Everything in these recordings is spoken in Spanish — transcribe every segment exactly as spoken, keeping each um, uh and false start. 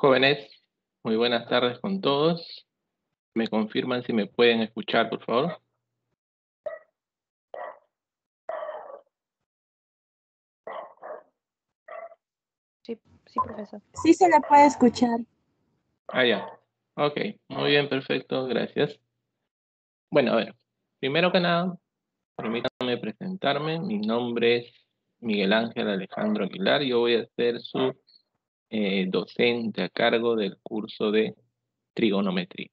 Jóvenes, muy buenas tardes con todos. ¿Me confirman si me pueden escuchar, por favor? Sí, sí, profesor. Sí se le puede escuchar. Ah, ya. Ok, muy bien, perfecto, gracias. Bueno, a ver, primero que nada, permítanme presentarme. Mi nombre es Miguel Ángel Alejandro Aguilar. Yo voy a ser su eh, docente a cargo del curso de trigonometría.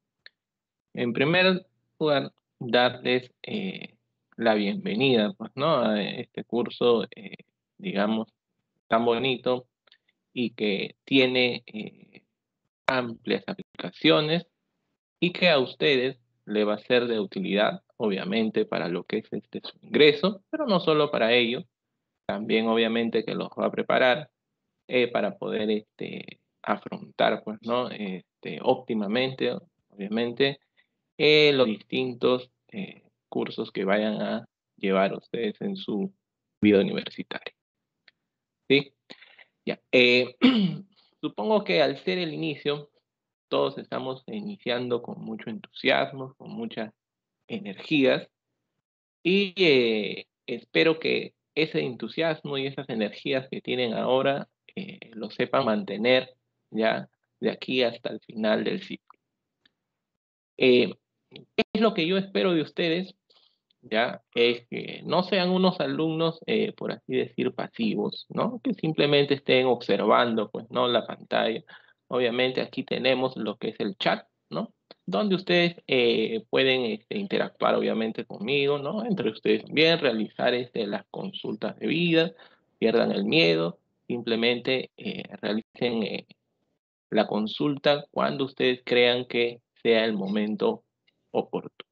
En primer lugar, darles eh, la bienvenida, pues, ¿no? A este curso, eh, digamos, tan bonito y que tiene eh, amplias aplicaciones y que a ustedes le va a ser de utilidad, obviamente, para lo que es este su ingreso, pero no solo para ello, también obviamente que los va a preparar eh, para poder este, afrontar, pues, ¿no? Este, óptimamente, obviamente, eh, los distintos eh, cursos que vayan a llevar ustedes en su vida universitaria. ¿Sí? Ya. Eh, supongo que al ser el inicio, todos estamos iniciando con mucho entusiasmo, con muchas energías, y eh, espero que ese entusiasmo y esas energías que tienen ahora eh, lo sepan mantener ya de aquí hasta el final del ciclo. Eh, ¿Qué es lo que yo espero de ustedes? Ya es que no sean unos alumnos, eh, por así decir, pasivos, ¿no? Que simplemente estén observando, pues, ¿no? La pantalla. Obviamente aquí tenemos lo que es el chat, ¿no? Donde ustedes eh, pueden este, interactuar, obviamente, conmigo, ¿no? Entre ustedes bien, realizar este, las consultas debidas, pierdan el miedo, simplemente eh, realicen eh, la consulta cuando ustedes crean que sea el momento oportuno.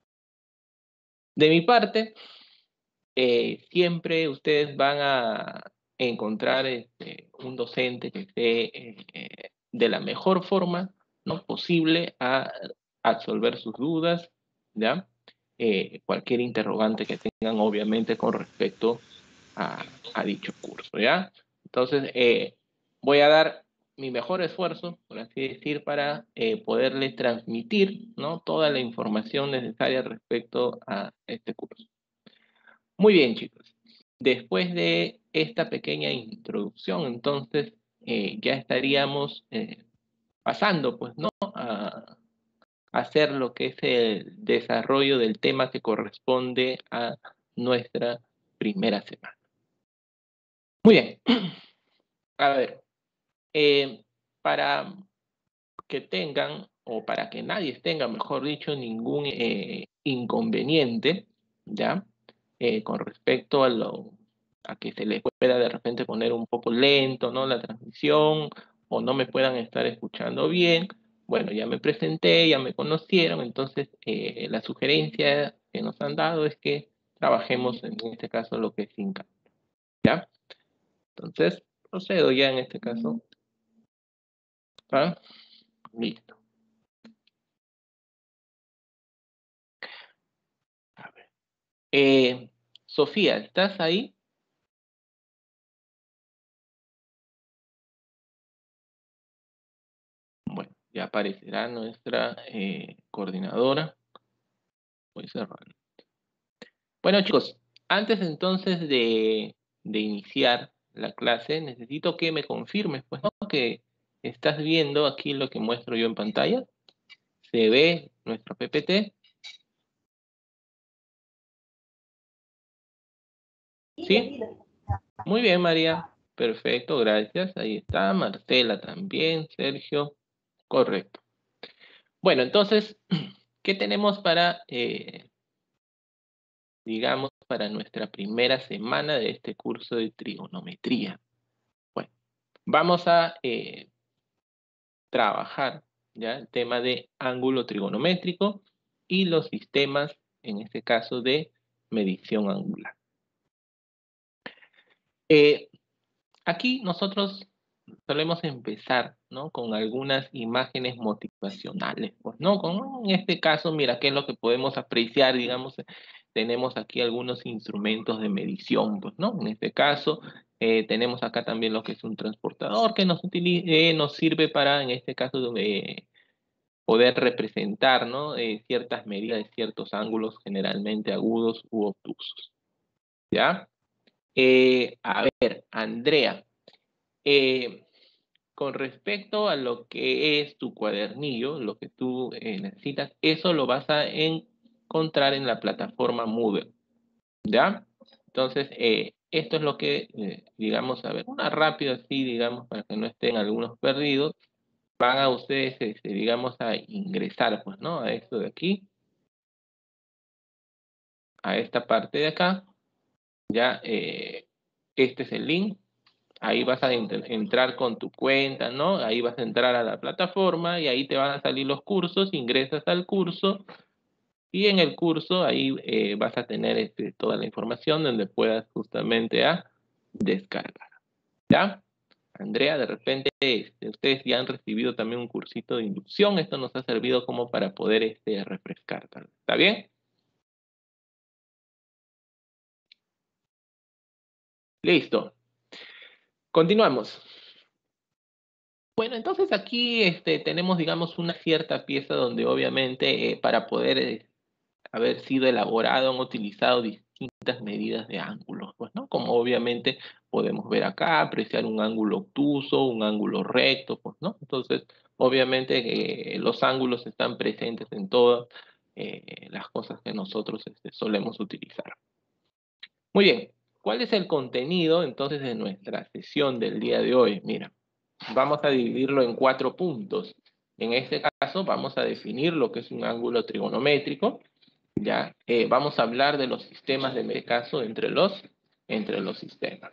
De mi parte, eh, siempre ustedes van a encontrar este, un docente que esté eh, de la mejor forma, ¿no?, posible a absolver sus dudas, ¿ya? Eh, cualquier interrogante que tengan, obviamente, con respecto a, a dicho curso, ¿ya? Entonces, eh, voy a dar mi mejor esfuerzo, por así decir, para eh, poderles transmitir, ¿no?, toda la información necesaria respecto a este curso. Muy bien, chicos. Después de esta pequeña introducción, entonces, eh, ya estaríamos eh, pasando, pues, ¿no?, a hacer lo que es el desarrollo del tema que corresponde a nuestra primera semana. Muy bien. A ver, eh, para que tengan, o para que nadie tenga, mejor dicho, ningún eh, inconveniente, ¿ya? Eh, con respecto a lo a que se les pueda de repente poner un poco lento, ¿no?, la transmisión, o no me puedan estar escuchando bien. Bueno, ya me presenté, ya me conocieron, entonces eh, la sugerencia que nos han dado es que trabajemos en este caso lo que es Inca, ¿ya? Entonces, procedo ya en este caso. ¿Ah? Listo. A ver. Eh, Sofía, ¿estás ahí? Bueno, ya aparecerá nuestra eh, coordinadora. Voy cerrando. Bueno, chicos, antes entonces de, de iniciar la clase, necesito que me confirmes, pues, ¿no?, que estás viendo aquí lo que muestro yo en pantalla. ¿Se ve nuestro P P T? ¿Sí? Muy bien, María. Perfecto, gracias. Ahí está. Marcela también. Sergio. Correcto. Bueno, entonces, ¿qué tenemos para, eh, digamos, para nuestra primera semana de este curso de trigonometría? Bueno, vamos a eh, trabajar ya el tema de ángulo trigonométrico y los sistemas, en este caso, de medición angular. Eh, aquí nosotros solemos empezar, ¿no?, con algunas imágenes motivacionales, pues, ¿no? Con, en este caso, mira, qué es lo que podemos apreciar, digamos, tenemos aquí algunos instrumentos de medición, pues, ¿no? En este caso, eh, tenemos acá también lo que es un transportador que nos, eh, nos sirve para, en este caso, eh, poder representar, ¿no? Eh, ciertas medidas de ciertos ángulos, generalmente agudos u obtusos. ¿Ya? Eh, a ver, Andrea, eh, con respecto a lo que es tu cuadernillo, lo que tú eh, necesitas, eso lo vas a encontrar en la plataforma Moodle, ¿ya? Entonces, eh, esto es lo que, eh, digamos, a ver, una rápida así, digamos, para que no estén algunos perdidos, van a ustedes, este, digamos, a ingresar, pues, ¿no? A esto de aquí, a esta parte de acá, ya, eh, este es el link. Ahí vas a entrar con tu cuenta, ¿no? Ahí vas a entrar a la plataforma y ahí te van a salir los cursos, ingresas al curso y en el curso ahí eh, vas a tener este, toda la información donde puedas justamente a descargar. ¿Ya? Andrea, de repente este, ustedes ya han recibido también un cursito de inducción. Esto nos ha servido como para poder este, refrescar. ¿Está bien? Listo. Continuamos. Bueno, entonces aquí este, tenemos, digamos, una cierta pieza donde obviamente eh, para poder eh, haber sido elaborado han utilizado distintas medidas de ángulos, pues, ¿no? Como obviamente podemos ver acá, apreciar un ángulo obtuso, un ángulo recto, pues, ¿no? Entonces, obviamente eh, los ángulos están presentes en todas eh, las cosas que nosotros este, solemos utilizar. Muy bien, ¿cuál es el contenido entonces de nuestra sesión del día de hoy? Mira, vamos a dividirlo en cuatro puntos. En este caso vamos a definir lo que es un ángulo trigonométrico. Ya, eh, vamos a hablar de los sistemas de en este caso entre los, entre los sistemas.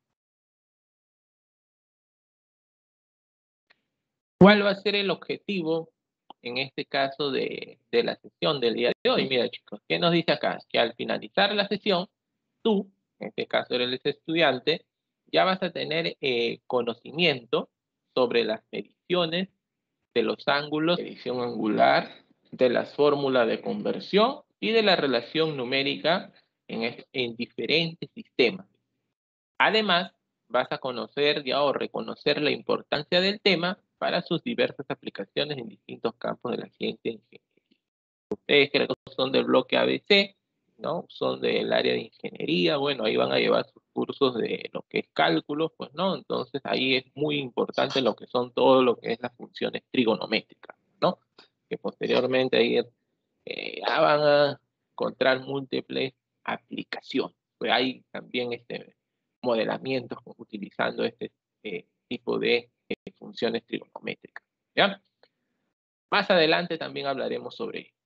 ¿Cuál va a ser el objetivo en este caso de, de la sesión del día de hoy? Mira, chicos, ¿qué nos dice acá? Que al finalizar la sesión, tú, en este caso eres el estudiante, ya vas a tener eh, conocimiento sobre las mediciones de los ángulos, medición angular, de las fórmulas de conversión y de la relación numérica en, en diferentes sistemas. Además, vas a conocer ya o reconocer la importancia del tema para sus diversas aplicaciones en distintos campos de la ciencia e ingeniería. Ustedes creo que son del bloque A B C, ¿no? Son del área de ingeniería, bueno, ahí van a llevar sus cursos de lo que es cálculo, pues, ¿no? Entonces ahí es muy importante lo que son todo lo que es las funciones trigonométricas, ¿no? Que posteriormente ahí eh, ya van a encontrar múltiples aplicaciones. Pues hay también este modelamientos utilizando este eh, tipo de eh, funciones trigonométricas, ¿ya? Más adelante también hablaremos sobre ello.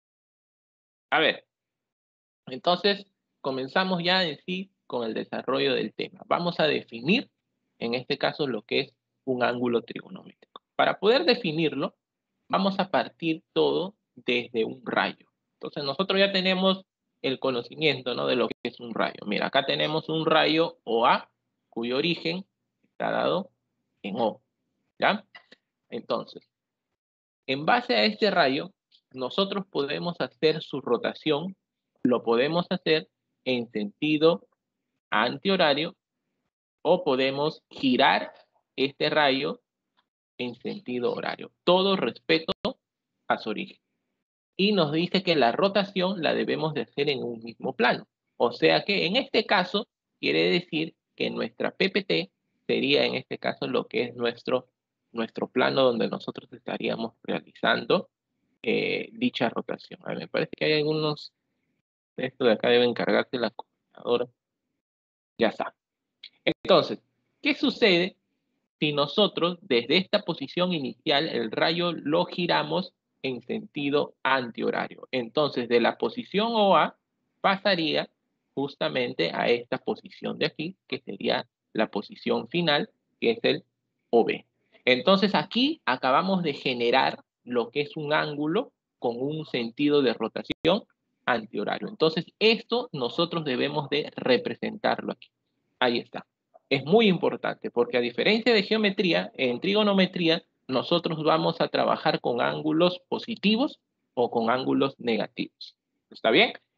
A ver, entonces comenzamos ya en sí con el desarrollo del tema. Vamos a definir, en este caso, lo que es un ángulo trigonométrico. Para poder definirlo, vamos a partir todo desde un rayo. Entonces nosotros ya tenemos el conocimiento, ¿no?, de lo que es un rayo. Mira, acá tenemos un rayo O A, cuyo origen está dado en O, ¿ya? Entonces, en base a este rayo, nosotros podemos hacer su rotación, lo podemos hacer en sentido antihorario o podemos girar este rayo en sentido horario, todo respecto a su origen. Y nos dice que la rotación la debemos de hacer en un mismo plano. O sea que en este caso quiere decir que nuestra P P T sería en este caso lo que es nuestro, nuestro plano donde nosotros estaríamos realizando eh, dicha rotación. A ver, me parece que hay algunos, esto de acá deben cargarse la computadora. Ya está. Entonces, ¿qué sucede si nosotros desde esta posición inicial el rayo lo giramos en sentido antihorario? Entonces, de la posición O A pasaría justamente a esta posición de aquí, que sería la posición final, que es el O B. Entonces, aquí acabamos de generar lo que es un ángulo con un sentido de rotación antihorario. Entonces, esto nosotros debemos de representarlo aquí. Ahí está. Es muy importante porque a diferencia de geometría, en trigonometría nosotros vamos a trabajar con ángulos positivos o con ángulos negativos. ¿Está bien?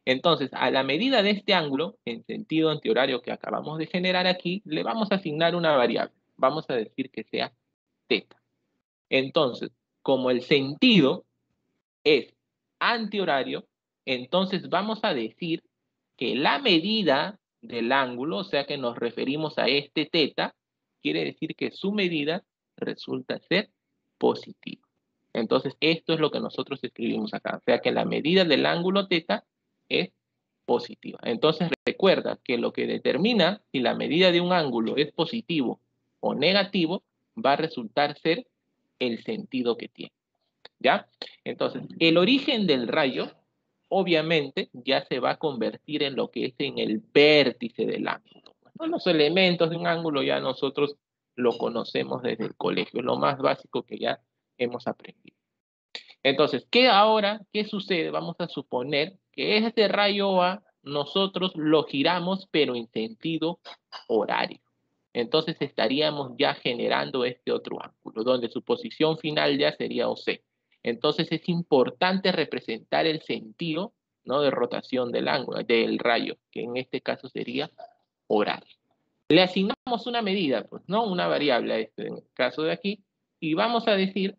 Entonces, a la medida de este ángulo, en sentido antihorario que acabamos de generar aquí, le vamos a asignar una variable. Vamos a decir que sea teta. Entonces, como el sentido es antihorario, entonces vamos a decir que la medida del ángulo, o sea que nos referimos a este teta, quiere decir que su medida resulta ser positiva. Entonces, esto es lo que nosotros escribimos acá. O sea que la medida del ángulo teta es positiva. Entonces, recuerda que lo que determina si la medida de un ángulo es positivo o negativo va a resultar ser el sentido que tiene. ¿Ya? Entonces, el origen del rayo, obviamente, ya se va a convertir en lo que es en el vértice del ángulo. ¿No? Los elementos de un ángulo ya nosotros lo conocemos desde el colegio, lo más básico que ya hemos aprendido. Entonces, ¿qué ahora? ¿Qué sucede? Vamos a suponer que este rayo A nosotros lo giramos, pero en sentido horario. Entonces estaríamos ya generando este otro ángulo, donde su posición final ya sería O C. Entonces es importante representar el sentido, ¿no?, de rotación del ángulo, del rayo, que en este caso sería horario. Le asignamos una medida, pues, ¿no? Una variable a este, en el caso de aquí, y vamos a decir,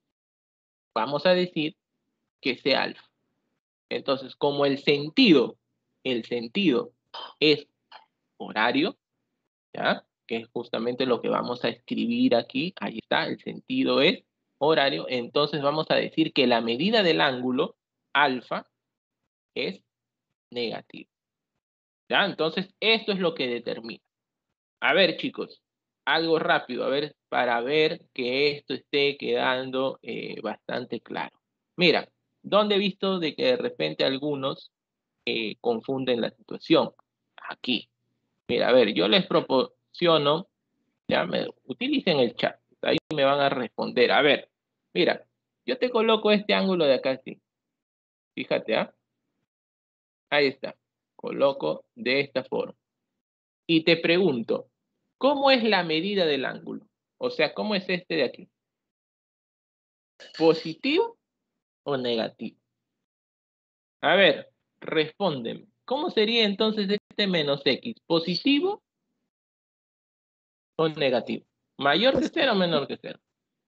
vamos a decir que sea alfa. Entonces, como el sentido, el sentido es horario, ¿ya?, que es justamente lo que vamos a escribir aquí, ahí está, el sentido es horario, entonces vamos a decir que la medida del ángulo alfa es negativa. ¿Ya? Entonces, esto es lo que determina. A ver, chicos, algo rápido, a ver, para ver que esto esté quedando eh, bastante claro. Mira, ¿dónde he visto de que de repente algunos eh, confunden la situación? Aquí. Mira, a ver, yo les proporciono, ya me utilicen el chat, ahí me van a responder. A ver, mira, yo te coloco este ángulo de acá así. Fíjate, ¿ah? Ahí está. Coloco de esta forma. Y te pregunto, ¿cómo es la medida del ángulo? O sea, ¿cómo es este de aquí? ¿Positivo o negativo? A ver, respóndeme. ¿Cómo sería entonces este menos X? ¿Positivo o negativo? ¿Mayor que cero o menor que cero?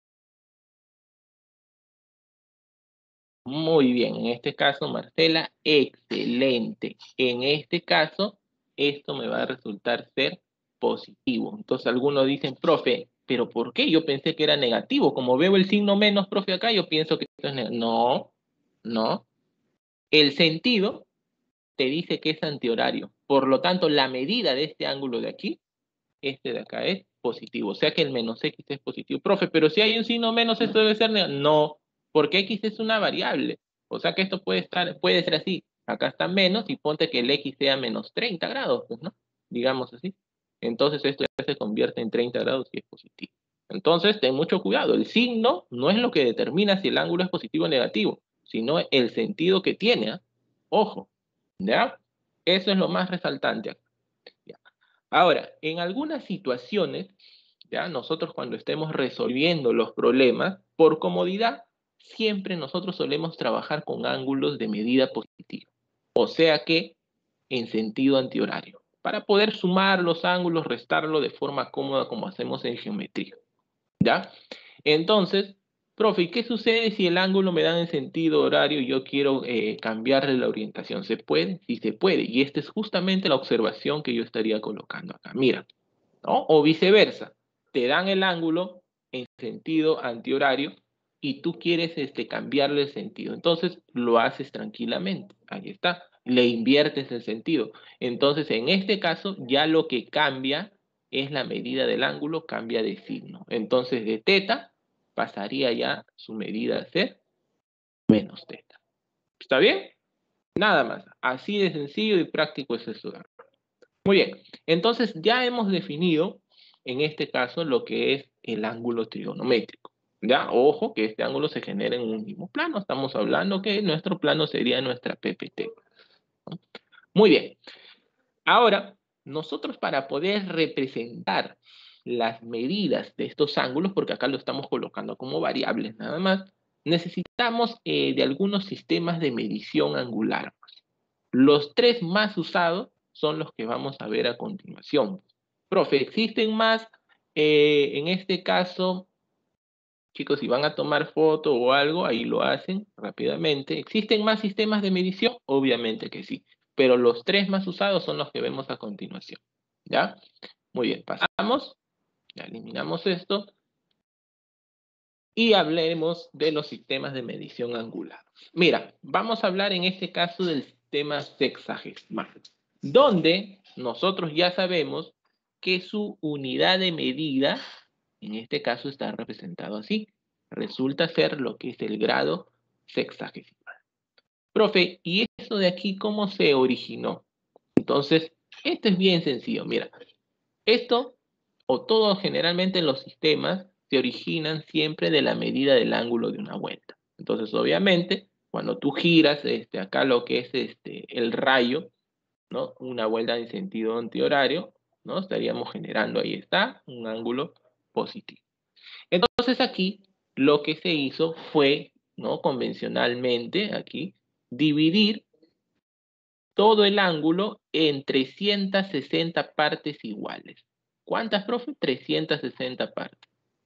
Muy bien, en este caso, Marcela, excelente. En este caso, esto me va a resultar ser positivo. Entonces, algunos dicen, profe, ¿pero por qué? Yo pensé que era negativo. Como veo el signo menos, profe, acá, yo pienso que esto es negativo. No, no. El sentido te dice que es antihorario. Por lo tanto, la medida de este ángulo de aquí, este de acá, es positivo. O sea que el menos X es positivo. Profe, pero si hay un signo menos, esto debe ser negativo. No, porque X es una variable. O sea que esto puede estar, puede ser así. Acá está menos y ponte que el X sea menos treinta grados, pues, ¿no? Digamos así. Entonces esto ya se convierte en treinta grados y es positivo. Entonces, ten mucho cuidado. El signo no es lo que determina si el ángulo es positivo o negativo, sino el sentido que tiene. ¿eh? Ojo, ¿ya? Eso es lo más resaltante acá. ¿Ya? Ahora, en algunas situaciones, ¿ya?, nosotros cuando estemos resolviendo los problemas, por comodidad, siempre nosotros solemos trabajar con ángulos de medida positiva. O sea que en sentido antihorario. Para poder sumar los ángulos, restarlo de forma cómoda como hacemos en geometría. ¿Ya? Entonces, profe, ¿y qué sucede si el ángulo me da en sentido horario y yo quiero eh, cambiarle la orientación? ¿Se puede? Sí se puede. Y esta es justamente la observación que yo estaría colocando acá. Mira, ¿no? O viceversa. Te dan el ángulo en sentido antihorario y tú quieres este, cambiarle el sentido. Entonces, lo haces tranquilamente. Ahí está. Le inviertes el sentido. Entonces, en este caso, ya lo que cambia es la medida del ángulo, cambia de signo. Entonces, de teta pasaría ya su medida a ser menos teta. ¿Está bien? Nada más. Así de sencillo y práctico es eso. Muy bien. Entonces, ya hemos definido, en este caso, lo que es el ángulo trigonométrico. ¿Ya? Ojo, que este ángulo se genera en un mismo plano. Estamos hablando que nuestro plano sería nuestra P P T. ¿no? Muy bien. Ahora, nosotros para poder representar las medidas de estos ángulos, porque acá lo estamos colocando como variables nada más, necesitamos eh, de algunos sistemas de medición angular. Los tres más usados son los que vamos a ver a continuación. Profe, ¿existen más? Eh, en este caso, chicos, si van a tomar foto o algo, ahí lo hacen rápidamente. ¿Existen más sistemas de medición? Obviamente que sí. Pero los tres más usados son los que vemos a continuación. ¿Ya? Muy bien, pasamos. Ya eliminamos esto. Y hablemos de los sistemas de medición angular. Mira, vamos a hablar en este caso del sistema sexagesimal, donde nosotros ya sabemos que su unidad de medida, en este caso está representado así, resulta ser lo que es el grado sexagesimal. Profe, ¿y eso de aquí cómo se originó? Entonces, esto es bien sencillo, mira, esto o todo generalmente en los sistemas se originan siempre de la medida del ángulo de una vuelta. Entonces, obviamente, cuando tú giras este, acá lo que es este, el rayo, ¿no? Una vuelta en sentido antihorario, ¿no? Estaríamos generando, ahí está, un ángulo positivo. Entonces aquí lo que se hizo fue, ¿no? Convencionalmente, aquí, dividir todo el ángulo en trescientas sesenta partes iguales. ¿Cuántas, profe? trescientas sesenta partes.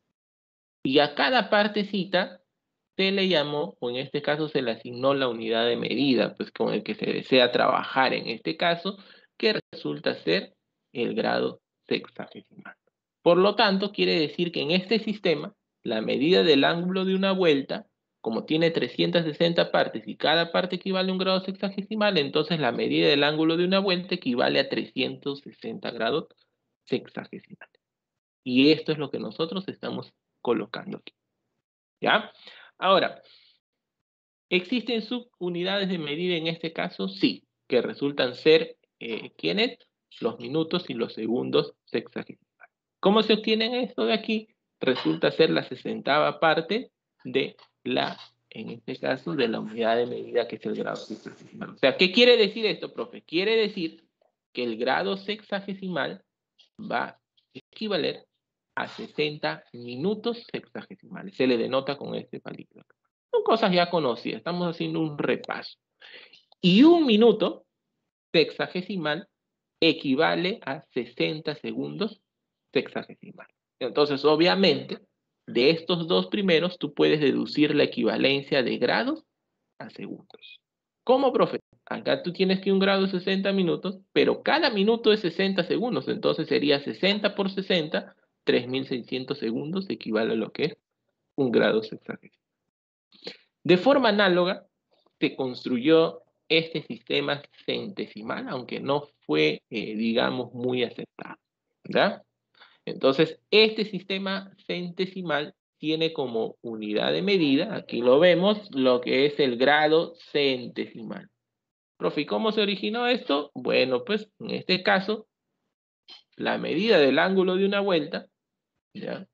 Y a cada partecita se le llamó, o en este caso se le asignó la unidad de medida, pues con el que se desea trabajar en este caso, que resulta ser el grado sexagesimal. Por lo tanto, quiere decir que en este sistema, la medida del ángulo de una vuelta, como tiene trescientas sesenta partes y cada parte equivale a un grado sexagesimal, entonces la medida del ángulo de una vuelta equivale a trescientos sesenta grados sexagesimales. Y esto es lo que nosotros estamos colocando aquí. ¿Ya? Ahora, ¿existen subunidades de medida en este caso? Sí, que resultan ser, eh, ¿quiénes? Los minutos y los segundos sexagesimales. ¿Cómo se obtienen esto de aquí? Resulta ser la sesentava parte de la, en este caso, de la unidad de medida que es el grado sexagesimal. O sea, ¿qué quiere decir esto, profe? Quiere decir que el grado sexagesimal va a equivaler a sesenta minutos sexagesimales. Se le denota con este palito. Son cosas ya conocidas, estamos haciendo un repaso. Y un minuto sexagesimal equivale a sesenta segundos sexagesimales. Entonces, obviamente, de estos dos primeros, tú puedes deducir la equivalencia de grados a segundos. ¿Cómo, profe? Acá tú tienes que un grado es sesenta minutos, pero cada minuto es sesenta segundos, entonces sería sesenta por sesenta, tres mil seiscientos segundos, equivale a lo que es un grado sexagesimal. De forma análoga, se construyó este sistema centesimal, aunque no fue, eh, digamos, muy aceptado, ¿verdad? Entonces, este sistema centesimal tiene como unidad de medida, aquí lo vemos, lo que es el grado centesimal. Profe, ¿y cómo se originó esto? Bueno, pues en este caso, la medida del ángulo de una vuelta, ¿ya?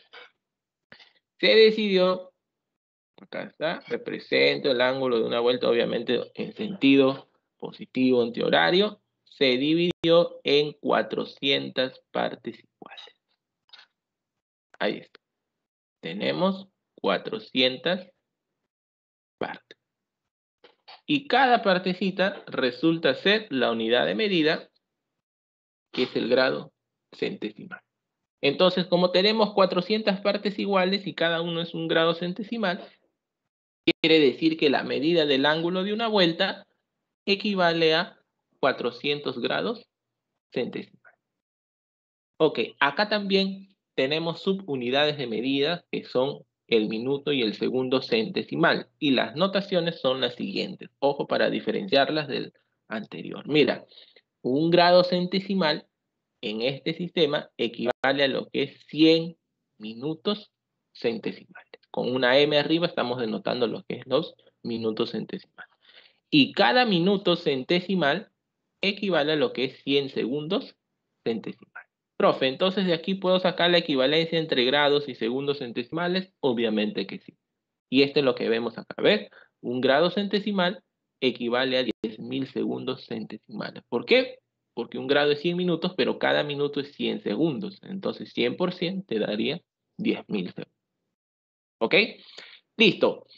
Se decidió, acá está, represento el ángulo de una vuelta, obviamente en sentido positivo antihorario, se dividió en cuatrocientas partes iguales. Ahí está. Tenemos cuatrocientas partes. Y cada partecita resulta ser la unidad de medida, que es el grado centesimal. Entonces, como tenemos cuatrocientas partes iguales y cada uno es un grado centesimal, quiere decir que la medida del ángulo de una vuelta equivale a cuatrocientos grados centesimales. Ok, acá también tenemos subunidades de medida que son el minuto y el segundo centesimal. Y las notaciones son las siguientes. Ojo para diferenciarlas del anterior. Mira, un grado centesimal en este sistema equivale a lo que es cien minutos centesimales. Con una M arriba estamos denotando lo que es los minutos centesimales. Y cada minuto centesimal equivale a lo que es cien segundos centesimales. Profe, entonces de aquí puedo sacar la equivalencia entre grados y segundos centesimales, obviamente que sí. Y esto es lo que vemos acá. ¿Ves? Un grado centesimal equivale a diez mil segundos centesimales. ¿Por qué? Porque un grado es cien minutos, pero cada minuto es cien segundos. Entonces cien por ciento te daría diez mil segundos. ¿Ok? Listo.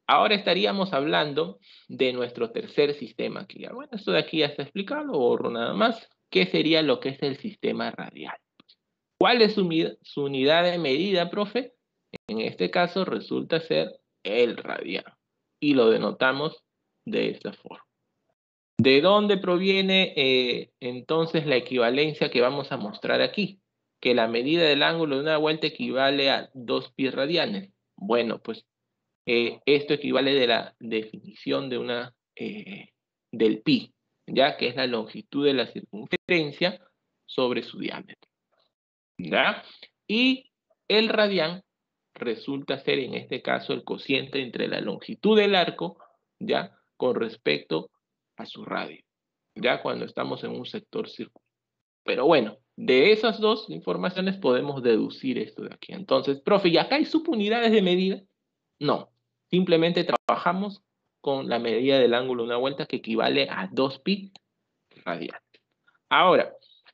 ahora estaríamos hablando de nuestro tercer sistema aquí. Bueno, esto de aquí ya está explicado, lo borro nada más. ¿Qué sería lo que es el sistema radial? ¿Cuál es su, su unidad de medida, profe? En este caso resulta ser el radián. Y lo denotamos de esta forma. ¿De dónde proviene eh, entonces la equivalencia que vamos a mostrar aquí? Que la medida del ángulo de una vuelta equivale a dos pi radianes. Bueno, pues eh, esto equivale de la definición de una, eh, del pi, ya que es la longitud de la circunferencia sobre su diámetro. ¿Ya? Y el radián resulta ser en este caso el cociente entre la longitud del arco, ¿ya? Con respecto a su radio, ya cuando estamos en un sector circular. Pero bueno, de esas dos informaciones podemos deducir esto de aquí. Entonces, profe, ¿y acá hay subunidades de medida? No, simplemente trabajamos con la medida del ángulo de una vuelta que equivale a dos pi radianes. Ahora,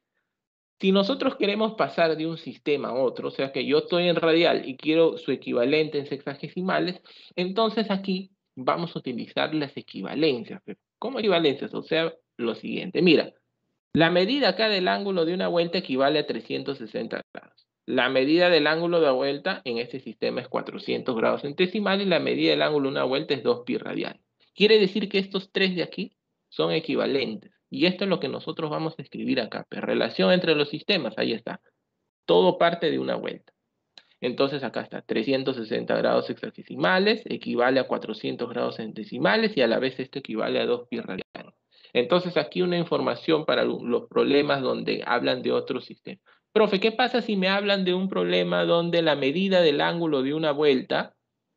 si nosotros queremos pasar de un sistema a otro, o sea que yo estoy en radial y quiero su equivalente en sexagesimales, entonces aquí vamos a utilizar las equivalencias. ¿Cómo equivalencias? O sea, lo siguiente. Mira, la medida acá del ángulo de una vuelta equivale a trescientos sesenta grados. La medida del ángulo de vuelta en este sistema es cuatrocientos grados centesimales y la medida del ángulo de una vuelta es dos pi radianes. Quiere decir que estos tres de aquí son equivalentes. Y esto es lo que nosotros vamos a escribir acá. Pero relación entre los sistemas, ahí está. Todo parte de una vuelta. Entonces acá está, trescientos sesenta grados sexagesimales equivale a cuatrocientos grados centesimales y a la vez esto equivale a dos pi radianes. Entonces aquí una información para los problemas donde hablan de otro sistema. Profe, ¿qué pasa si me hablan de un problema donde la medida del ángulo de una vuelta,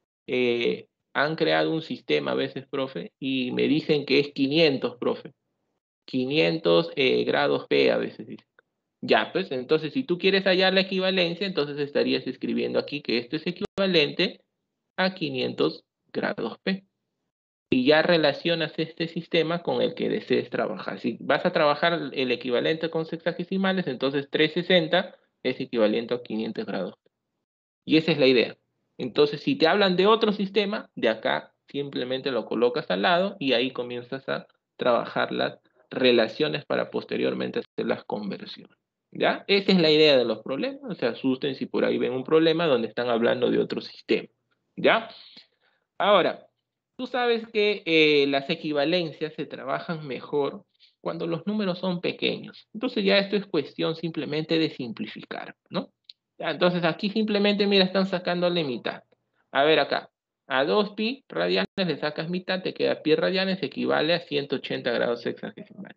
eh, han creado un sistema a veces, profe, y me dicen que es quinientos, profe? quinientos eh, grados P a veces dice. Ya, pues, entonces, si tú quieres hallar la equivalencia, entonces estarías escribiendo aquí que esto es equivalente a quinientos grados P. Y ya relacionas este sistema con el que desees trabajar. Si vas a trabajar el equivalente con sexagesimales, entonces trescientos sesenta es equivalente a quinientos grados P. Y esa es la idea. Entonces, si te hablan de otro sistema, de acá simplemente lo colocas al lado y ahí comienzas a trabajar las relaciones para posteriormente hacer las conversiones. ¿Ya? Esa es la idea de los problemas. No se asusten si por ahí ven un problema donde están hablando de otro sistema. ¿Ya? Ahora, tú sabes que eh, las equivalencias se trabajan mejor cuando los números son pequeños. Entonces ya esto es cuestión simplemente de simplificar, ¿no? Ya, entonces aquí simplemente, mira, están sacándole mitad. A ver acá, a dos pi radianes le sacas mitad, te queda pi radianes, equivale a ciento ochenta grados sexagesimales.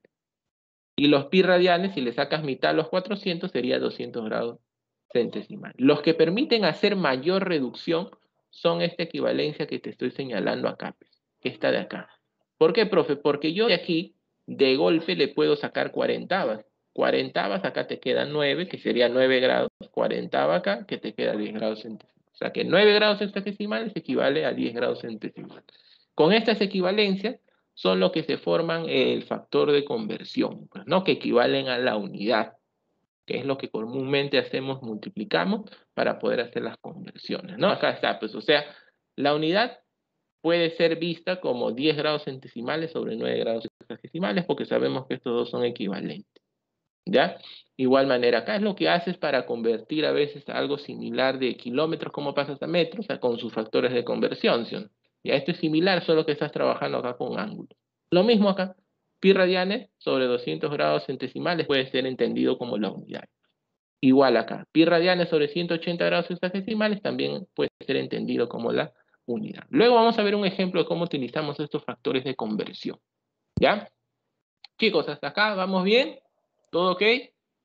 Y los pi radianes, si le sacas mitad a los cuatrocientos, sería doscientos grados centesimales. Los que permiten hacer mayor reducción son esta equivalencia que te estoy señalando acá, pues, esta de acá. ¿Por qué, profe? Porque yo de aquí, de golpe, le puedo sacar cuarentabas. Cuarentabas, acá te queda nueve, que sería nueve grados. Cuarentava acá, que te queda diez grados centesimales. O sea que nueve grados centesimales equivale a diez grados centesimales. Con estas equivalencias, son los que se forman el factor de conversión, pues, ¿no? Que equivalen a la unidad, que es lo que comúnmente hacemos, multiplicamos para poder hacer las conversiones, ¿no? Acá está, pues, o sea, la unidad puede ser vista como diez grados centesimales sobre nueve grados sexagesimales, porque sabemos que estos dos son equivalentes, ¿ya? Igual manera, acá es lo que haces para convertir a veces a algo similar de kilómetros, como pasas a metros, o sea, con sus factores de conversión, ¿sí? Ya esto es similar, solo que estás trabajando acá con ángulos. Lo mismo acá, pi radianes sobre doscientos grados centesimales puede ser entendido como la unidad. Igual acá, pi radianes sobre ciento ochenta grados sexagesimales también puede ser entendido como la unidad. Luego vamos a ver un ejemplo de cómo utilizamos estos factores de conversión. ¿Ya? Chicos, hasta acá, ¿vamos bien? ¿Todo ok?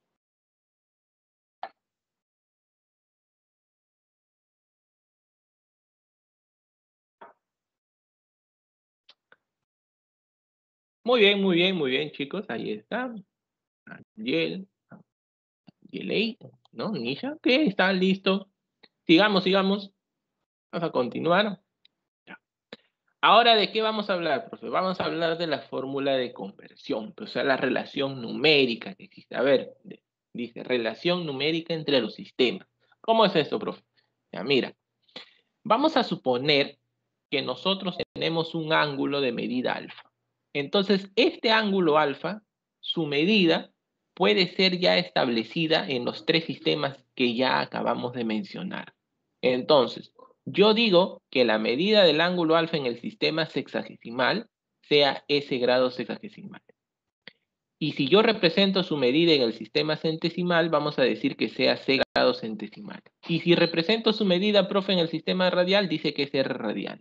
Muy bien, muy bien, muy bien, chicos. Ahí está. Yel, Yelei, ¿no? Nisha, ok, está listo. Sigamos, sigamos. Vamos a continuar. Ya. Ahora, ¿de qué vamos a hablar, profe? Vamos a hablar de la fórmula de conversión, o sea, la relación numérica que existe. A ver, dice, relación numérica entre los sistemas. ¿Cómo es esto, profe? Ya, mira, vamos a suponer que nosotros tenemos un ángulo de medida alfa. Entonces, este ángulo alfa, su medida puede ser ya establecida en los tres sistemas que ya acabamos de mencionar. Entonces, yo digo que la medida del ángulo alfa en el sistema sexagesimal sea S grados sexagesimales. Y si yo represento su medida en el sistema centesimal, vamos a decir que sea C grados centesimales. Y si represento su medida, profe, en el sistema radial, dice que es R radial.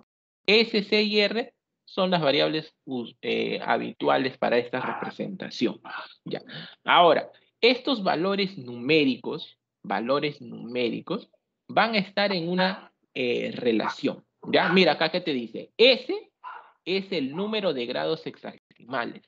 S, C y R son las variables eh, habituales para esta representación. Ya. Ahora, estos valores numéricos, valores numéricos, van a estar en una eh, relación. ¿Ya? Mira acá que te dice, S es el número de grados sexagesimales.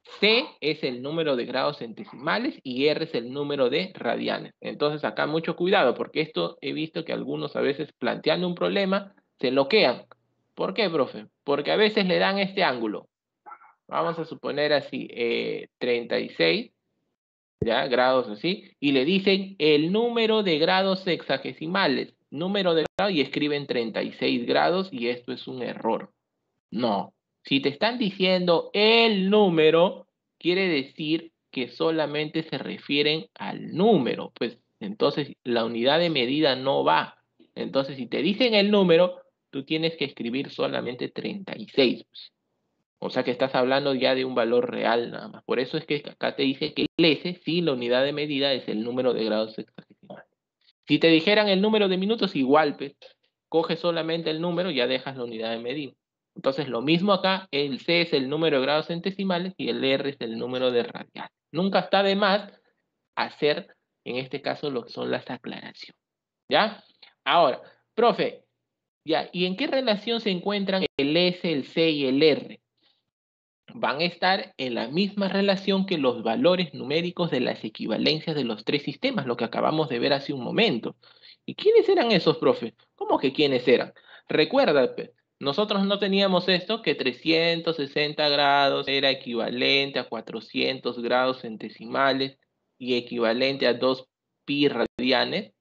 C es el número de grados centesimales y R es el número de radianes. Entonces acá mucho cuidado, porque esto he visto que algunos a veces planteando un problema se bloquean. ¿Por qué, profe? Porque a veces le dan este ángulo. Vamos a suponer así, eh, treinta y seis, ¿ya? Grados así, y le dicen el número de grados sexagesimales, número de grados, y escriben treinta y seis grados, y esto es un error. No. Si te están diciendo el número, quiere decir que solamente se refieren al número. Pues entonces la unidad de medida no va. Entonces si te dicen el número, tú tienes que escribir solamente treinta y seis. Pues. O sea que estás hablando ya de un valor real nada más. Por eso es que acá te dice que el S, sí, la unidad de medida es el número de grados sexagesimales. Si te dijeran el número de minutos, igual, pues, coges solamente el número y ya dejas la unidad de medida. Entonces, lo mismo acá, el C es el número de grados centesimales y el R es el número de radianes. Nunca está de más hacer, en este caso, lo que son las aclaraciones. ¿Ya? Ahora, profe, ya, ¿y en qué relación se encuentran el S, el C y el R? Van a estar en la misma relación que los valores numéricos de las equivalencias de los tres sistemas, lo que acabamos de ver hace un momento. ¿Y quiénes eran esos, profe? ¿Cómo que quiénes eran? Recuérdate, nosotros no teníamos esto, que trescientos sesenta grados era equivalente a cuatrocientos grados centesimales y equivalente a dos pi radianes.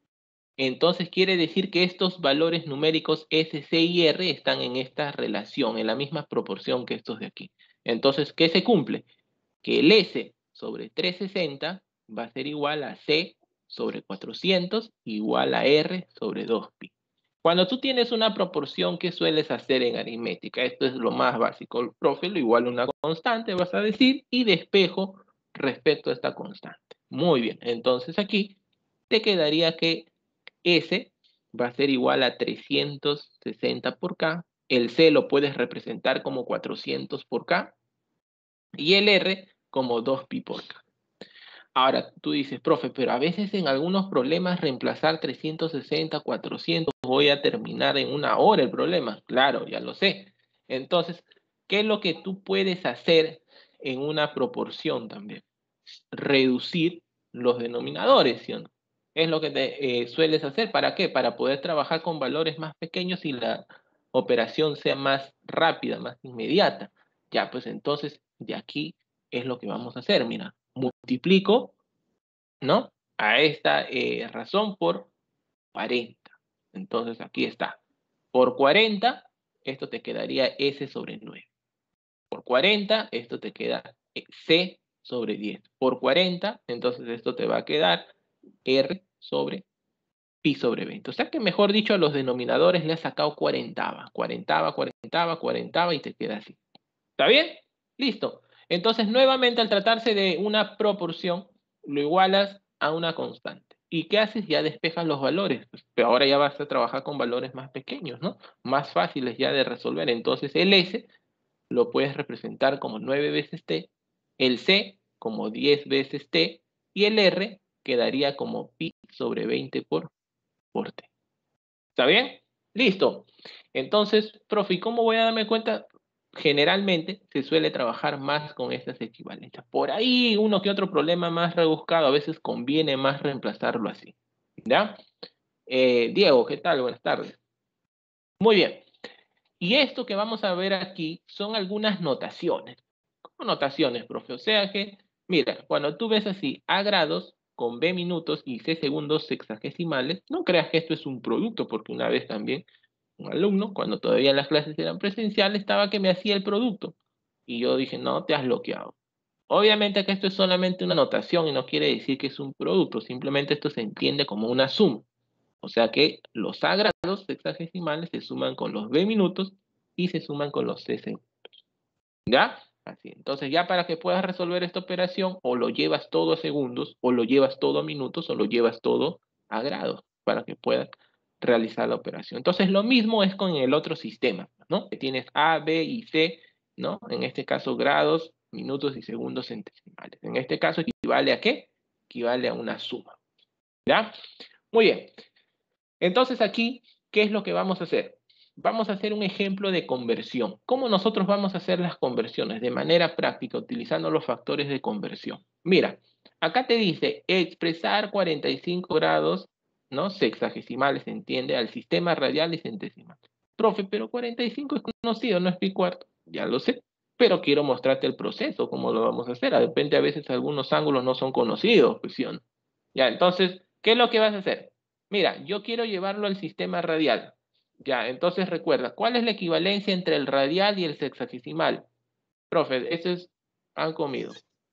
Entonces quiere decir que estos valores numéricos S, C y R están en esta relación, en la misma proporción que estos de aquí. Entonces, ¿qué se cumple? Que el S sobre trescientos sesenta va a ser igual a C sobre cuatrocientos igual a R sobre dos pi. Cuando tú tienes una proporción, ¿qué sueles hacer en aritmética? Esto es lo más básico. El profe lo igual a una constante, vas a decir, y despejo respecto a esta constante. Muy bien, entonces aquí te quedaría que S va a ser igual a trescientos sesenta por K. El C lo puedes representar como cuatrocientos por K. Y el R como dos pi por K. Ahora, tú dices, profe, pero a veces en algunos problemas reemplazar trescientos sesenta, cuatrocientos, voy a terminar en una hora el problema. Claro, ya lo sé. Entonces, ¿qué es lo que tú puedes hacer en una proporción también? Reducir los denominadores, ¿sí o no? Es lo que te, eh, sueles hacer. ¿Para qué? Para poder trabajar con valores más pequeños y la operación sea más rápida, más inmediata. Ya, pues entonces, de aquí es lo que vamos a hacer. Mira, multiplico, ¿no? A esta eh, razón por cuarenta. Entonces, aquí está. Por cuarenta, esto te quedaría S sobre nueve. Por cuarenta, esto te queda C sobre diez. Por cuarenta, entonces esto te va a quedar R sobre pi sobre veinte. O sea que, mejor dicho, a los denominadores le has sacado cuarentava. Cuarentava, cuarentava, cuarentava y te queda así. ¿Está bien? Listo. Entonces, nuevamente, al tratarse de una proporción, lo igualas a una constante. ¿Y qué haces? Ya despejas los valores. Pues, pero ahora ya vas a trabajar con valores más pequeños, ¿no? Más fáciles ya de resolver. Entonces, el S lo puedes representar como nueve veces T, el C como diez veces T, y el R quedaría como pi sobre veinte por, por T. ¿Está bien? Listo. Entonces, profe, ¿cómo voy a darme cuenta? Generalmente se suele trabajar más con estas equivalencias. Por ahí uno que otro problema más rebuscado, a veces conviene más reemplazarlo así. ¿Ya? Eh, Diego, ¿qué tal? Buenas tardes. Muy bien. Y esto que vamos a ver aquí son algunas notaciones. ¿Cómo notaciones, profe? O sea que, mira, cuando tú ves así A grados con B minutos y C segundos sexagesimales, no creas que esto es un producto, porque una vez también un alumno, cuando todavía las clases eran presenciales, estaba que me hacía el producto. Y yo dije, no, te has bloqueado. Obviamente que esto es solamente una notación y no quiere decir que es un producto, simplemente esto se entiende como una suma. O sea que los A grados sexagesimales se suman con los B minutos y se suman con los C segundos. ¿Ya? Así. Entonces ya para que puedas resolver esta operación, o lo llevas todo a segundos, o lo llevas todo a minutos, o lo llevas todo a grados, para que puedas realizar la operación. Entonces lo mismo es con el otro sistema, ¿no? Que tienes A, B y C, ¿no? En este caso grados, minutos y segundos centesimales. En este caso equivale a ¿qué? Equivale a una suma. ¿Ya? Muy bien. Entonces aquí, ¿qué es lo que vamos a hacer? Vamos a hacer un ejemplo de conversión. ¿Cómo nosotros vamos a hacer las conversiones? De manera práctica, utilizando los factores de conversión. Mira, acá te dice expresar cuarenta y cinco grados, ¿no? Sexagesimales, se entiende, al sistema radial y centesimal. Profe, pero cuarenta y cinco es conocido, no es pi cuarto. Ya lo sé, pero quiero mostrarte el proceso, cómo lo vamos a hacer. De repente a veces algunos ángulos no son conocidos, pues, ¿sí o no? Ya, entonces, ¿qué es lo que vas a hacer? Mira, yo quiero llevarlo al sistema radial. Ya, entonces recuerda, ¿cuál es la equivalencia entre el radial y el sexagesimal? Profe, eso es, han comido.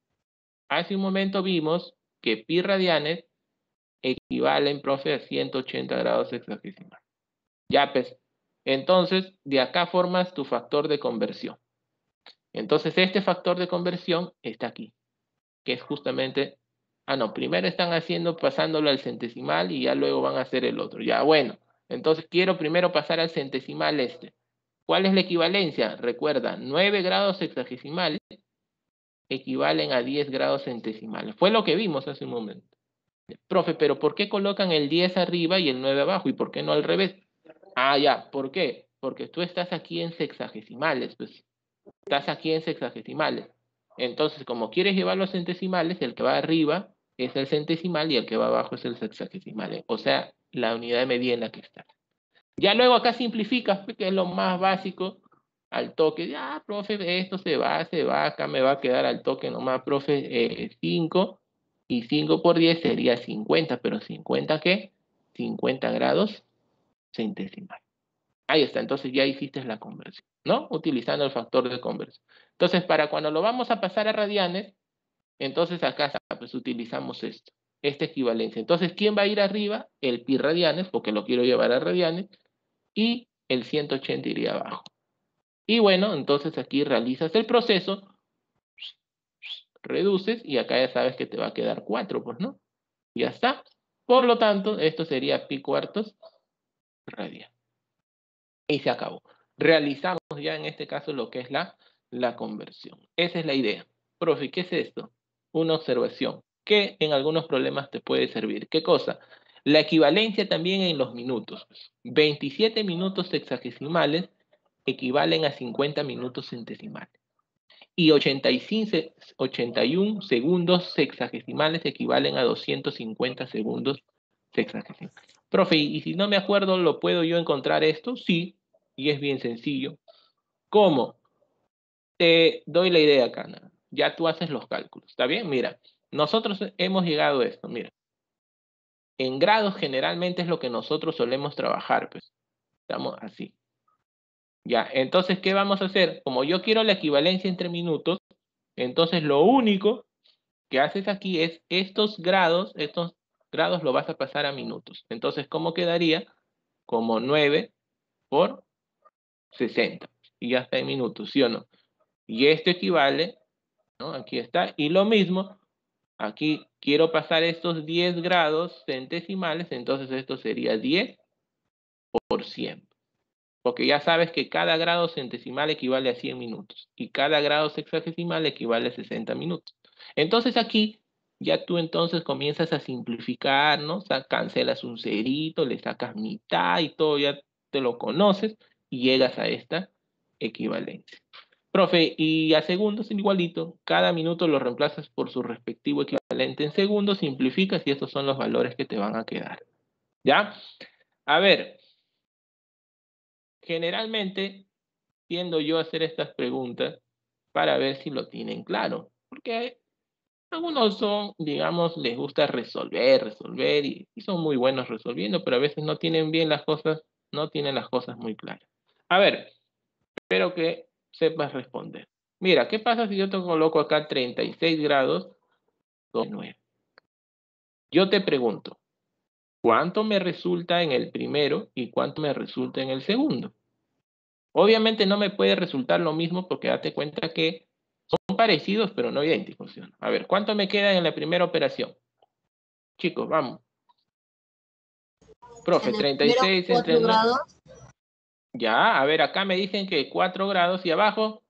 Hace un momento vimos que pi radianes equivalen, profe, a ciento ochenta grados sexagesimal. Ya, pues, entonces, de acá formas tu factor de conversión. Entonces, este factor de conversión está aquí, que es justamente... Ah, no, primero están haciendo, pasándolo al centesimal y ya luego van a hacer el otro. Ya, bueno. Entonces quiero primero pasar al centesimal este. ¿Cuál es la equivalencia? Recuerda, nueve grados sexagesimales equivalen a diez grados centesimales. Fue lo que vimos hace un momento. Profe, pero ¿por qué colocan el diez arriba y el nueve abajo? ¿Y por qué no al revés? Ah, ya, ¿por qué? Porque tú estás aquí en sexagesimales, pues. Estás aquí en sexagesimales. Entonces, como quieres llevar los centesimales, el que va arriba es el centesimal y el que va abajo es el sexagesimal. O sea, la unidad de medida en la que está. Ya luego acá simplificas, que es lo más básico, al toque. Ya, profe, esto se va, se va, acá me va a quedar al toque nomás, profe, eh, cinco. Y cinco por diez sería cincuenta, pero ¿cincuenta qué? cincuenta grados centesimal. Ahí está, entonces ya hiciste la conversión, ¿no? Utilizando el factor de conversión. Entonces, para cuando lo vamos a pasar a radianes, entonces acá pues utilizamos esto, esta equivalencia. Entonces, ¿quién va a ir arriba? El pi radianes, porque lo quiero llevar a radianes, y el ciento ochenta iría abajo. Y bueno, entonces aquí realizas el proceso, reduces, y acá ya sabes que te va a quedar cuatro, pues, ¿no? Ya está. Por lo tanto, esto sería pi cuartos radian. Y se acabó. Realizamos ya en este caso lo que es la, la conversión. Esa es la idea. Profe, ¿qué es esto? Una observación que en algunos problemas te puede servir. ¿Qué cosa? La equivalencia también en los minutos. veintisiete minutos sexagesimales equivalen a cincuenta minutos centesimales. Y ochenta y cinco, ochenta y uno segundos sexagesimales equivalen a doscientos cincuenta segundos sexagesimales. Profe, y si no me acuerdo, ¿lo puedo yo encontrar esto? Sí, y es bien sencillo. ¿Cómo? Te doy la idea acá, ¿no? Ya tú haces los cálculos, ¿está bien? Mira, nosotros hemos llegado a esto, mira. En grados generalmente es lo que nosotros solemos trabajar, pues. Estamos así. Ya, entonces, ¿qué vamos a hacer? Como yo quiero la equivalencia entre minutos, entonces lo único que haces aquí es estos grados, estos grados lo vas a pasar a minutos. Entonces, ¿cómo quedaría? Como nueve por sesenta. Y ya está en minutos, ¿sí o no? Y esto equivale, ¿no? Aquí está. Y lo mismo, aquí quiero pasar estos diez grados centesimales, entonces esto sería diez por cien. Porque ya sabes que cada grado centesimal equivale a cien minutos. Y cada grado sexagesimal equivale a sesenta minutos. Entonces aquí ya tú entonces comienzas a simplificar, ¿no? O sea, cancelas un cerito, le sacas mitad y todo, ya te lo conoces y llegas a esta equivalencia. Profe, y a segundos igualito, cada minuto lo reemplazas por su respectivo equivalente en segundos, simplificas y estos son los valores que te van a quedar. ¿Ya? A ver, generalmente tiendo yo a hacer estas preguntas para ver si lo tienen claro, porque algunos son, digamos, les gusta resolver, resolver y, y son muy buenos resolviendo, pero a veces no tienen bien las cosas no tiene las cosas muy claras. A ver, espero que sepas responder. Mira, ¿qué pasa si yo te coloco acá treinta y seis grados sobre nueve? Yo te pregunto, ¿cuánto me resulta en el primero y cuánto me resulta en el segundo? Obviamente no me puede resultar lo mismo porque date cuenta que son parecidos pero no idénticos. ¿Sí? A ver, ¿cuánto me queda en la primera operación? Chicos, vamos. Profe, En el treinta y seis primero, entre cuatro grados. Ya, a ver, acá me dicen que cuatro grados y abajo.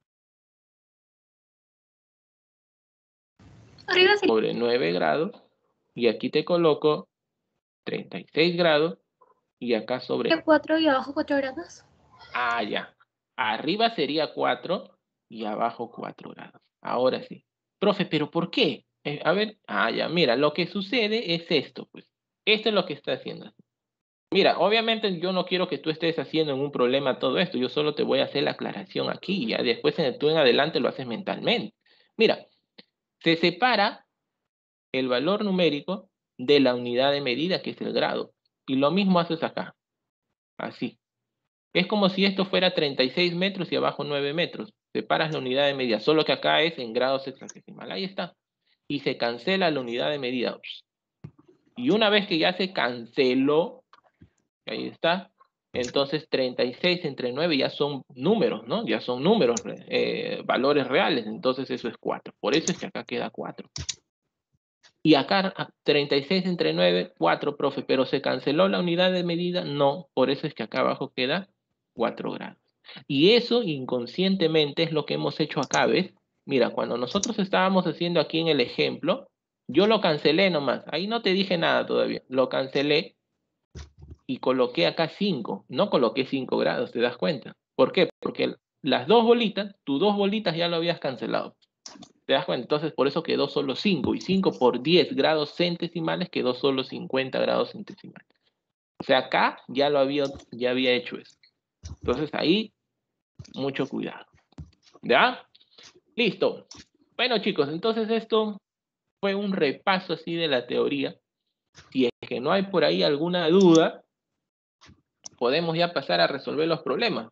Arriba sí. Sobre nueve grados. Y aquí te coloco treinta y seis grados. Y acá sobre... cuatro y abajo cuatro grados. Ah, ya. Arriba sería cuatro y abajo cuatro grados. Ahora sí. Profe, ¿pero por qué? Eh, a ver, ah, ya, mira, lo que sucede es esto, pues. Esto es lo que está haciendo. Mira, obviamente yo no quiero que tú estés haciendo en un problema todo esto. Yo solo te voy a hacer la aclaración aquí. Ya después en el, tú en adelante lo haces mentalmente. Mira, se separa el valor numérico de la unidad de medida, que es el grado. Y lo mismo haces acá. Así. Es como si esto fuera treinta y seis metros y abajo nueve metros. Separas la unidad de medida, solo que acá es en grados hexadecimal. Ahí está. Y se cancela la unidad de medida. Y una vez que ya se canceló, ahí está, entonces treinta y seis entre nueve ya son números, ¿no? Ya son números, eh, valores reales. Entonces eso es cuatro. Por eso es que acá queda cuatro. Y acá treinta y seis entre nueve, cuatro, profe. Pero se canceló la unidad de medida. No. Por eso es que acá abajo queda cuatro grados. Y eso inconscientemente es lo que hemos hecho acá, ¿ves? Mira, cuando nosotros estábamos haciendo aquí en el ejemplo, yo lo cancelé nomás. Ahí no te dije nada todavía. Lo cancelé y coloqué acá cinco. No coloqué cinco grados, ¿te das cuenta? ¿Por qué? Porque las dos bolitas, tus dos bolitas ya lo habías cancelado. ¿Te das cuenta? Entonces por eso quedó solo cinco. Y cinco por diez grados centesimales quedó solo cincuenta grados centesimales. O sea, acá ya lo había, ya había hecho eso. Entonces ahí, mucho cuidado. ¿Ya? Listo. Bueno, chicos, entonces esto fue un repaso así de la teoría. Si es que no hay por ahí alguna duda, podemos ya pasar a resolver los problemas.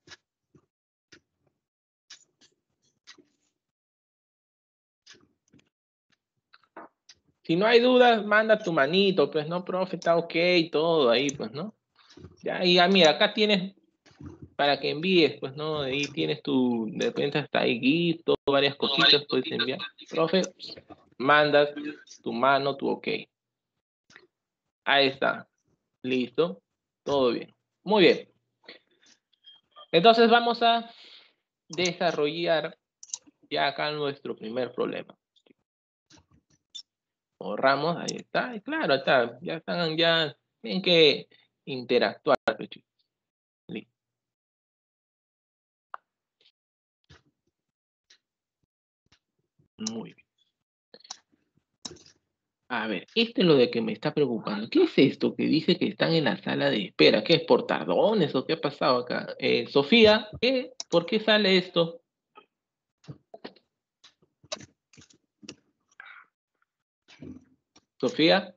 Si no hay dudas, manda tu manito, pues, ¿no, profe? Está ok, todo ahí, pues, ¿no? Ya, y ya, mira, acá tienes para que envíes, pues, ¿no? Ahí tienes tu, de repente hasta ahí GIF, todo, varias cositas puedes enviar. Profe, mandas tu mano, tu ok. Ahí está. Listo. Todo bien. Muy bien. Entonces vamos a desarrollar ya acá nuestro primer problema. Borramos, ahí está. Y claro, está. Ya están, ya tienen que interactuar, chicos. Listo. Muy bien. A ver, esto es lo de que me está preocupando. ¿Qué es esto que dice que están en la sala de espera? ¿Qué es por tardones o qué ha pasado acá? Eh, Sofía, ¿qué? ¿Por qué sale esto? Sofía.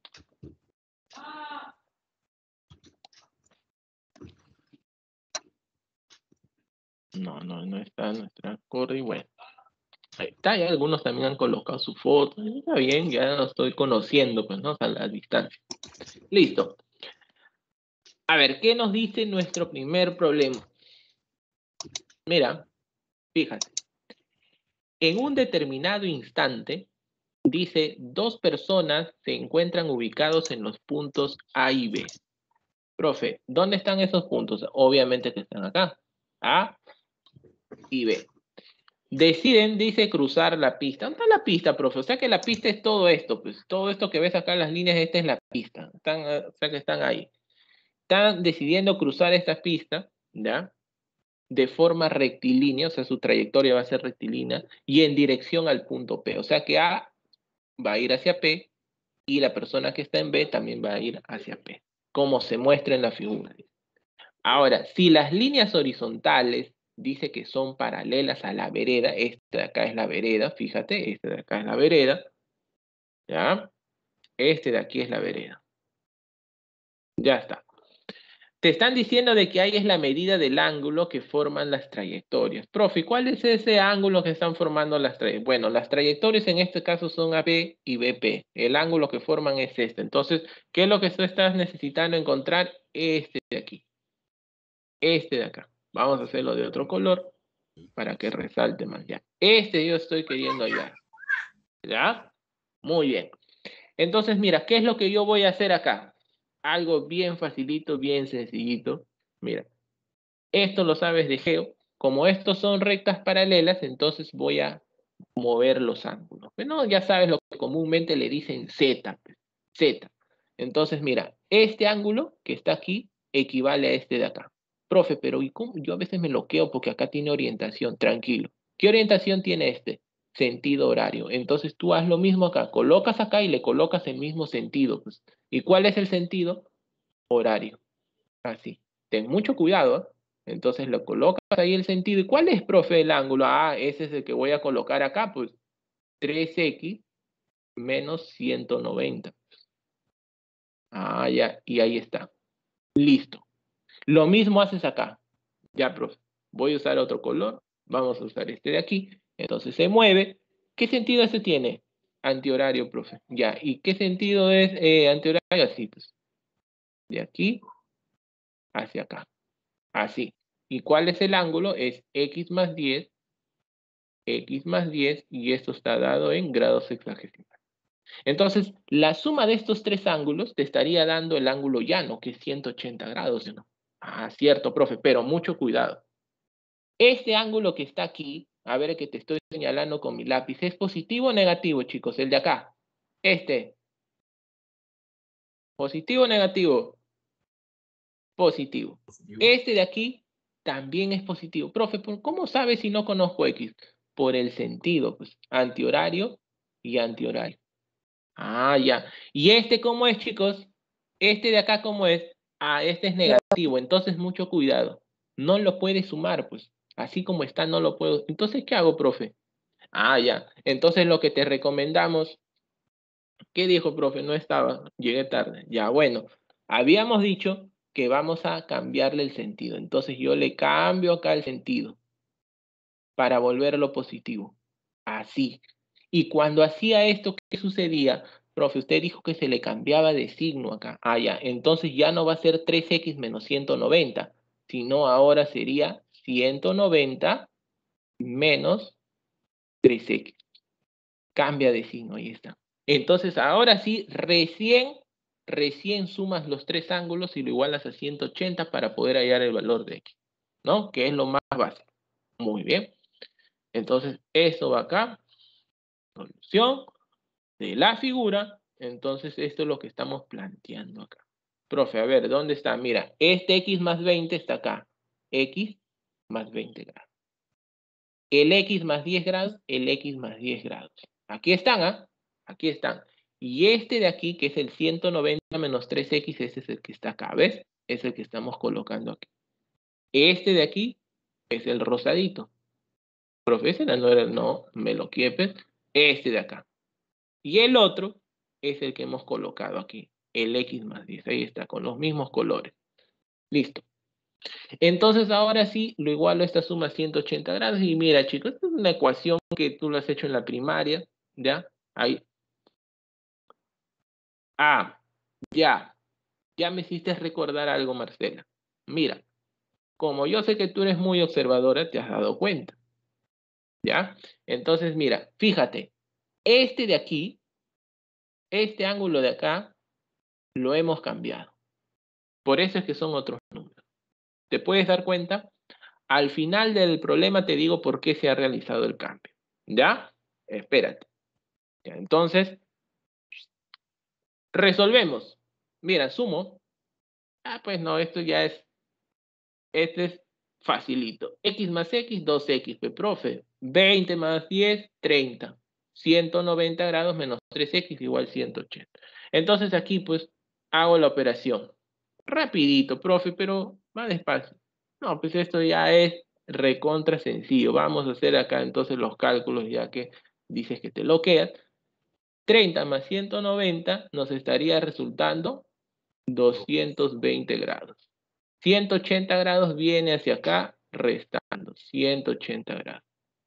No, no, no está nuestra corre. Bueno, ahí está. Ya algunos también han colocado su foto. Está bien, ya lo estoy conociendo, pues, ¿no? A la distancia. Listo. A ver, ¿qué nos dice nuestro primer problema? Mira, fíjate. En un determinado instante, dice, dos personas se encuentran ubicados en los puntos A y B. Profe, ¿dónde están esos puntos? Obviamente que están acá. A y B. Deciden, dice, cruzar la pista. ¿Dónde está la pista, profe? O sea que la pista es todo esto, pues. Todo esto que ves acá en las líneas, esta es la pista. Están, o sea que están ahí. Están decidiendo cruzar esta pista, ¿ya? De forma rectilínea, o sea, su trayectoria va a ser rectilínea, y en dirección al punto P. O sea que A va a ir hacia P, y la persona que está en B también va a ir hacia P, como se muestra en la figura. Ahora, si las líneas horizontales dice que son paralelas a la vereda, esta de acá es la vereda, fíjate, esta de acá es la vereda, ¿ya? Este de aquí es la vereda. Ya está. Te están diciendo de que ahí es la medida del ángulo que forman las trayectorias. Profe, ¿cuál es ese ángulo que están formando las trayectorias? Bueno, las trayectorias en este caso son A P y B P. El ángulo que forman es este. Entonces, ¿qué es lo que tú estás necesitando encontrar? Este de aquí. Este de acá. Vamos a hacerlo de otro color para que resalte más. Ya. Este yo estoy queriendo hallar. ¿Ya? Muy bien. Entonces, mira, ¿qué es lo que yo voy a hacer acá? Algo bien facilito, bien sencillito. Mira, esto lo sabes de geo. Como estos son rectas paralelas, entonces voy a mover los ángulos. Bueno, ya sabes lo que comúnmente le dicen Z. Z. Entonces, mira, este ángulo que está aquí equivale a este de acá. Profe, pero ¿y cómo? Yo a veces me bloqueo porque acá tiene orientación. Tranquilo. ¿Qué orientación tiene este? Sentido horario. Entonces tú haz lo mismo acá. Colocas acá y le colocas el mismo sentido. Pues. ¿Y cuál es el sentido? Horario. Así. Ten mucho cuidado. ¿eh? Entonces lo colocas ahí el sentido. ¿Y cuál es, profe, el ángulo? Ah, ese es el que voy a colocar acá. Pues tres equis menos ciento noventa. Ah, ya. Y ahí está. Listo. Lo mismo haces acá. Ya, profe. Voy a usar otro color. Vamos a usar este de aquí. Entonces se mueve. ¿Qué sentido ese tiene? Antihorario, profe. Ya. ¿Y qué sentido es eh, antihorario? Así, pues. De aquí hacia acá. Así. ¿Y cuál es el ángulo? Es X más diez. X más diez. Y esto está dado en grados sexagesimales. Entonces, la suma de estos tres ángulos te estaría dando el ángulo llano, que es ciento ochenta grados, ¿no? Ah, cierto, profe, pero mucho cuidado. Este ángulo que está aquí, a ver que te estoy señalando con mi lápiz, ¿es positivo o negativo, chicos? El de acá. Este. ¿Positivo o negativo? Positivo. Positivo. Este de aquí también es positivo. Profe, ¿cómo sabes si no conozco X? Por el sentido, pues, antihorario y antihorario. Ah, ya. ¿Y este cómo es, chicos? Este de acá, ¿cómo es? Ah, este es negativo. Entonces, mucho cuidado. No lo puedes sumar, pues. Así como está, no lo puedo. Entonces, ¿qué hago, profe? Ah, ya. Entonces, lo que te recomendamos... ¿Qué dijo, profe? No estaba. Llegué tarde. Ya, bueno. Habíamos dicho que vamos a cambiarle el sentido. Entonces, yo le cambio acá el sentido para volverlo positivo. Así. Y cuando hacía esto, ¿qué sucedía? Profe, usted dijo que se le cambiaba de signo acá. Ah, ya. Entonces ya no va a ser tres equis menos ciento noventa, sino ahora sería ciento noventa menos tres equis. Cambia de signo, ahí está. Entonces ahora sí, recién, recién sumas los tres ángulos y lo igualas a ciento ochenta para poder hallar el valor de x, ¿no? Que es lo más básico. Muy bien. Entonces, eso va acá. Solución de la figura. Entonces, esto es lo que estamos planteando acá. Profe, a ver, ¿dónde está? Mira, este x más veinte está acá. X más veinte grados. El x más diez grados, el x más diez grados. Aquí están, ¿ah? Aquí están. Y este de aquí, que es el ciento noventa menos tres equis, ese es el que está acá, ¿ves? Es el que estamos colocando aquí. Este de aquí es el rosadito. Profe, ese no era, no, me lo quiepes. Este de acá. Y el otro es el que hemos colocado aquí, el x más diez. Ahí está, con los mismos colores. Listo. Entonces, ahora sí, lo igualo a esta suma ciento ochenta grados. Y mira, chicos, esta es una ecuación que tú lo has hecho en la primaria, ¿ya? Ahí. Ah, ya. Ya me hiciste recordar algo, Marcela. Mira, como yo sé que tú eres muy observadora, te has dado cuenta, ¿ya? Entonces, mira, fíjate, este de aquí, este ángulo de acá, lo hemos cambiado. Por eso es que son otros números. ¿Te puedes dar cuenta? Al final del problema te digo por qué se ha realizado el cambio. ¿Ya? Espérate. Ya, entonces, resolvemos. Mira, sumo. Ah, pues no, esto ya es, este es facilito. X más X, dos equis, pues, profe. veinte más diez, treinta. ciento noventa grados menos tres equis igual ciento ochenta. Entonces aquí, pues, hago la operación. Rapidito, profe, pero va despacio. No, pues esto ya es recontra sencillo. Vamos a hacer acá entonces los cálculos ya que dices que te lo quedas. treinta más ciento noventa nos estaría resultando doscientos veinte grados. ciento ochenta grados viene hacia acá, restando, ciento ochenta grados.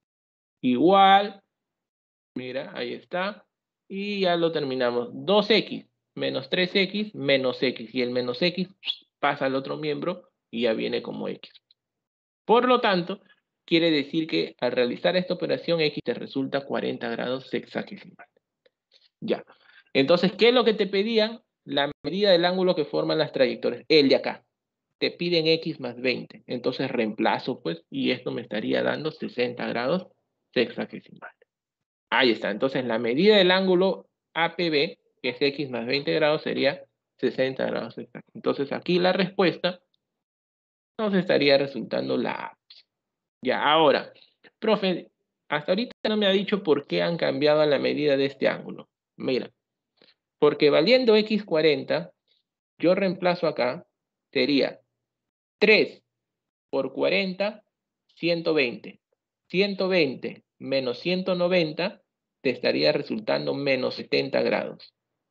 Igual, mira, ahí está. Y ya lo terminamos. dos equis menos tres equis menos X. Y el menos X pasa al otro miembro y ya viene como X. Por lo tanto, quiere decir que al realizar esta operación X te resulta cuarenta grados sexagesimal. Ya. Entonces, ¿qué es lo que te pedían? La medida del ángulo que forman las trayectorias. El de acá. Te piden X más veinte. Entonces reemplazo, pues, y esto me estaría dando sesenta grados sexagesimales. Ahí está. Entonces, la medida del ángulo A P B, que es X más veinte grados, sería sesenta grados sexagesimales. Entonces, aquí la respuesta nos estaría resultando la A. Ya, ahora, profe, hasta ahorita no me ha dicho por qué han cambiado la medida de este ángulo. Mira, porque valiendo X cuarenta, yo reemplazo acá, sería tres por cuarenta, ciento veinte. ciento veinte menos ciento noventa te estaría resultando menos setenta grados.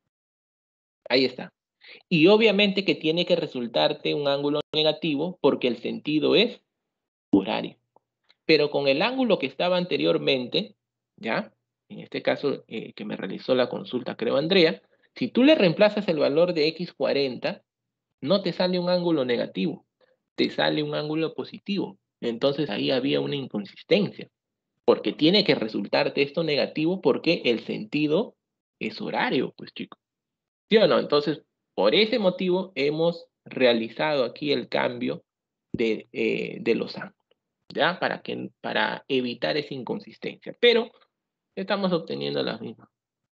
Ahí está. Y obviamente que tiene que resultarte un ángulo negativo porque el sentido es horario. Pero con el ángulo que estaba anteriormente, ¿ya? En este caso eh, que me realizó la consulta, creo, Andrea, si tú le reemplazas el valor de X cuarenta, no te sale un ángulo negativo, te sale un ángulo positivo. Entonces ahí había una inconsistencia, porque tiene que resultarte esto negativo porque el sentido es horario, pues chicos. ¿Sí o no? Entonces, por ese motivo hemos realizado aquí el cambio de, eh, de los ángulos, ¿ya? Para, que, para evitar esa inconsistencia. Pero estamos obteniendo las mismas.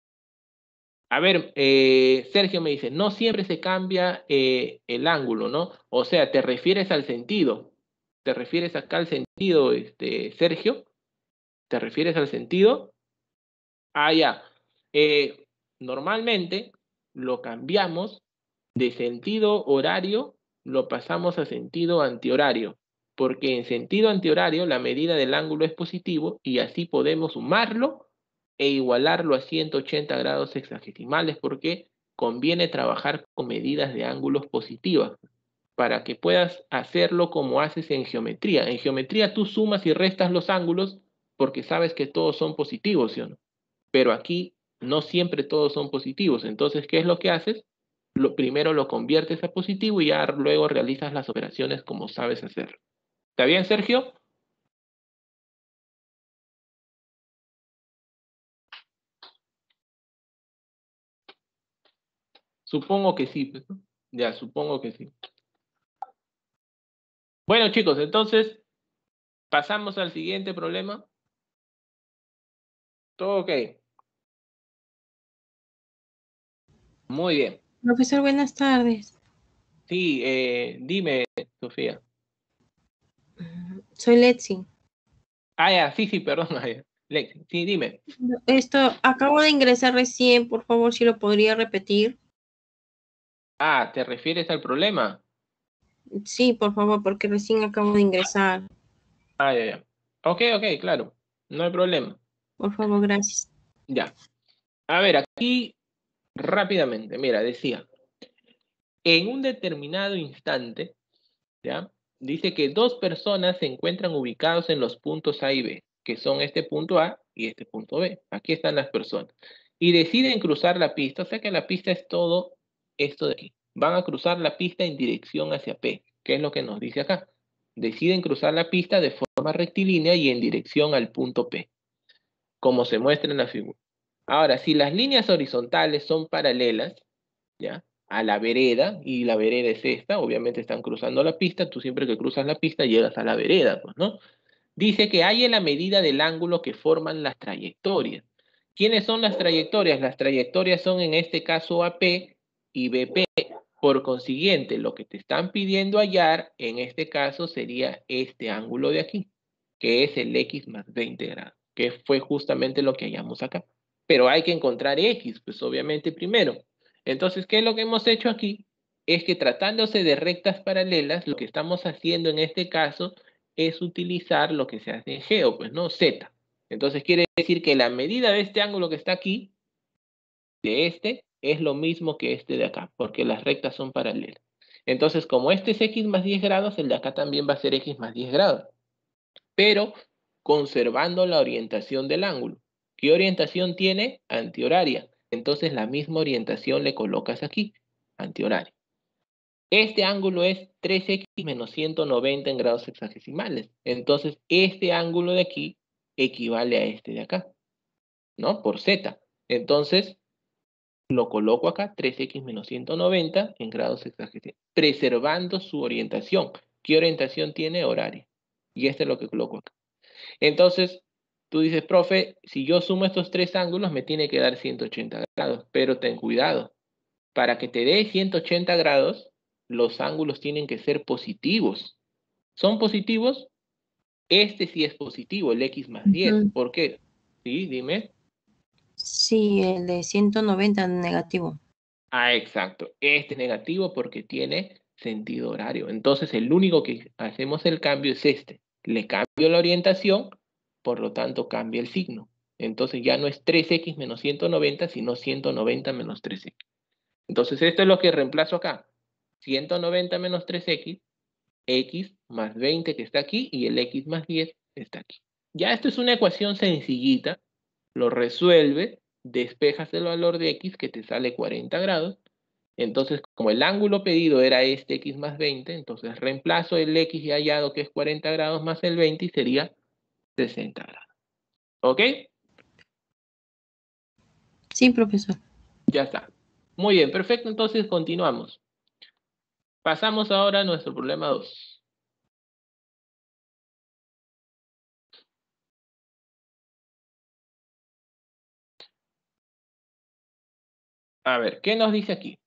A ver, eh, Sergio me dice, no siempre se cambia eh, el ángulo, ¿no? O sea, ¿te refieres al sentido? ¿Te refieres acá al sentido, este, Sergio? ¿Te refieres al sentido? Ah, ya. Eh, normalmente lo cambiamos de sentido horario, lo pasamos a sentido antihorario, porque en sentido antihorario la medida del ángulo es positivo y así podemos sumarlo e igualarlo a ciento ochenta grados sexagesimales porque conviene trabajar con medidas de ángulos positivas para que puedas hacerlo como haces en geometría. En geometría tú sumas y restas los ángulos porque sabes que todos son positivos, ¿sí o no? Pero aquí no siempre todos son positivos. Entonces, ¿qué es lo que haces? Lo, primero lo conviertes a positivo y ya luego realizas las operaciones como sabes hacerlo. ¿Está bien, Sergio? Supongo que sí, pues, ¿no? Ya, supongo que sí. Bueno, chicos, entonces pasamos al siguiente problema. ¿Todo ok? Muy bien. Profesor, buenas tardes. Sí, eh, dime, Sofía. Soy Letzi. Ah, ya, sí, sí, perdón. Lexi, sí, dime. Esto, acabo de ingresar recién, por favor, si lo podría repetir. Ah, ¿te refieres al problema? Sí, por favor, porque recién acabo de ingresar. Ah, ya, ya. Ok, ok, claro. No hay problema. Por favor, gracias. Ya. A ver, aquí rápidamente, mira, decía, en un determinado instante, ¿ya? Dice que dos personas se encuentran ubicados en los puntos A y B, que son este punto A y este punto B. Aquí están las personas. Y deciden cruzar la pista, o sea que la pista es todo esto de aquí. Van a cruzar la pista en dirección hacia P, que es lo que nos dice acá. Deciden cruzar la pista de forma rectilínea y en dirección al punto P, como se muestra en la figura. Ahora, si las líneas horizontales son paralelas, ¿ya? A la vereda, y la vereda es esta, obviamente están cruzando la pista, tú siempre que cruzas la pista llegas a la vereda, pues, ¿no? Dice que hay en la medida del ángulo que forman las trayectorias. ¿Quiénes son las trayectorias? Las trayectorias son en este caso A P y B P. Por consiguiente, lo que te están pidiendo hallar, en este caso, sería este ángulo de aquí, que es el X más veinte grados, que fue justamente lo que hallamos acá. Pero hay que encontrar X, pues obviamente primero. Entonces, ¿qué es lo que hemos hecho aquí? Es que tratándose de rectas paralelas, lo que estamos haciendo en este caso es utilizar lo que se hace en geo, pues, ¿no? Z. Entonces quiere decir que la medida de este ángulo que está aquí, de este, es lo mismo que este de acá, porque las rectas son paralelas. Entonces, como este es x más diez grados, el de acá también va a ser x más diez grados. Pero conservando la orientación del ángulo. ¿Qué orientación tiene? Antihoraria. Entonces, la misma orientación le colocas aquí, antihoraria. Este ángulo es tres equis menos ciento noventa en grados sexagesimales. Entonces, este ángulo de aquí equivale a este de acá, ¿no? Por z. Entonces, lo coloco acá, tres equis menos ciento noventa en grados sexagesimales, preservando su orientación. ¿Qué orientación tiene? Horaria. Y este es lo que coloco acá. Entonces, tú dices, profe, si yo sumo estos tres ángulos, me tiene que dar ciento ochenta grados. Pero ten cuidado. Para que te dé ciento ochenta grados, los ángulos tienen que ser positivos. ¿Son positivos? Este sí es positivo, el x más diez. Ujú. ¿Por qué? Sí, dime. Sí, el de ciento noventa negativo. Ah, exacto. Este es negativo porque tiene sentido horario. Entonces, el único que hacemos el cambio es este. Le cambio la orientación, por lo tanto, cambia el signo. Entonces, ya no es tres equis menos ciento noventa, sino ciento noventa menos tres equis. Entonces, esto es lo que reemplazo acá. ciento noventa menos tres equis, x más veinte que está aquí, y el x más diez está aquí. Ya esto es una ecuación sencillita. Lo resuelve, despejas el valor de x, que te sale cuarenta grados. Entonces, como el ángulo pedido era este x más veinte, entonces reemplazo el x ya hallado, que es cuarenta grados, más el veinte, y sería sesenta grados. ¿Ok? Sí, profesor. Ya está. Muy bien, perfecto. Entonces, continuamos. Pasamos ahora a nuestro problema dos. A ver, ¿qué nos dice aquí?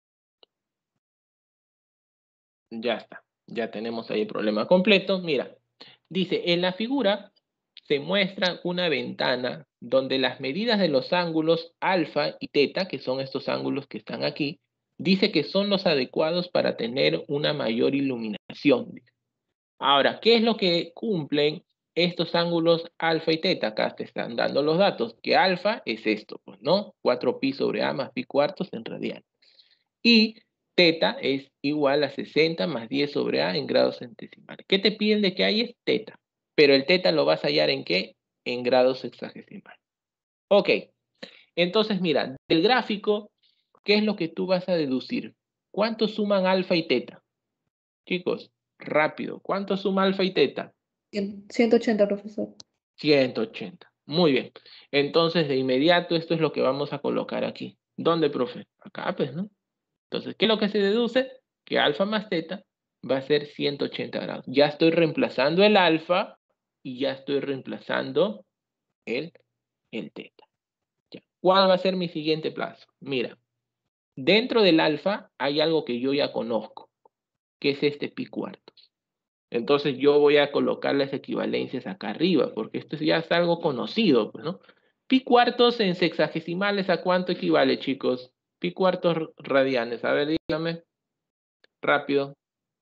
Ya está. Ya tenemos ahí el problema completo. Mira, dice, en la figura se muestra una ventana donde las medidas de los ángulos alfa y teta, que son estos ángulos que están aquí, dice que son los adecuados para tener una mayor iluminación. Ahora, ¿qué es lo que cumplen estos ángulos alfa y teta? Acá te están dando los datos, que alfa es esto, pues, ¿no? cuatro pi sobre a más pi cuartos en radianes. Y teta es igual a sesenta más diez sobre a en grados centesimales. ¿Qué te piden de que hay? Es teta. Pero el teta lo vas a hallar ¿en qué? En grados sexagesimales. Ok. Entonces, mira, del gráfico, ¿qué es lo que tú vas a deducir? ¿Cuánto suman alfa y teta? Chicos, rápido. ¿Cuánto suma alfa y teta? ciento ochenta, profesor. ciento ochenta. Muy bien. Entonces, de inmediato, esto es lo que vamos a colocar aquí. ¿Dónde, profe? Acá, pues, ¿no? Entonces, ¿qué es lo que se deduce? Que alfa más teta va a ser ciento ochenta grados. Ya estoy reemplazando el alfa y ya estoy reemplazando el, el teta. Ya. ¿Cuál va a ser mi siguiente paso? Mira, dentro del alfa hay algo que yo ya conozco, que es este pi cuartos. Entonces yo voy a colocar las equivalencias acá arriba, porque esto ya es algo conocido, pues, ¿no? Pi cuartos en sexagesimales, ¿a cuánto equivale, chicos? Pi cuartos radianes. A ver, dígame. Rápido.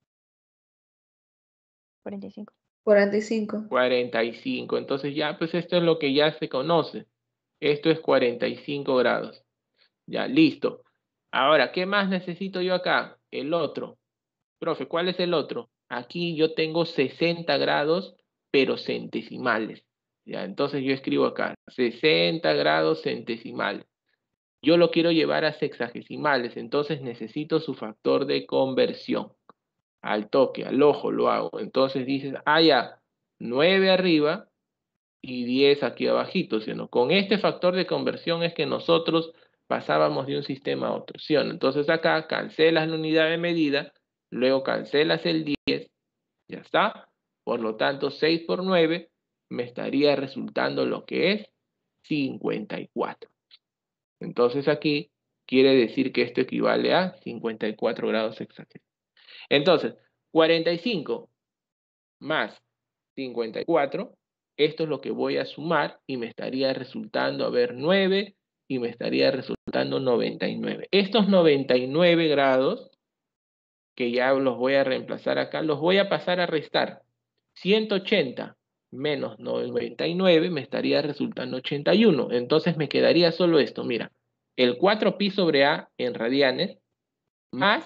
cuarenta y cinco. cuarenta y cinco. cuarenta y cinco. Entonces ya, pues esto es lo que ya se conoce. Esto es cuarenta y cinco grados. Ya, listo. Ahora, ¿qué más necesito yo acá? El otro. Profe, ¿cuál es el otro? Aquí yo tengo sesenta grados, pero centesimales. Ya, entonces yo escribo acá, sesenta grados centesimales. Yo lo quiero llevar a sexagesimales, entonces necesito su factor de conversión. Al toque, al ojo lo hago. Entonces dices, ah, ya, nueve arriba y diez aquí abajito, ¿sí o no? Con este factor de conversión es que nosotros pasábamos de un sistema a otro, ¿sí o no? Entonces acá cancelas la unidad de medida, luego cancelas el diez, ya está. Por lo tanto, seis por nueve me estaría resultando lo que es cincuenta y cuatro. Entonces aquí quiere decir que esto equivale a cincuenta y cuatro grados exactos. Entonces, cuarenta y cinco más cincuenta y cuatro, esto es lo que voy a sumar y me estaría resultando, a ver, nueve y me estaría resultando noventa y nueve. Estos noventa y nueve grados, que ya los voy a reemplazar acá, los voy a pasar a restar. ciento ochenta menos noventa y nueve me estaría resultando ochenta y uno. Entonces me quedaría solo esto, mira, el cuatro pi sobre a en radianes más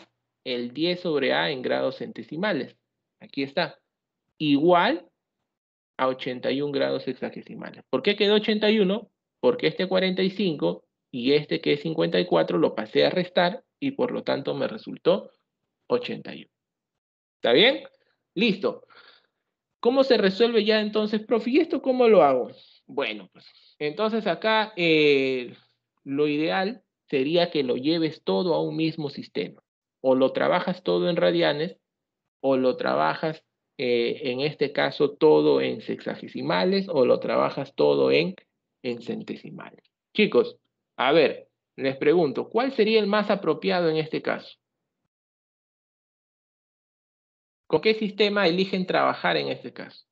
el diez sobre A en grados centesimales. Aquí está. Igual a ochenta y un grados sexagesimales. ¿Por qué quedó ochenta y uno? Porque este cuarenta y cinco y este que es cincuenta y cuatro lo pasé a restar y por lo tanto me resultó ochenta y uno. ¿Está bien? Listo. ¿Cómo se resuelve ya entonces, profe? ¿Y esto cómo lo hago? Bueno, pues entonces acá eh, lo ideal sería que lo lleves todo a un mismo sistema. O lo trabajas todo en radianes o lo trabajas, eh, en este caso, todo en sexagesimales o lo trabajas todo en, en centesimales. Chicos, a ver, les pregunto, ¿cuál sería el más apropiado en este caso? ¿Con qué sistema eligen trabajar en este caso?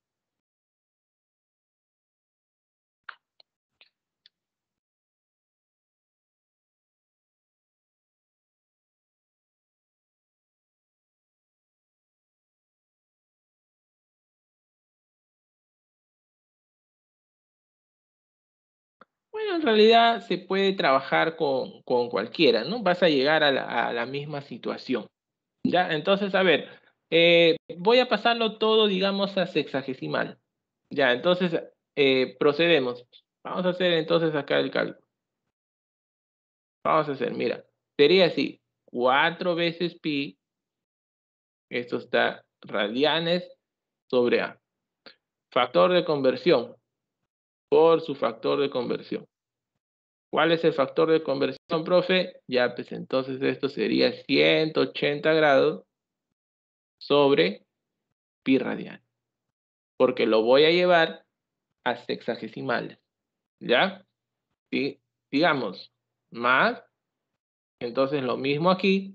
Bueno, en realidad se puede trabajar con, con cualquiera, ¿no? Vas a llegar a la, a la misma situación, ¿ya? Entonces, a ver, eh, voy a pasarlo todo, digamos, a sexagesimal. Ya, entonces, eh, procedemos. Vamos a hacer entonces acá el cálculo. Vamos a hacer, mira, sería así, cuatro veces pi, esto está radianes sobre A. Factor de conversión, por su factor de conversión. ¿Cuál es el factor de conversión, profe? Ya, pues entonces esto sería ciento ochenta grados sobre pi radian. Porque lo voy a llevar a sexagesimales. ¿Ya? ¿Sí? Digamos, más. Entonces lo mismo aquí.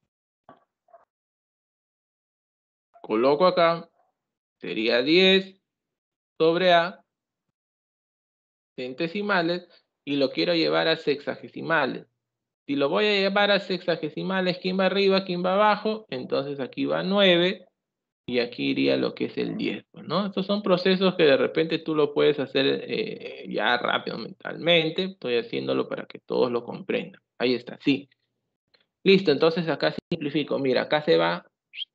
Coloco acá. Sería diez sobre A. Centesimales. Y lo quiero llevar a sexagesimales. Si lo voy a llevar a sexagesimales, ¿quién va arriba, quién va abajo? Entonces aquí va nueve y aquí iría lo que es el diez, ¿no? Estos son procesos que de repente tú lo puedes hacer eh, ya rápido mentalmente. Estoy haciéndolo para que todos lo comprendan. Ahí está, sí. Listo, entonces acá simplifico. Mira, acá se va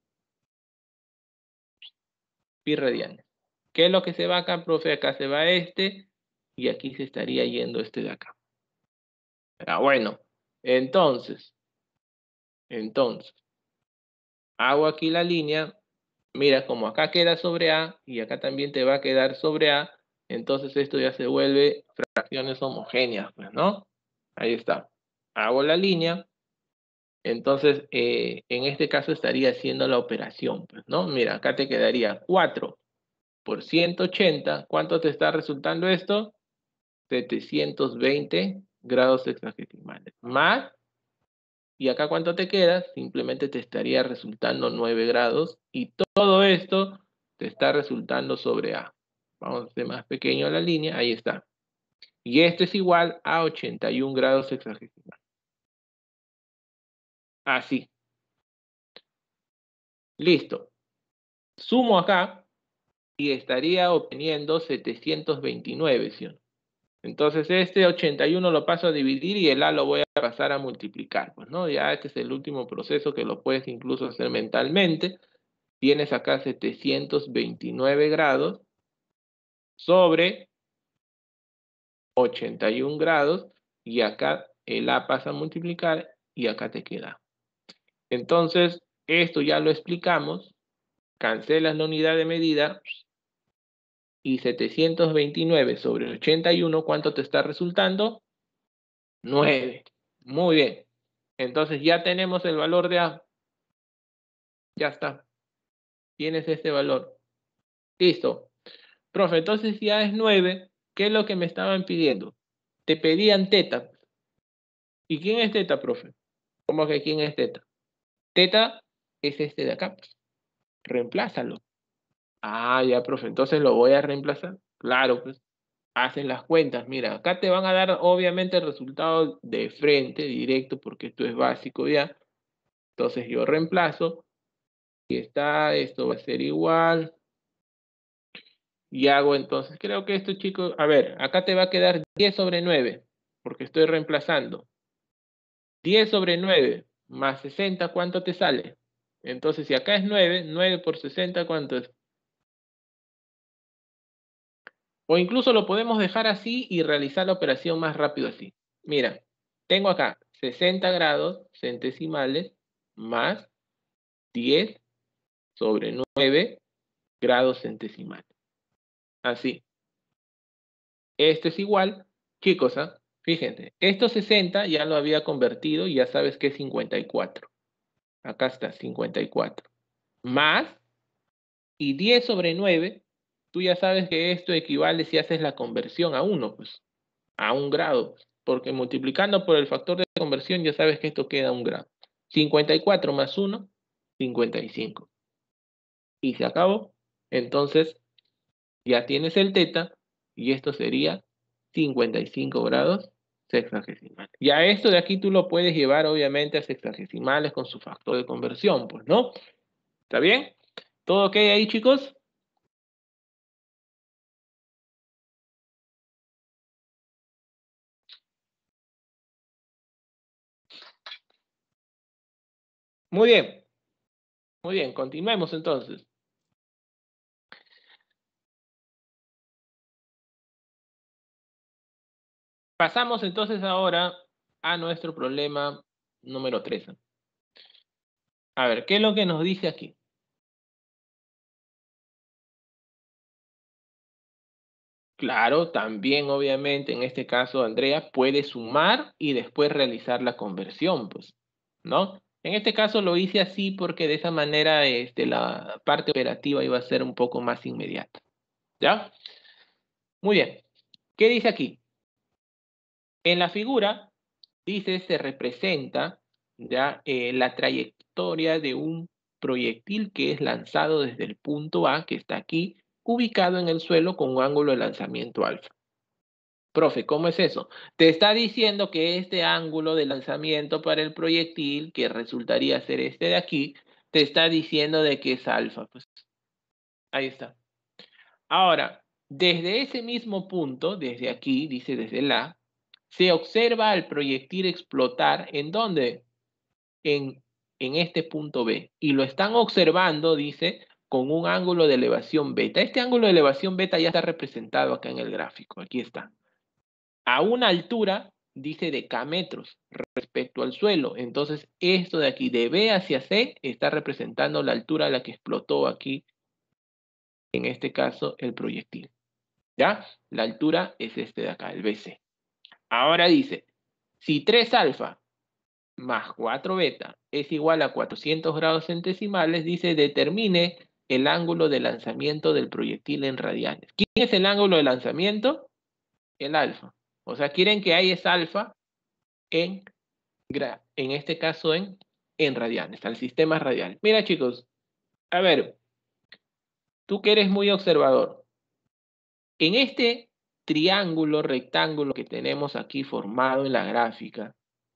pi radianes. ¿Qué es lo que se va acá, profe? Acá se va este y aquí se estaría yendo este de acá. Ah, bueno, entonces, entonces, hago aquí la línea. Mira, como acá queda sobre A y acá también te va a quedar sobre A, entonces esto ya se vuelve fracciones homogéneas, pues, ¿no? Ahí está. Hago la línea. Entonces, eh, en este caso estaría haciendo la operación, pues, ¿no? Mira, acá te quedaría cuatro por ciento ochenta. ¿Cuánto te está resultando esto? setecientos veinte grados sexagesimales. Más, ¿y acá cuánto te queda? Simplemente te estaría resultando nueve grados. Y todo esto te está resultando sobre A. Vamos a hacer más pequeño la línea. Ahí está. Y este es igual a ochenta y un grados sexagesimales. Así. Listo. Sumo acá y estaría obteniendo setecientos veintinueve, ¿sí? Entonces este ochenta y uno lo paso a dividir y el A lo voy a pasar a multiplicar, pues, ¿no? Ya este es el último proceso que lo puedes incluso hacer mentalmente. Tienes acá setecientos veintinueve grados sobre ochenta y un grados y acá el A pasa a multiplicar y acá te queda. Entonces, esto ya lo explicamos. Cancelas la unidad de medida y setecientos veintinueve sobre ochenta y uno, ¿cuánto te está resultando? nueve. Muy bien. Entonces ya tenemos el valor de A. Ya está. Tienes este valor. Listo. Profe, entonces si A es nueve, ¿qué es lo que me estaban pidiendo? Te pedían teta. ¿Y quién es teta, profe? ¿Cómo que quién es teta? Teta es este de acá. Reemplázalo. Ah, ya, profe. Entonces lo voy a reemplazar. Claro, pues. Hacen las cuentas. Mira, acá te van a dar obviamente el resultado de frente, directo, porque esto es básico ya. Entonces yo reemplazo. Y está, esto va a ser igual. Y hago entonces, creo que esto, chicos, a ver, acá te va a quedar diez sobre nueve, porque estoy reemplazando. diez sobre nueve, más sesenta, ¿cuánto te sale? Entonces, si acá es nueve, nueve por sesenta, ¿cuánto es? O incluso lo podemos dejar así y realizar la operación más rápido así. Mira, tengo acá sesenta grados centesimales más diez sobre nueve grados centesimales. Así. Esto es igual, ¿qué cosa? Fíjense, esto sesenta ya lo había convertido y ya sabes que es cincuenta y cuatro. Acá está, cincuenta y cuatro. Más, y diez sobre nueve, tú ya sabes que esto equivale si haces la conversión a uno, pues, a un grado. Porque multiplicando por el factor de conversión ya sabes que esto queda a un grado. cincuenta y cuatro más uno, cincuenta y cinco. Y se acabó. Entonces, ya tienes el teta, y esto sería cincuenta y cinco grados sexagesimales. Ya esto de aquí tú lo puedes llevar obviamente a sexagesimales con su factor de conversión, pues, ¿no? ¿Está bien? ¿Todo ok ahí, chicos? Muy bien. Muy bien, continuemos entonces. Pasamos entonces ahora a nuestro problema número tres. A ver, ¿qué es lo que nos dice aquí? Claro, también obviamente en este caso Andrea puede sumar y después realizar la conversión, pues, ¿no? En este caso lo hice así porque de esa manera este, la parte operativa iba a ser un poco más inmediata. ¿Ya? Muy bien. ¿Qué dice aquí? En la figura, dice, se representa ya eh, la trayectoria de un proyectil que es lanzado desde el punto A, que está aquí, ubicado en el suelo con un ángulo de lanzamiento alfa. Profe, ¿cómo es eso? Te está diciendo que este ángulo de lanzamiento para el proyectil, que resultaría ser este de aquí, te está diciendo de que es alfa. Pues ahí está. Ahora, desde ese mismo punto, desde aquí, dice desde el A, se observa al proyectil explotar, ¿en dónde? En, en este punto B. Y lo están observando, dice, con un ángulo de elevación beta. Este ángulo de elevación beta ya está representado acá en el gráfico. Aquí está. A una altura, dice, de K metros respecto al suelo. Entonces, esto de aquí, de B hacia C, está representando la altura a la que explotó aquí, en este caso, el proyectil. ¿Ya? La altura es este de acá, el B C. Ahora dice, si tres alfa más cuatro beta es igual a cuatrocientos grados centesimales, dice, determine el ángulo de lanzamiento del proyectil en radianes. ¿Quién es el ángulo de lanzamiento? El alfa. O sea, quieren que hay esa alfa en, en este caso en, en radianes, al sistema radial. Mira, chicos, a ver, tú que eres muy observador, en este triángulo rectángulo que tenemos aquí formado en la gráfica,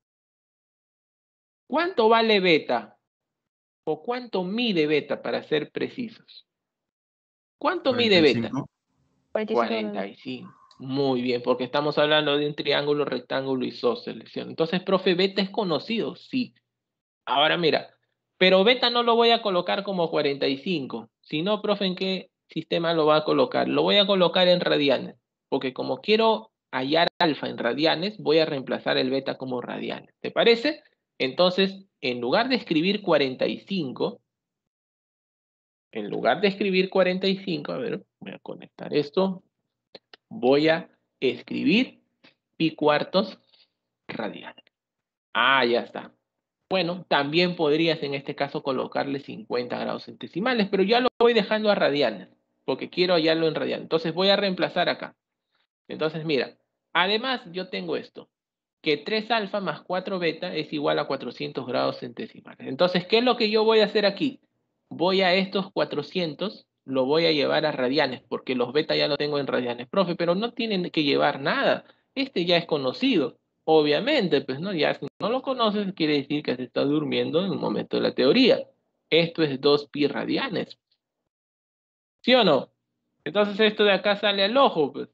¿cuánto vale beta? ¿O cuánto mide beta, para ser precisos? ¿Cuánto mide beta? cuarenta y cinco. cuarenta y cinco. Muy bien, porque estamos hablando de un triángulo, rectángulo isósceles. Entonces, profe, beta es conocido, sí. Ahora mira, pero beta no lo voy a colocar como cuarenta y cinco. Si no, profe, ¿en qué sistema lo va a colocar? Lo voy a colocar en radianes, porque como quiero hallar alfa en radianes, voy a reemplazar el beta como radianes. ¿Te parece? Entonces, en lugar de escribir cuarenta y cinco, en lugar de escribir cuarenta y cinco, a ver, voy a conectar esto, voy a escribir pi cuartos radianes. Ah, ya está. Bueno, también podrías en este caso colocarle cincuenta grados centesimales, pero ya lo voy dejando a radianes, porque quiero hallarlo en radianes. Entonces voy a reemplazar acá. Entonces mira, además yo tengo esto, que tres alfa más cuatro beta es igual a cuatrocientos grados centesimales. Entonces, ¿qué es lo que yo voy a hacer aquí? Voy a estos cuatrocientos, lo voy a llevar a radianes, porque los beta ya lo tengo en radianes. Profe, pero no tienen que llevar nada. Este ya es conocido. Obviamente, pues no, ya si no lo conoces, quiere decir que se está durmiendo en un momento de la teoría. Esto es dos pi radianes. ¿Sí o no? Entonces esto de acá sale al ojo, pues.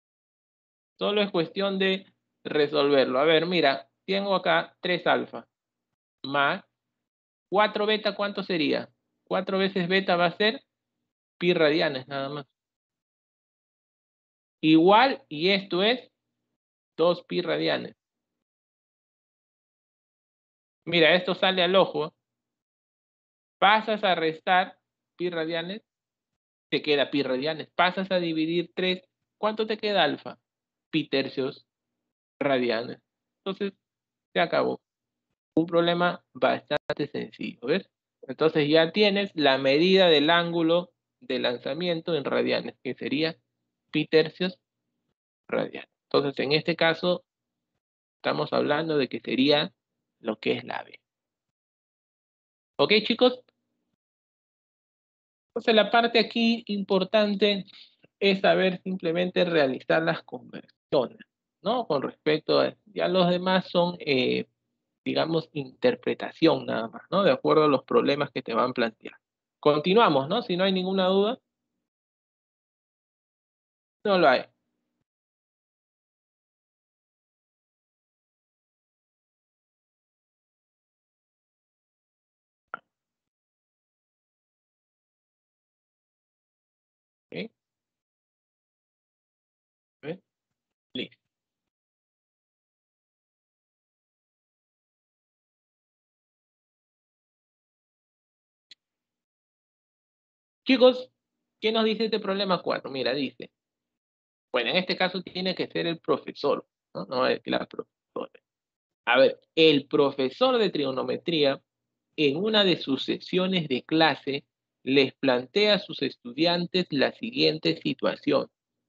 Solo es cuestión de resolverlo. A ver, mira, tengo acá tres alfa. más cuatro beta, ¿cuánto sería? cuatro veces beta va a ser pi radianes nada más. Igual, y esto es dos pi radianes. Mira, esto sale al ojo. Pasas a restar pi radianes, te queda pi radianes. Pasas a dividir tres, ¿cuánto te queda alfa? Pi tercios radianes. Entonces, se acabó. Un problema bastante sencillo, ¿ves? Entonces ya tienes la medida del ángulo de lanzamiento en radianes, que sería pi tercios radianes. Entonces, en este caso, estamos hablando de que sería lo que es la B. ¿Ok, chicos? Entonces, la parte aquí importante es saber simplemente realizar las conversiones, ¿no? Con respecto a, ya los demás son, eh, digamos, interpretación nada más, ¿no? De acuerdo a los problemas que te van a plantear. Continuamos, ¿no? Si no hay ninguna duda. No lo hay. ¿Ok? ¿Ok? Listo. Chicos, ¿qué nos dice este problema cuatro? Mira, dice, bueno, en este caso tiene que ser el profesor, ¿no? No es la profesora. A ver, el profesor de trigonometría, en una de sus sesiones de clase, les plantea a sus estudiantes la siguiente situación.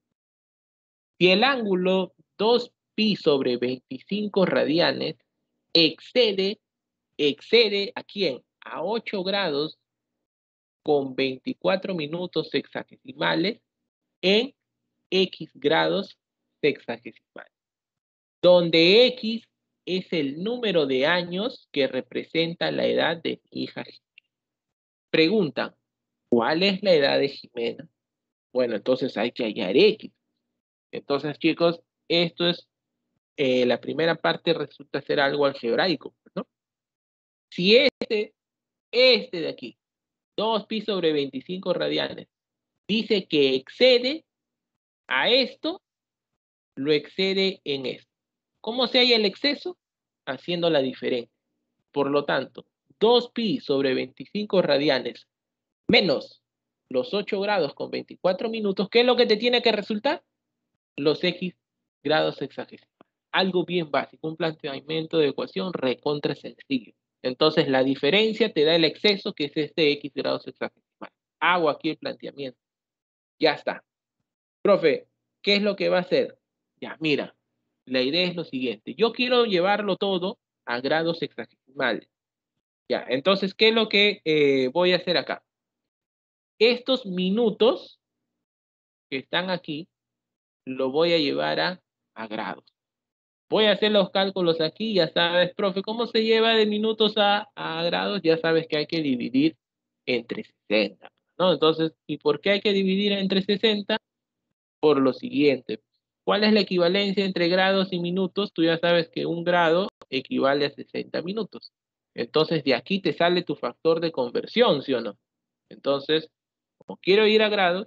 Si el ángulo dos pi sobre veinticinco radianes excede, excede ¿a quién? A ocho grados con veinticuatro minutos sexagesimales en X grados sexagesimales, donde X es el número de años que representa la edad de mi hija Jimena. Preguntan, ¿cuál es la edad de Jimena? Bueno, entonces hay que hallar X. Entonces, chicos, esto es, eh, la primera parte resulta ser algo algebraico, ¿no? Si este, este de aquí, dos pi sobre veinticinco radianes, dice que excede a esto, lo excede en esto. ¿Cómo se halla el exceso? Haciendo la diferencia. Por lo tanto, dos pi sobre veinticinco radianes menos los ocho grados con veinticuatro minutos, ¿qué es lo que te tiene que resultar? Los X grados sexagesimales. Algo bien básico, un planteamiento de ecuación recontra sencillo. Entonces, la diferencia te da el exceso, que es este X grados sexagesimales. Hago aquí el planteamiento. Ya está. Profe, ¿qué es lo que va a hacer? Ya, mira, la idea es lo siguiente. Yo quiero llevarlo todo a grados sexagesimales. Ya, entonces, ¿qué es lo que eh, voy a hacer acá? Estos minutos que están aquí, lo voy a llevar a, a grados. Voy a hacer los cálculos aquí, ya sabes, profe, ¿cómo se lleva de minutos a, a grados? Ya sabes que hay que dividir entre sesenta, ¿no? Entonces, ¿y por qué hay que dividir entre sesenta? Por lo siguiente. ¿Cuál es la equivalencia entre grados y minutos? Tú ya sabes que un grado equivale a sesenta minutos. Entonces, de aquí te sale tu factor de conversión, ¿sí o no? Entonces, como quiero ir a grados,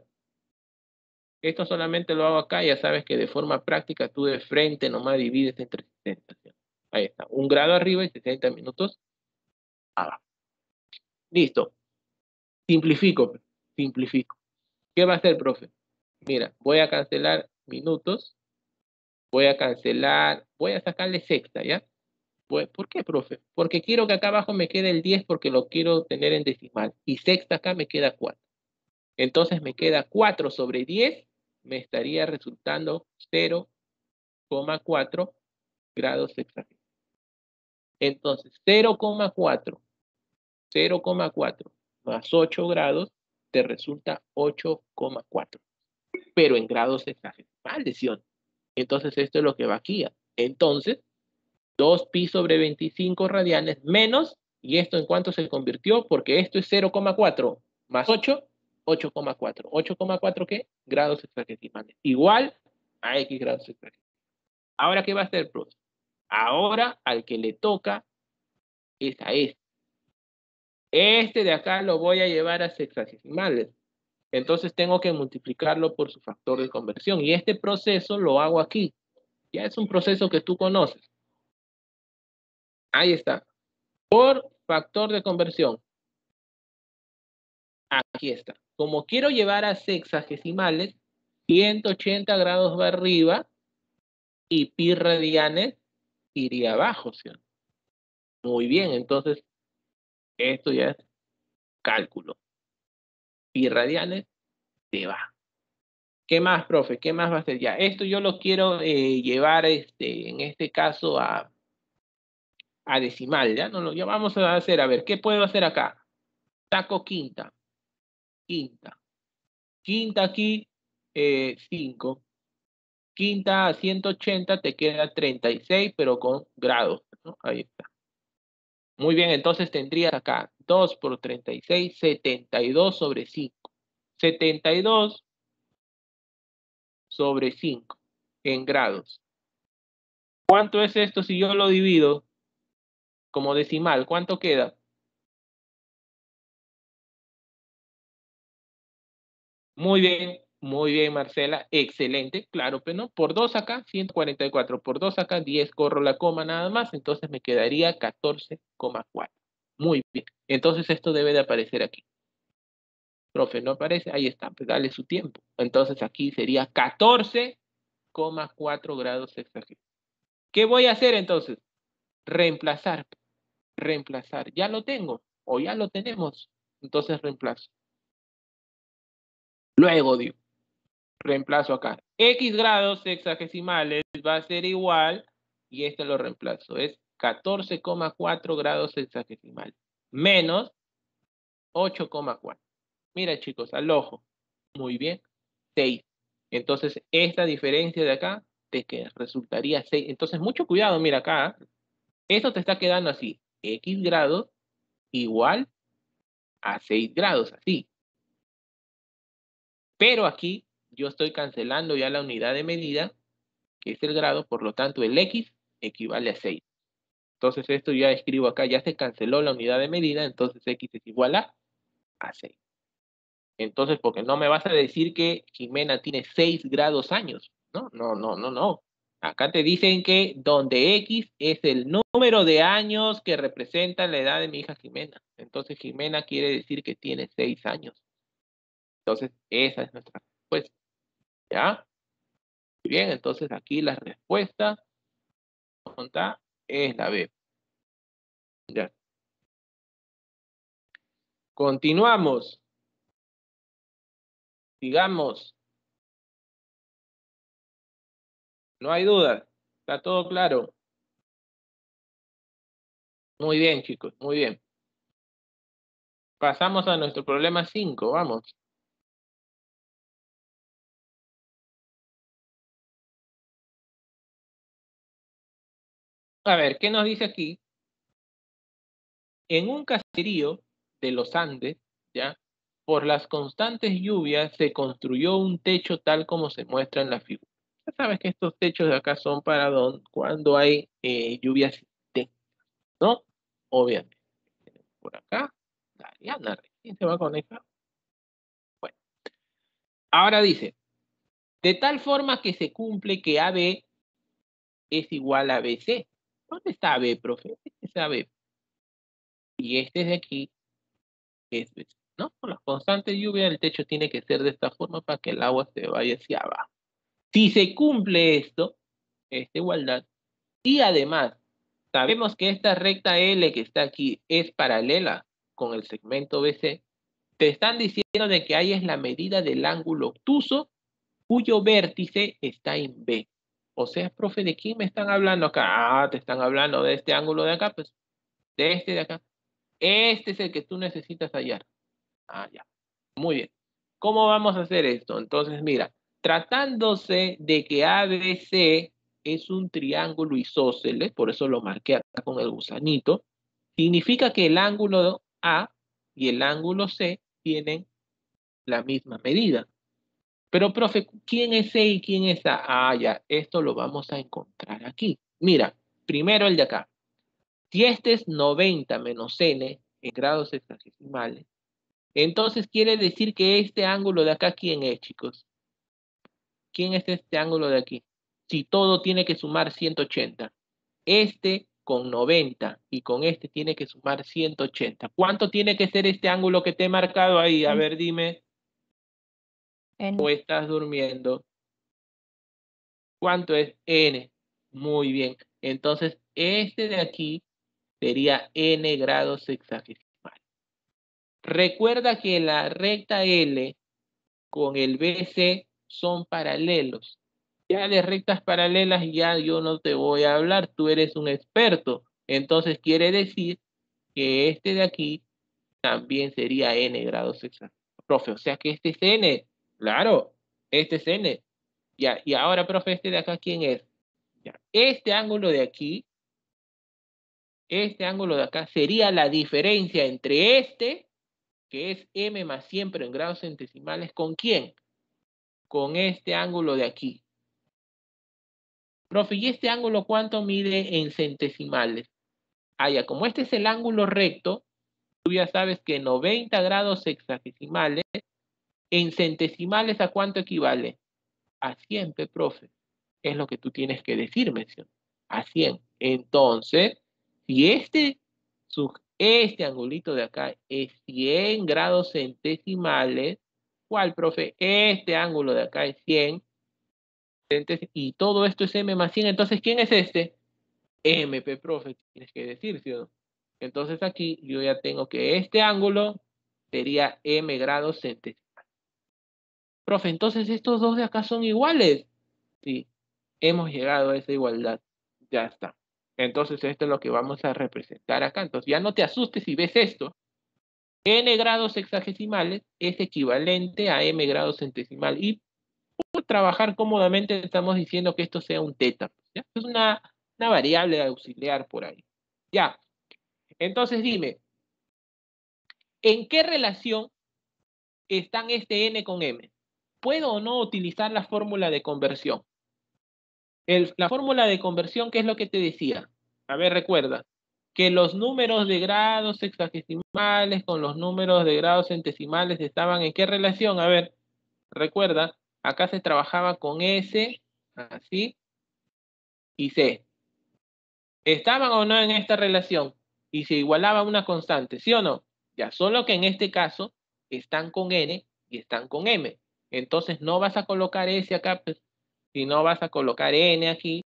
esto solamente lo hago acá, ya sabes que de forma práctica tú de frente nomás divides entre sesenta. ¿Sí? Ahí está, un grado arriba y sesenta minutos abajo. Listo. Simplifico, simplifico. ¿Qué va a hacer, profe? Mira, voy a cancelar minutos, voy a cancelar, voy a sacarle sexta, ¿ya? Pues, ¿por qué, profe? Porque quiero que acá abajo me quede el diez porque lo quiero tener en decimal. Y sexta acá me queda cuatro. Entonces me queda cuatro sobre diez, me estaría resultando cero coma cuatro grados sexagesimales. Entonces, cero coma cuatro, cero coma cuatro más ocho grados te resulta ocho coma cuatro. Pero en grados sexagesimales, ¿sí o no? Entonces, esto es lo que va aquí. Entonces, dos pi sobre veinticinco radianes menos, ¿y esto en cuánto se convirtió? Porque esto es cero coma cuatro más ocho, ocho coma cuatro. ¿ocho coma cuatro qué? Grados sexagesimales. Igual a X grados sexagesimales. Ahora, ¿qué va a hacer, profe? Ahora, al que le toca es a este. Este de acá lo voy a llevar a sexagesimales. Entonces tengo que multiplicarlo por su factor de conversión. Y este proceso lo hago aquí. Ya es un proceso que tú conoces. Ahí está. Por factor de conversión. Aquí está. Como quiero llevar a sexagesimales, ciento ochenta grados va arriba y pi radianes iría abajo, ¿sí? Muy bien, entonces esto ya es cálculo. Pi radianes se va. ¿Qué más, profe? ¿Qué más va a ser? Ya, esto yo lo quiero eh, llevar, este, en este caso, a, a decimal, ¿ya? No, no, ya vamos a hacer, a ver, ¿qué puedo hacer acá? Saco quinta. Quinta. Quinta aquí, eh, cinco. Quinta a ciento ochenta te queda treinta y seis, pero con grados, ¿no? Ahí está. Muy bien, entonces tendrías acá dos por treinta y seis, setenta y dos sobre cinco. setenta y dos sobre cinco en grados. ¿Cuánto es esto si yo lo divido como decimal? ¿Cuánto queda? Muy bien, muy bien, Marcela. Excelente, claro, pero no. Por dos acá, ciento cuarenta y cuatro. Por dos acá, diez, corro la coma nada más. Entonces me quedaría catorce coma cuatro. Muy bien. Entonces esto debe de aparecer aquí. Profe, ¿no aparece? Ahí está, pues dale su tiempo. Entonces aquí sería catorce coma cuatro grados sexagésimos. ¿Qué voy a hacer entonces? Reemplazar. Reemplazar. Ya lo tengo o ya lo tenemos. Entonces reemplazo. Luego digo, reemplazo acá. X grados sexagesimales va a ser igual, y este lo reemplazo, es catorce coma cuatro grados sexagesimales, menos ocho coma cuatro. Mira, chicos, al ojo. Muy bien, seis. Entonces, esta diferencia de acá, de que resultaría seis. Entonces, mucho cuidado, mira acá. Esto te está quedando así. X grados igual a seis grados, así. Pero aquí yo estoy cancelando ya la unidad de medida, que es el grado, por lo tanto el X equivale a seis. Entonces esto ya escribo acá, ya se canceló la unidad de medida, entonces X es igual a, a seis. Entonces, porque no me vas a decir que Jimena tiene seis grados años. No, no, no, no, no. Acá te dicen que donde X es el número de años que representa la edad de mi hija Jimena. Entonces Jimena quiere decir que tiene seis años. Entonces esa es nuestra respuesta. ¿Ya? Bien, entonces aquí la respuesta es la B. Ya. Continuamos. Sigamos. No hay duda. Está todo claro. Muy bien, chicos. Muy bien. Pasamos a nuestro problema cinco. Vamos. A ver, ¿qué nos dice aquí? En un caserío de los Andes, ¿ya? Por las constantes lluvias se construyó un techo tal como se muestra en la figura. Ya sabes que estos techos de acá son para don, cuando hay eh, lluvias intensas, ¿no? Obviamente. Por acá, Dariana recién se va a conectar. Bueno, ahora dice, de tal forma que se cumple que A B es igual a B C. ¿Dónde está A B, profe? Este es A B. Y este de aquí es B C, ¿no? Con las constantes lluvias el techo tiene que ser de esta forma para que el agua se vaya hacia abajo. Si se cumple esto, esta igualdad, y además sabemos que esta recta L que está aquí es paralela con el segmento B C, te están diciendo de que ahí es la medida del ángulo obtuso cuyo vértice está en B. O sea, profe, ¿de quién me están hablando acá? Ah, te están hablando de este ángulo de acá, pues, de este de acá. Este es el que tú necesitas hallar. Ah, ya. Muy bien. ¿Cómo vamos a hacer esto? Entonces, mira, tratándose de que A B C es un triángulo isósceles, por eso lo marqué acá con el gusanito, significa que el ángulo A y el ángulo C tienen la misma medida. Pero, profe, ¿quién es C y quién es A? Ah, ya, esto lo vamos a encontrar aquí. Mira, primero el de acá. Si este es noventa menos n en grados sexagesimales, entonces quiere decir que este ángulo de acá, ¿quién es, chicos? ¿Quién es este ángulo de aquí? Si todo tiene que sumar ciento ochenta. Este con noventa y con este tiene que sumar ciento ochenta. ¿Cuánto tiene que ser este ángulo que te he marcado ahí? A N. ver, dime. N. ¿O estás durmiendo? ¿Cuánto es n? Muy bien. Entonces, este de aquí sería n grados sexagesimales. Recuerda que la recta L con el B C son paralelos. Ya de rectas paralelas ya yo no te voy a hablar, tú eres un experto. Entonces quiere decir que este de aquí también sería n grados sexagesimales. Profe, o sea que este es n. Claro, este es n. Ya, y ahora, profe, este de acá, ¿quién es? Ya, este ángulo de aquí, este ángulo de acá sería la diferencia entre este, que es m más cien, pero en grados centesimales, ¿con quién? Con este ángulo de aquí. Profe, ¿y este ángulo cuánto mide en centesimales? Ah, ya, como este es el ángulo recto, tú ya sabes que noventa grados sexagesimales, en centesimales, ¿a cuánto equivale? A cien, pe, profe. Es lo que tú tienes que decirme, ¿sí? A cien. Entonces, si este, su, este angulito de acá es cien grados centesimales, ¿cuál, profe? Este ángulo de acá es cien, y todo esto es m más cien, entonces, ¿quién es este? M, pe, profe, tienes que decir, ¿sí o no? Entonces aquí yo ya tengo que este ángulo sería m grados centesimales. Profe, entonces estos dos de acá son iguales. Sí, hemos llegado a esa igualdad. Ya está. Entonces esto es lo que vamos a representar acá. Entonces ya no te asustes si ves esto. N grados sexagesimales es equivalente a m grados centesimal. Y por trabajar cómodamente estamos diciendo que esto sea un teta. ¿Ya? Es una, una variable auxiliar por ahí. Ya. Entonces dime, ¿en qué relación están este n con m? ¿Puedo o no utilizar la fórmula de conversión? El, la fórmula de conversión, ¿qué es lo que te decía? A ver, recuerda, que los números de grados sexagesimales con los números de grados centesimales estaban ¿en qué relación? A ver, recuerda, acá se trabajaba con S, así, y C. ¿Estaban o no en esta relación? Y se igualaba una constante, ¿sí o no? Ya, solo que en este caso están con N y están con M. Entonces no vas a colocar S acá, pues, sino vas a colocar N aquí.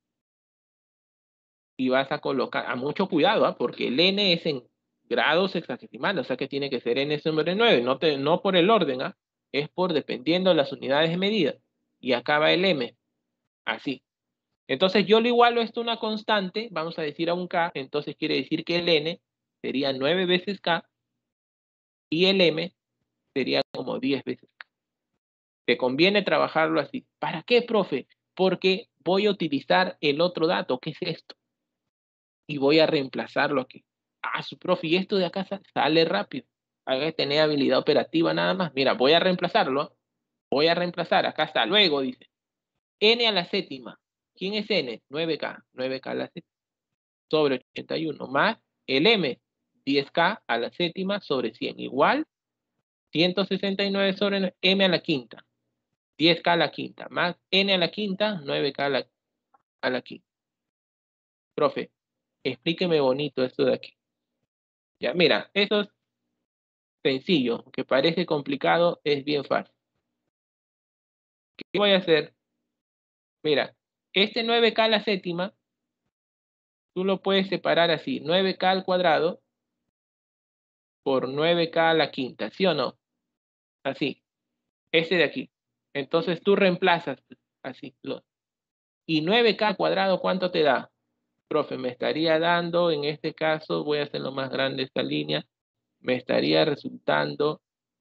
Y vas a colocar, a mucho cuidado, ¿eh? Porque el n es en grados sexagesimales, o sea que tiene que ser n sobre nueve, no, te, no por el orden, ¿eh? Es por dependiendo de las unidades de medida. Y acá va el m, así. Entonces yo lo igualo esto a una constante, vamos a decir a un k, entonces quiere decir que el n sería nueve veces k y el m sería como diez veces k. Te conviene trabajarlo así. ¿Para qué, profe? Porque voy a utilizar el otro dato, que es esto. Y voy a reemplazarlo aquí. Ah, su profe, y esto de acá sale rápido. Hay que tener habilidad operativa nada más. Mira, voy a reemplazarlo. Voy a reemplazar. Acá está. Luego dice. N a la séptima. ¿Quién es N? nueve K. nueve K a la séptima. Sobre ochenta y uno. Más el M. diez K a la séptima sobre cien. Igual. ciento sesenta y nueve sobre M a la quinta. diez K a la quinta. Más N a la quinta. nueve K a la, a la quinta. Profe, explíqueme bonito esto de aquí. Ya, mira, eso es sencillo, que parece complicado, es bien fácil. ¿Qué voy a hacer? Mira, este nueve K a la séptima, tú lo puedes separar así, nueve K al cuadrado por nueve K a la quinta, ¿sí o no? Así, este de aquí. Entonces tú reemplazas así. Lo, y nueve K al cuadrado, ¿cuánto te da? Profe, me estaría dando, en este caso, voy a hacerlo más grande esta línea, me estaría resultando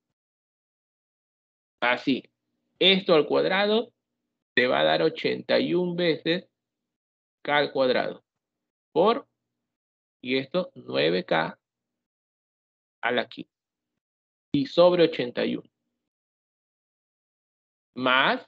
así. Esto al cuadrado te va a dar ochenta y una veces K al cuadrado por, y esto nueve K a la quinta y sobre ochenta y uno. Más,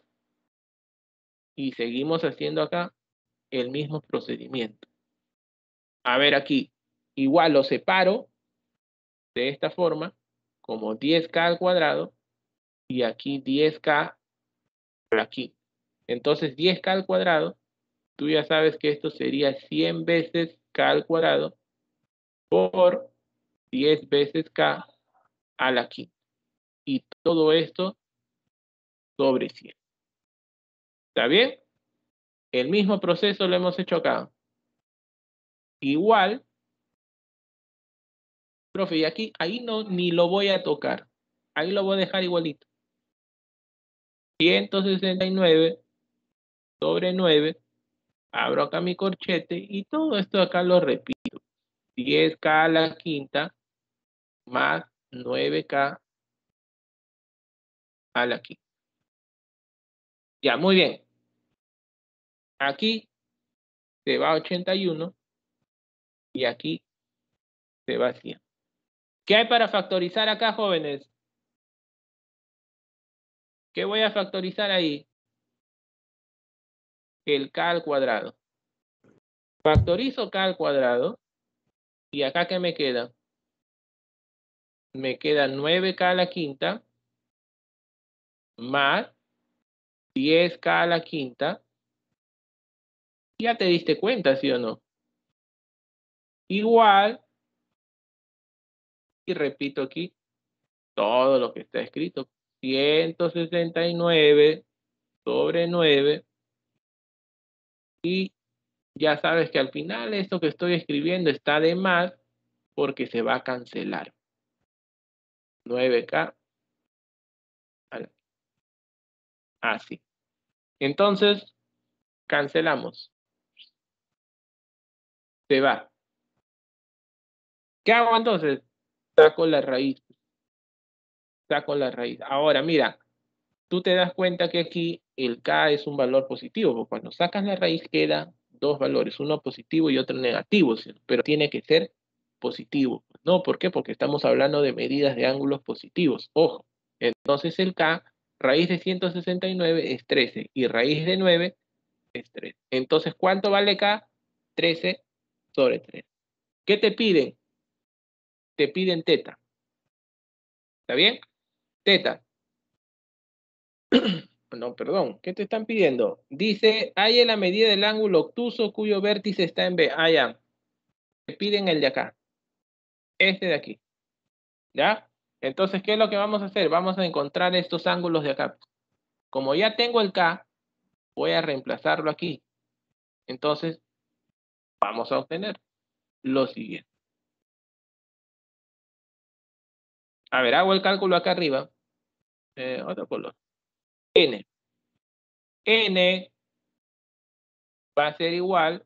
y seguimos haciendo acá el mismo procedimiento. A ver aquí, igual lo separo de esta forma, como diez K al cuadrado, y aquí diez K por aquí. Entonces diez K al cuadrado, tú ya sabes que esto sería cien veces K al cuadrado por diez veces K a la quinta. Y todo esto sobre cien. ¿Está bien? El mismo proceso lo hemos hecho acá. Igual, profe, y aquí, ahí no, ni lo voy a tocar. Ahí lo voy a dejar igualito. ciento sesenta y nueve sobre nueve. Abro acá mi corchete y todo esto acá lo repito. diez K a la quinta más nueve K a la quinta. Ya, muy bien. Aquí se va ochenta y uno y aquí se va cien. ¿Qué hay para factorizar acá, jóvenes? ¿Qué voy a factorizar ahí? El K al cuadrado. Factorizo K al cuadrado. ¿Y acá qué me queda? Me queda nueve K a la quinta más diez K a la quinta. Ya te diste cuenta, ¿sí o no? Igual, y repito aquí todo lo que está escrito. ciento sesenta y nueve sobre nueve. Y ya sabes que al final esto que estoy escribiendo está de más porque se va a cancelar. nueve K. Así. Entonces, cancelamos. Se va. ¿Qué hago entonces? Saco la raíz. Saco la raíz. Ahora, mira, tú te das cuenta que aquí el K es un valor positivo, porque cuando sacas la raíz queda dos valores, uno positivo y otro negativo, ¿sí? Pero tiene que ser positivo. ¿No? ¿Por qué? Porque estamos hablando de medidas de ángulos positivos. Ojo. Entonces el K, raíz de ciento sesenta y nueve es trece y raíz de nueve es tres. Entonces, ¿cuánto vale K? trece sobre tres. ¿Qué te piden? Te piden teta. ¿Está bien? Teta. No, perdón. ¿Qué te están pidiendo? Dice, hay en la medida del ángulo obtuso cuyo vértice está en B. Ah, ya. Te piden el de acá. Este de aquí. ¿Ya? Entonces, ¿qué es lo que vamos a hacer? Vamos a encontrar estos ángulos de acá. Como ya tengo el K, voy a reemplazarlo aquí. Entonces, vamos a obtener lo siguiente. A ver, hago el cálculo acá arriba. Eh, otro color. N. N va a ser igual.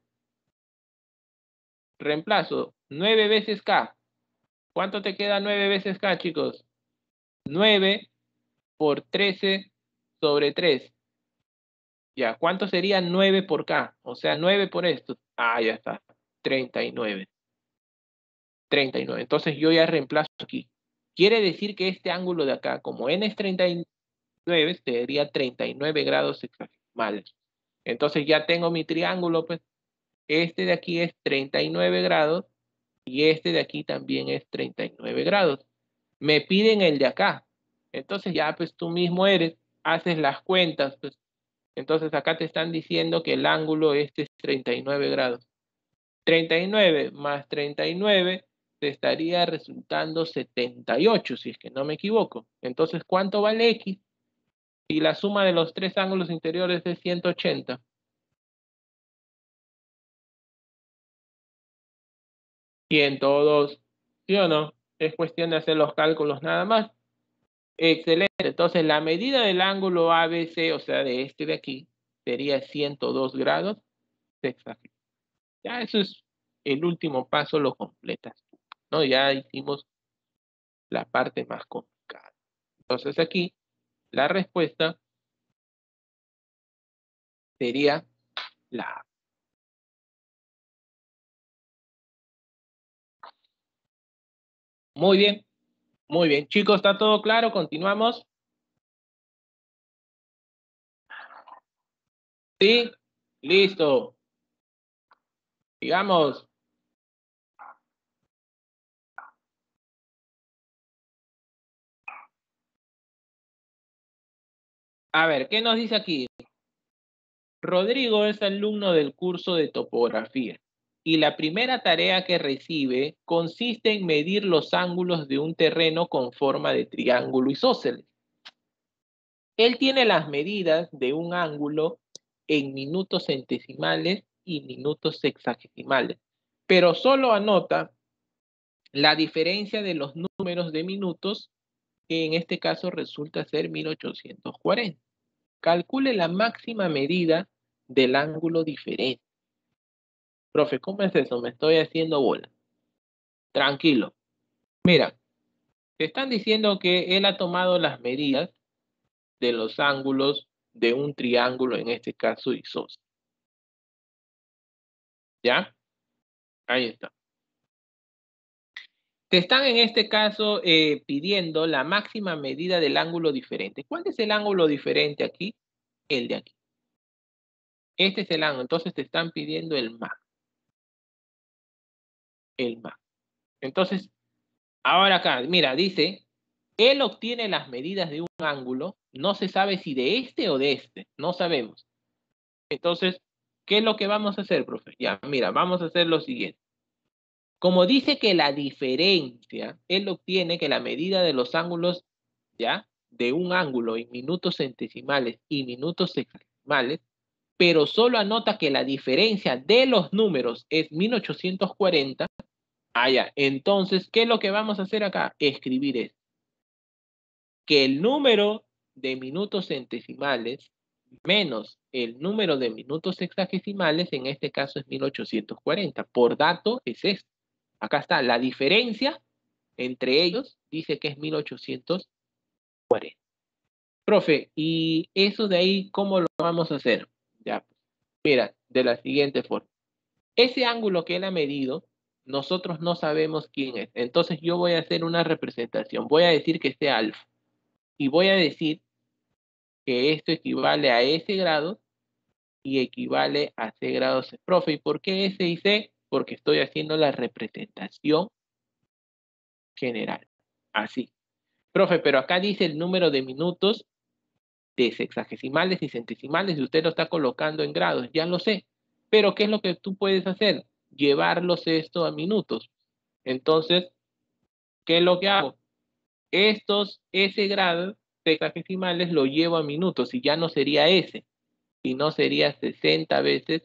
Reemplazo. nueve veces K. ¿Cuánto te queda nueve veces K, chicos? nueve por trece sobre tres. Ya, ¿cuánto sería nueve por K? O sea, nueve por esto. Ah, ya está. treinta y nueve. treinta y nueve. Entonces yo ya reemplazo aquí. Quiere decir que este ángulo de acá, como N es treinta y nueve, sería treinta y nueve grados hexagonales. Entonces ya tengo mi triángulo, pues. Este de aquí es treinta y nueve grados y este de aquí también es treinta y nueve grados. Me piden el de acá. Entonces ya pues tú mismo eres, haces las cuentas, pues. Entonces acá te están diciendo que el ángulo este es treinta y nueve grados. treinta y nueve más treinta y nueve te estaría resultando setenta y ocho, si es que no me equivoco. Entonces, ¿cuánto vale X? Y la suma de los tres ángulos interiores es ciento ochenta. ciento dos, ¿sí o no? Es cuestión de hacer los cálculos nada más. Excelente. Entonces, la medida del ángulo A B C, o sea, de este de aquí, sería ciento dos grados hexágonos. Ya eso es el último paso, lo completas, ¿no? Ya hicimos la parte más complicada. Entonces, aquí, la respuesta sería la A. Muy bien, muy bien. Chicos, ¿está todo claro? Continuamos. ¿Sí? Listo. Digamos. A ver, ¿qué nos dice aquí? Rodrigo es alumno del curso de topografía y la primera tarea que recibe consiste en medir los ángulos de un terreno con forma de triángulo isósceles. Él tiene las medidas de un ángulo en minutos centesimales y minutos sexagesimales, pero solo anota la diferencia de los números de minutos, que en este caso resulta ser mil ochocientos cuarenta. Calcule la máxima medida del ángulo diferente. Profe, ¿cómo es eso? Me estoy haciendo bola. Tranquilo. Mira, te están diciendo que él ha tomado las medidas de los ángulos de un triángulo, en este caso isósceles. ¿Ya? Ahí está. Te están en este caso eh, pidiendo la máxima medida del ángulo diferente. ¿Cuál es el ángulo diferente aquí? El de aquí. Este es el ángulo. Entonces te están pidiendo el más. El más. Entonces, ahora acá, mira, dice, él obtiene las medidas de un ángulo. No se sabe si de este o de este. No sabemos. Entonces, ¿qué es lo que vamos a hacer, profe? Ya, mira, vamos a hacer lo siguiente. Como dice que la diferencia, él obtiene que la medida de los ángulos, ¿ya? De un ángulo en minutos centesimales y minutos sexagesimales, pero solo anota que la diferencia de los números es mil ochocientos cuarenta. Ah, ya. Entonces, ¿qué es lo que vamos a hacer acá? Escribir esto. Que el número de minutos centesimales menos el número de minutos sexagesimales, en este caso es mil ochocientos cuarenta. Por dato es esto. Acá está, la diferencia entre ellos dice que es mil ochocientos cuarenta. Profe, ¿y eso de ahí cómo lo vamos a hacer? Ya, mira, de la siguiente forma. Ese ángulo que él ha medido, nosotros no sabemos quién es. Entonces yo voy a hacer una representación. Voy a decir que sea alfa. Y voy a decir que esto equivale a ese grado y equivale a C grados. Profe, ¿y por qué S y C? Porque estoy haciendo la representación general. Así. Profe, pero acá dice el número de minutos de sexagesimales y centesimales y usted lo está colocando en grados. Ya lo sé. Pero ¿qué es lo que tú puedes hacer? Llevarlos esto a minutos. Entonces, ¿qué es lo que hago? Estos S grados sexagesimales lo llevo a minutos y ya no sería S, sino sería sesenta veces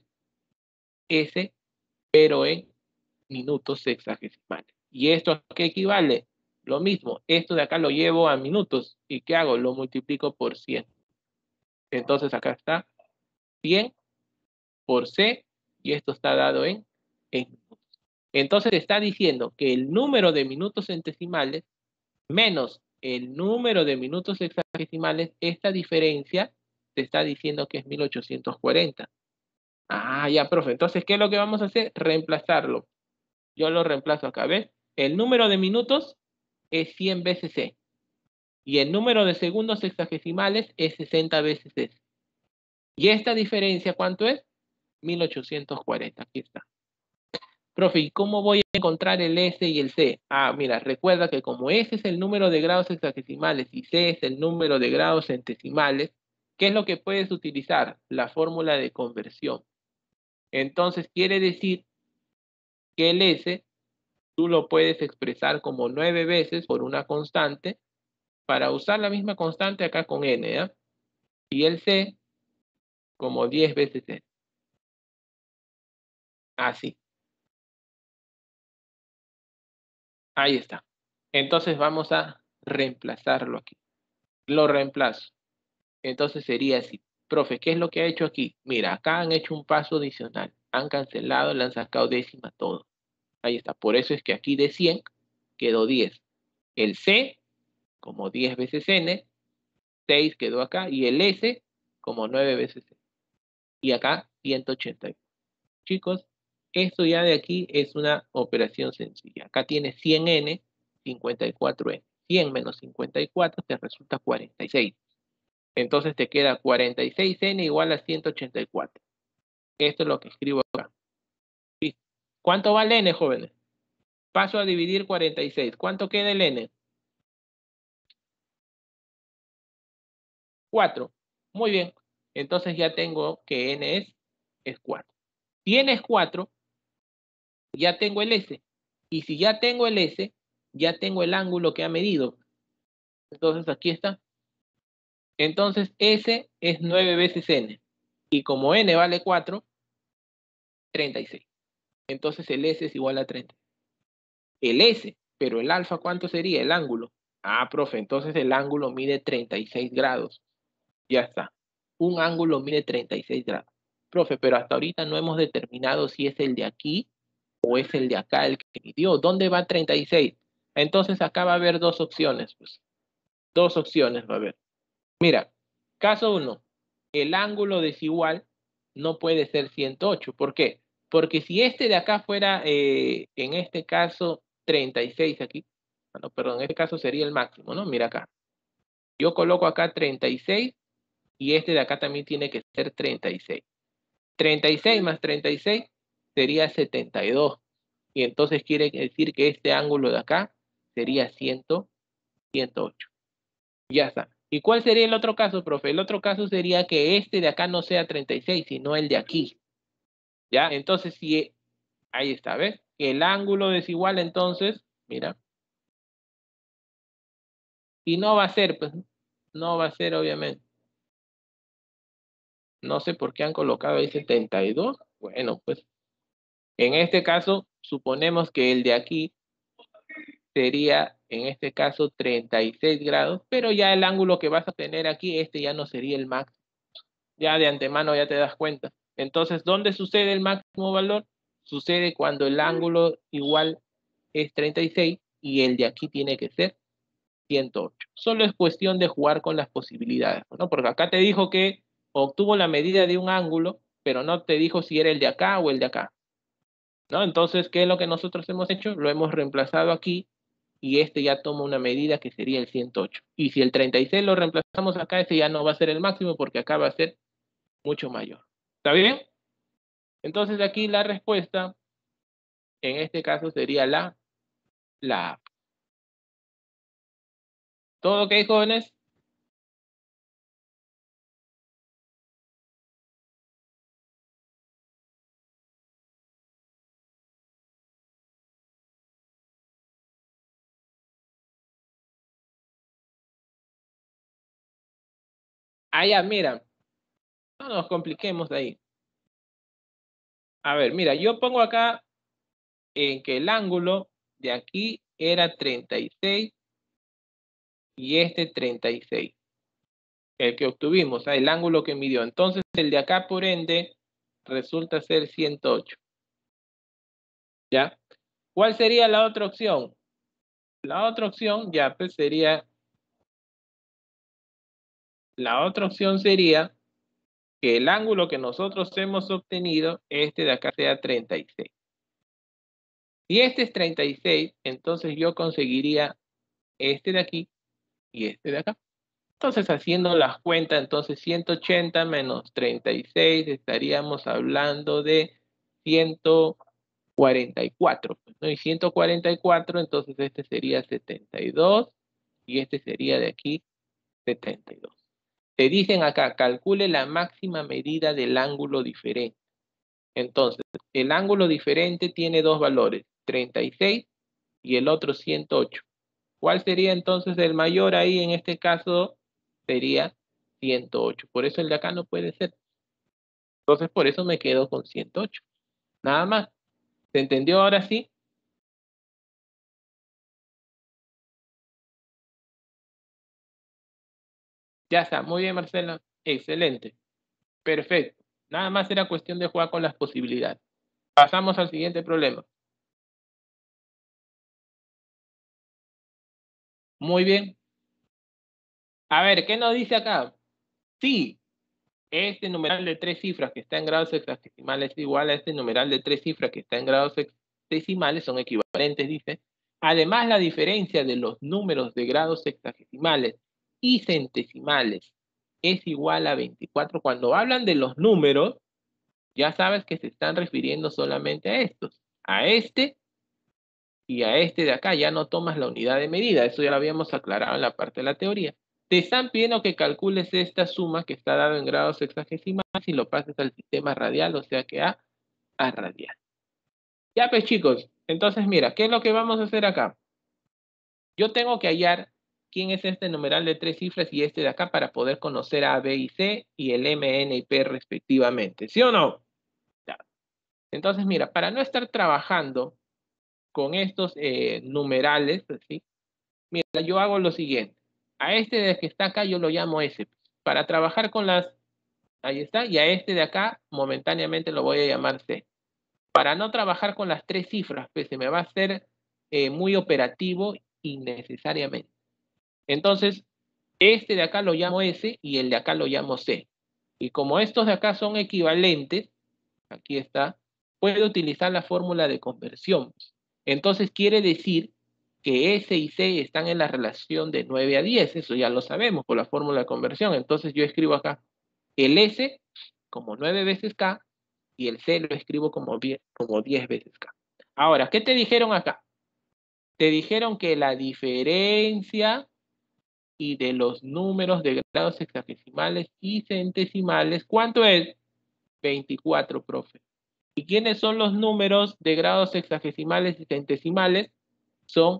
S, pero en minutos sexagesimales. ¿Y esto a qué equivale? Lo mismo, esto de acá lo llevo a minutos. ¿Y qué hago? Lo multiplico por cien. Entonces acá está cien por C y esto está dado en, en minutos. Entonces está diciendo que el número de minutos centesimales menos el número de minutos sexagesimales, esta diferencia te está diciendo que es mil ochocientos cuarenta. Ah, ya, profe. Entonces, ¿qué es lo que vamos a hacer? Reemplazarlo. Yo lo reemplazo acá, ¿ves? El número de minutos es cien veces C. Y el número de segundos sexagesimales es sesenta veces S. ¿Y esta diferencia cuánto es? mil ochocientos cuarenta. Aquí está. Profe, ¿y cómo voy a encontrar el S y el C? Ah, mira, recuerda que como S es el número de grados sexagesimales y C es el número de grados centesimales, ¿qué es lo que puedes utilizar? La fórmula de conversión. Entonces, quiere decir que el S tú lo puedes expresar como nueve veces por una constante para usar la misma constante acá con N, ¿ya? Y el C como diez veces N. Así. Ahí está. Entonces vamos a reemplazarlo aquí. Lo reemplazo. Entonces sería así. Profe, ¿qué es lo que ha hecho aquí? Mira, acá han hecho un paso adicional. Han cancelado, le han sacado décima todo. Ahí está. Por eso es que aquí de cien quedó diez. El C como diez veces N. seis quedó acá. Y el S como nueve veces N. Y acá ciento ochenta. Chicos, esto ya de aquí es una operación sencilla. Acá tiene cien N, cincuenta y cuatro N. cien menos cincuenta y cuatro te resulta cuarenta y seis. Entonces te queda cuarenta y seis N igual a ciento ochenta y cuatro. Esto es lo que escribo acá. ¿Sí? ¿Cuánto vale N, jóvenes? Paso a dividir cuarenta y seis. ¿Cuánto queda el N? cuatro. Muy bien. Entonces ya tengo que n es, es cuatro. Si n es cuatro, ya tengo el S. Y si ya tengo el S, ya tengo el ángulo que ha medido. Entonces aquí está. Entonces S es nueve veces n. Y como n vale cuatro, treinta y seis. Entonces el S es igual a treinta. El S, pero el alfa, ¿cuánto sería? El ángulo. Ah, profe, entonces el ángulo mide treinta y seis grados. Ya está. Un ángulo mide treinta y seis grados. Profe, pero hasta ahorita no hemos determinado si es el de aquí o es el de acá el que midió. ¿Dónde va treinta y seis? Entonces acá va a haber dos opciones. Pues. Dos opciones va a haber. Mira, caso uno. El ángulo desigual no puede ser ciento ocho. ¿Por qué? Porque si este de acá fuera, eh, en este caso, treinta y seis aquí. No, perdón, en este caso sería el máximo, ¿no? Mira acá. Yo coloco acá treinta y seis y este de acá también tiene que ser treinta y seis. treinta y seis más treinta y seis sería setenta y dos. Y entonces quiere decir que este ángulo de acá sería cien, ciento ocho. Ya está. ¿Y cuál sería el otro caso, profe? El otro caso sería que este de acá no sea treinta y seis, sino el de aquí. ¿Ya? Entonces, si... Ahí está, ¿ves? El ángulo desigual, entonces, mira. Y no va a ser, pues, no va a ser, obviamente. No sé por qué han colocado ahí setenta y dos. Bueno, pues, en este caso, suponemos que el de aquí sería, en este caso, treinta y seis grados, pero ya el ángulo que vas a tener aquí, este ya no sería el máximo. Ya de antemano ya te das cuenta. Entonces, ¿dónde sucede el máximo valor? Sucede cuando el ángulo igual es treinta y seis y el de aquí tiene que ser ciento ocho. Solo es cuestión de jugar con las posibilidades, ¿no? Porque acá te dijo que obtuvo la medida de un ángulo, pero no te dijo si era el de acá o el de acá, ¿no? Entonces, ¿qué es lo que nosotros hemos hecho? Lo hemos reemplazado aquí y este ya toma una medida que sería el ciento ocho. Y si el treinta y seis lo reemplazamos acá, ese ya no va a ser el máximo porque acá va a ser mucho mayor. ¿Está bien? Entonces aquí la respuesta, en este caso, sería la, la A. ¿Todo ok, jóvenes? Ah, ya, mira. No nos compliquemos de ahí. A ver, mira, yo pongo acá en que el ángulo de aquí era treinta y seis y este treinta y seis. El que obtuvimos, o sea, el ángulo que midió. Entonces, el de acá, por ende, resulta ser ciento ocho. ¿Ya? ¿Cuál sería la otra opción? La otra opción, ya, pues sería... La otra opción sería que el ángulo que nosotros hemos obtenido, este de acá sea treinta y seis. Si este es treinta y seis, entonces yo conseguiría este de aquí y este de acá. Entonces, haciendo las cuentas, entonces ciento ochenta menos treinta y seis, estaríamos hablando de ciento cuarenta y cuatro. ¿No? Y ciento cuarenta y cuatro, entonces este sería setenta y dos y este sería de aquí setenta y dos. Te dicen acá, calcule la máxima medida del ángulo diferente. Entonces, el ángulo diferente tiene dos valores, treinta y seis y el otro ciento ocho. ¿Cuál sería entonces el mayor ahí? En este caso sería ciento ocho. Por eso el de acá no puede ser. Entonces, por eso me quedo con ciento ocho. Nada más. ¿Se entendió ahora sí? Ya está. Muy bien, Marcela. Excelente. Perfecto. Nada más era cuestión de jugar con las posibilidades. Pasamos al siguiente problema. Muy bien. A ver, ¿qué nos dice acá? Sí, este numeral de tres cifras que está en grados sexagesimales es igual a este numeral de tres cifras que está en grados sexagesimales, son equivalentes, dice. Además, la diferencia de los números de grados sexagesimales y centesimales es igual a veinticuatro. Cuando hablan de los números, ya sabes que se están refiriendo solamente a estos, a este y a este de acá. Ya no tomas la unidad de medida, eso ya lo habíamos aclarado en la parte de la teoría. te están pidiendo que calcules esta suma que está dada en grados sexagesimales y lo pases al sistema radial, o sea que a, a radial. Ya pues chicos, entonces mira, ¿qué es lo que vamos a hacer acá? Yo tengo que hallar quién es este numeral de tres cifras y este de acá para poder conocer a, B y C y el M, N y P respectivamente, ¿sí o no? Ya. Entonces mira, para no estar trabajando con estos eh, numerales, ¿sí? Mira, yo hago lo siguiente. A este de que está acá yo lo llamo S. Para trabajar con las... Ahí está. Y a este de acá momentáneamente lo voy a llamar C. Para no trabajar con las tres cifras, pues se me va a hacer eh, muy operativo innecesariamente. Entonces, este de acá lo llamo S y el de acá lo llamo C. Y como estos de acá son equivalentes, aquí está, puedo utilizar la fórmula de conversión. Entonces quiere decir que S y C están en la relación de nueve a diez, eso ya lo sabemos por la fórmula de conversión. Entonces yo escribo acá el S como nueve veces K y el C lo escribo como diez, como diez veces K. Ahora, ¿qué te dijeron acá? Te dijeron que la diferencia y de los números de grados hexagesimales y centesimales, ¿cuánto es? veinticuatro, profe. ¿Y quiénes son los números de grados sexagesimales y centesimales? Son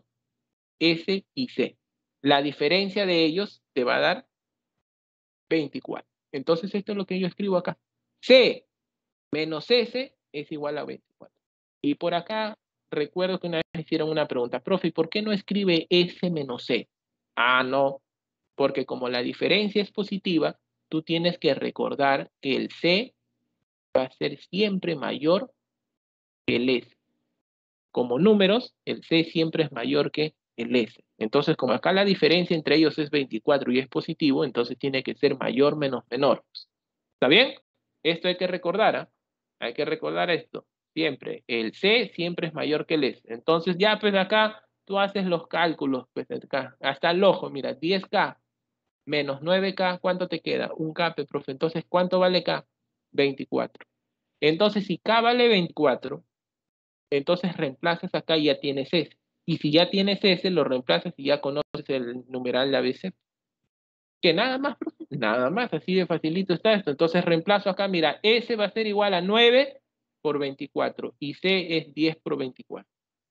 S y C. La diferencia de ellos te va a dar veinticuatro. Entonces esto es lo que yo escribo acá. C menos S es igual a veinticuatro. Y por acá recuerdo que una vez me hicieron una pregunta. Profe, ¿por qué no escribe S menos C? Ah, no. Porque como la diferencia es positiva, tú tienes que recordar que el C va a ser siempre mayor que el S. Como números, el C siempre es mayor que el S. Entonces, como acá la diferencia entre ellos es veinticuatro y es positivo, entonces tiene que ser mayor menos menor. ¿Está bien? Esto hay que recordar, ¿eh? Hay que recordar esto. Siempre, el C siempre es mayor que el S. Entonces, ya pues acá tú haces los cálculos, pues acá, hasta el ojo, mira, diez K menos nueve K, ¿cuánto te queda? Un K, pues, profe. Entonces, ¿cuánto vale K? veinticuatro. Entonces, si K vale veinticuatro, entonces reemplazas acá y ya tienes S. Y si ya tienes S, lo reemplazas y ya conoces el numeral de A B C. Que nada más, profe, nada más, así de facilito está esto. Entonces reemplazo acá, mira, S va a ser igual a nueve por veinticuatro y C es diez por veinticuatro.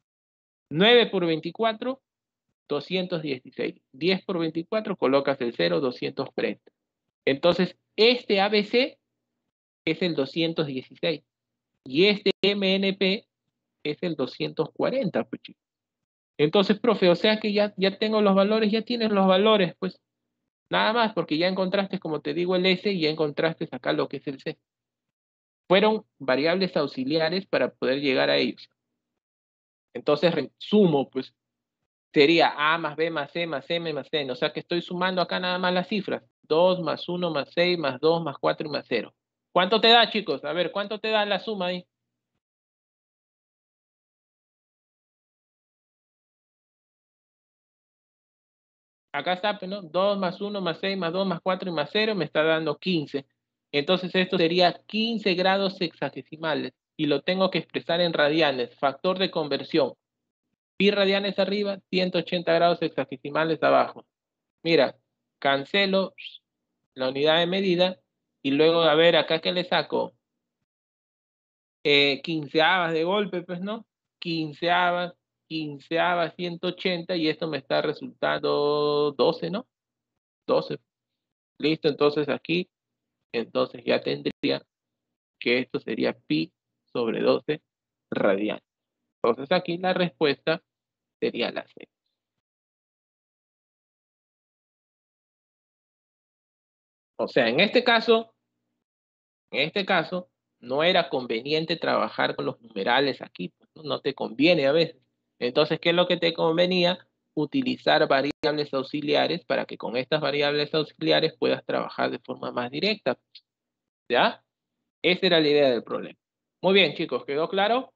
nueve por veinticuatro, doscientos dieciséis. diez por veinticuatro, colocas el cero, doscientos cuarenta. Entonces, este A B C es el doscientos dieciséis y este M N P es el doscientos cuarenta, pues, chicos. Entonces, profe, o sea que ya, ya tengo los valores, ya tienes los valores, pues. Nada más, porque ya encontraste, como te digo, el S y ya encontraste acá lo que es el C. Fueron variables auxiliares para poder llegar a ellos. Entonces, sumo, pues, sería A más B más C más M más N. O sea que estoy sumando acá nada más las cifras. dos más uno más seis más dos más cuatro y más cero. ¿Cuánto te da, chicos? A ver, ¿cuánto te da la suma ahí? Acá está, ¿no? dos más uno más seis más dos más cuatro y más cero me está dando quince. Entonces esto sería quince grados sexagesimales y lo tengo que expresar en radianes, factor de conversión. Pi radianes arriba, ciento ochenta grados sexagesimales abajo. Mira, cancelo la unidad de medida y luego, a ver, acá que le saco eh, quinceavas de golpe, pues, ¿no? Quinceavas, quinceavas, ciento ochenta y esto me está resultando doce, ¿no? doce. Listo, entonces aquí, entonces ya tendría que esto sería pi sobre doce radianes. Entonces aquí la respuesta sería la C. O sea, en este caso, en este caso, no era conveniente trabajar con los numerales aquí, pues, ¿no? No te conviene a veces. Entonces, ¿qué es lo que te convenía? Utilizar variables auxiliares para que con estas variables auxiliares puedas trabajar de forma más directa. ¿Ya? Esa era la idea del problema. Muy bien, chicos, ¿quedó claro?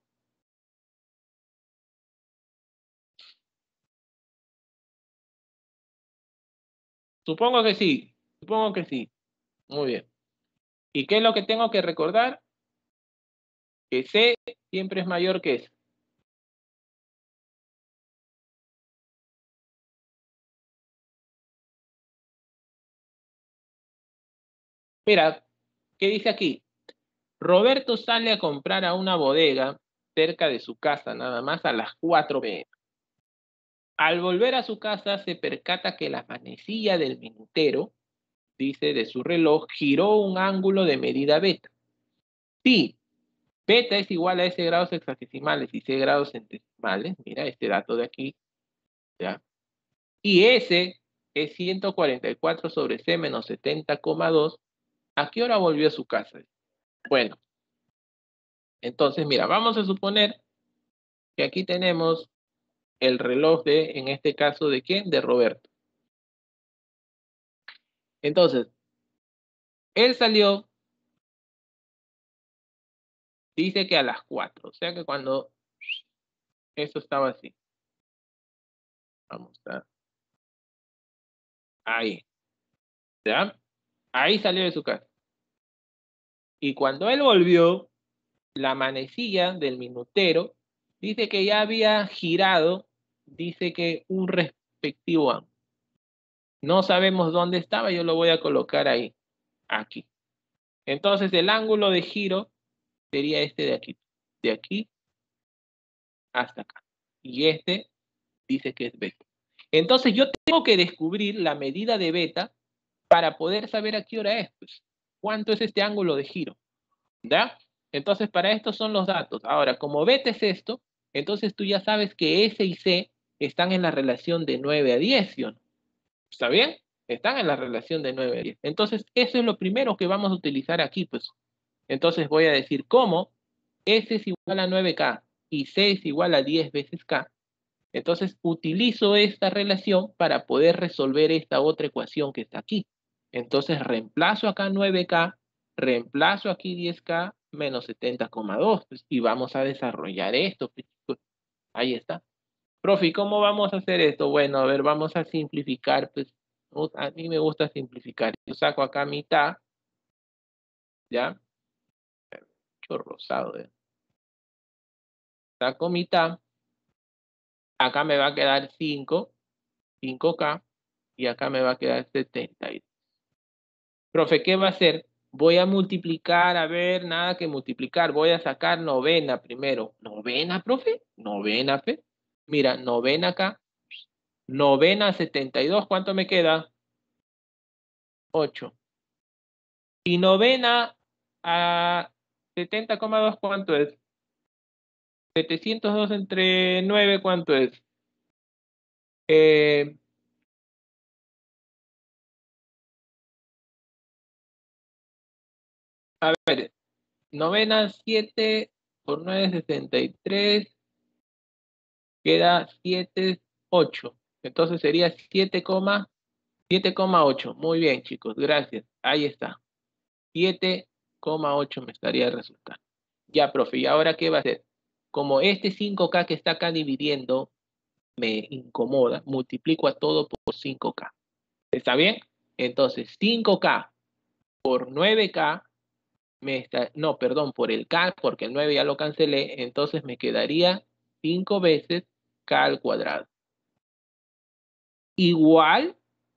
Supongo que sí, supongo que sí. Muy bien. ¿Y qué es lo que tengo que recordar? Que C siempre es mayor que S. Mira, ¿qué dice aquí? Roberto sale a comprar a una bodega cerca de su casa, nada más a las cuatro p m Al volver a su casa, se percata que la manecilla del minutero, dice, de su reloj, giró un ángulo de medida beta. Sí, beta es igual a S grados hexagesimales y C grados centesimales. Mira este dato de aquí. ¿Ya? Y S es ciento cuarenta y cuatro sobre C menos setenta coma dos. ¿A qué hora volvió a su casa? Bueno, entonces mira, vamos a suponer que aquí tenemos el reloj de, en este caso, ¿de quién? De Roberto. Entonces, él salió, dice que a las cuatro, o sea que cuando eso estaba así. Vamos a... Ahí. ¿Ya? Ahí salió de su casa. Y cuando él volvió, la manecilla del minutero dice que ya había girado, dice que un respectivo ángulo. No sabemos dónde estaba, yo lo voy a colocar ahí, aquí. Entonces el ángulo de giro sería este de aquí, de aquí hasta acá. Y este dice que es beta. Entonces yo tengo que descubrir la medida de beta para poder saber a qué hora es, pues. ¿Cuánto es este ángulo de giro? ¿Ya? Entonces para esto son los datos. Ahora, como beta es esto, entonces tú ya sabes que S y C están en la relación de nueve a diez, ¿sí o no? ¿Está bien? Están en la relación de nueve a diez. Entonces, eso es lo primero que vamos a utilizar aquí, pues. Entonces voy a decir cómo S es igual a nueve K y C es igual a diez veces K. Entonces, utilizo esta relación para poder resolver esta otra ecuación que está aquí. Entonces, reemplazo acá nueve K, reemplazo aquí diez K menos setenta coma dos, pues, y vamos a desarrollar esto. Pues, ahí está. Profe, ¿cómo vamos a hacer esto? Bueno, a ver, vamos a simplificar, pues, a mí me gusta simplificar. Yo saco acá mitad, ¿ya? Mucho rosado, ¿eh? Saco mitad, acá me va a quedar cinco, cinco K, y acá me va a quedar setenta y dos. Profe, ¿qué va a hacer? Voy a multiplicar, a ver, nada que multiplicar, voy a sacar novena primero. ¿Novena, profe? ¿Novena, fe? Mira, novena acá, novena setenta y dos, ¿cuánto me queda? ocho. Y novena a setenta coma dos, ¿cuánto es? setecientos dos entre nueve, ¿cuánto es? Eh, a ver, novena siete por nueve, sesenta y tres, queda siete, ocho. Entonces sería siete coma ocho. Muy bien, chicos, gracias. Ahí está. siete coma ocho me estaría resultando. Ya, profe, ¿y ahora qué va a hacer? Como este cinco K que está acá dividiendo me incomoda, multiplico a todo por cinco K. ¿Está bien? Entonces, cinco K por nueve K, me está, no, perdón, por el K, porque el nueve ya lo cancelé, entonces me quedaría cinco veces K al cuadrado. Igual,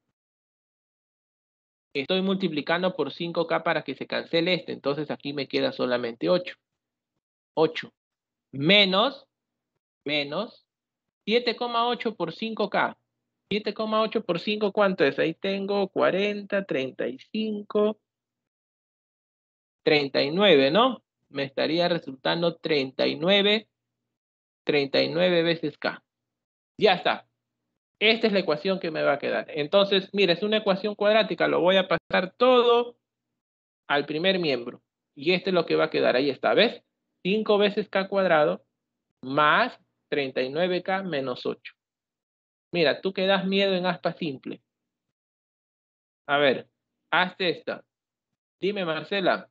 estoy multiplicando por cinco K para que se cancele este, entonces aquí me queda solamente ocho. ocho. Menos, menos, siete coma ocho por cinco K. siete coma ocho por cinco, ¿cuánto es? Ahí tengo cuarenta, treinta y cinco, treinta y nueve, ¿no? Me estaría resultando treinta y nueve, treinta y nueve veces K. Ya está. Esta es la ecuación que me va a quedar. Entonces, mira, es una ecuación cuadrática. Lo voy a pasar todo al primer miembro. Y este es lo que va a quedar. Ahí está, ¿ves? cinco veces K cuadrado más treinta y nueve K menos ocho. Mira, tú que das miedo en aspa simple. A ver, hazte esta. Dime, Marcela.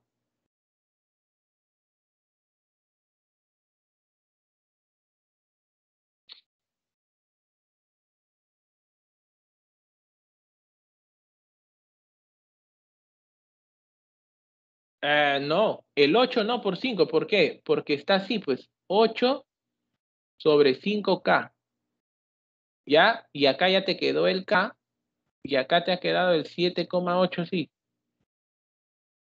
Eh, no, el ocho no por cinco. ¿Por qué? Porque está así, pues. ocho sobre cinco K. ¿Ya? Y acá ya te quedó el K. Y acá te ha quedado el siete coma ocho, sí.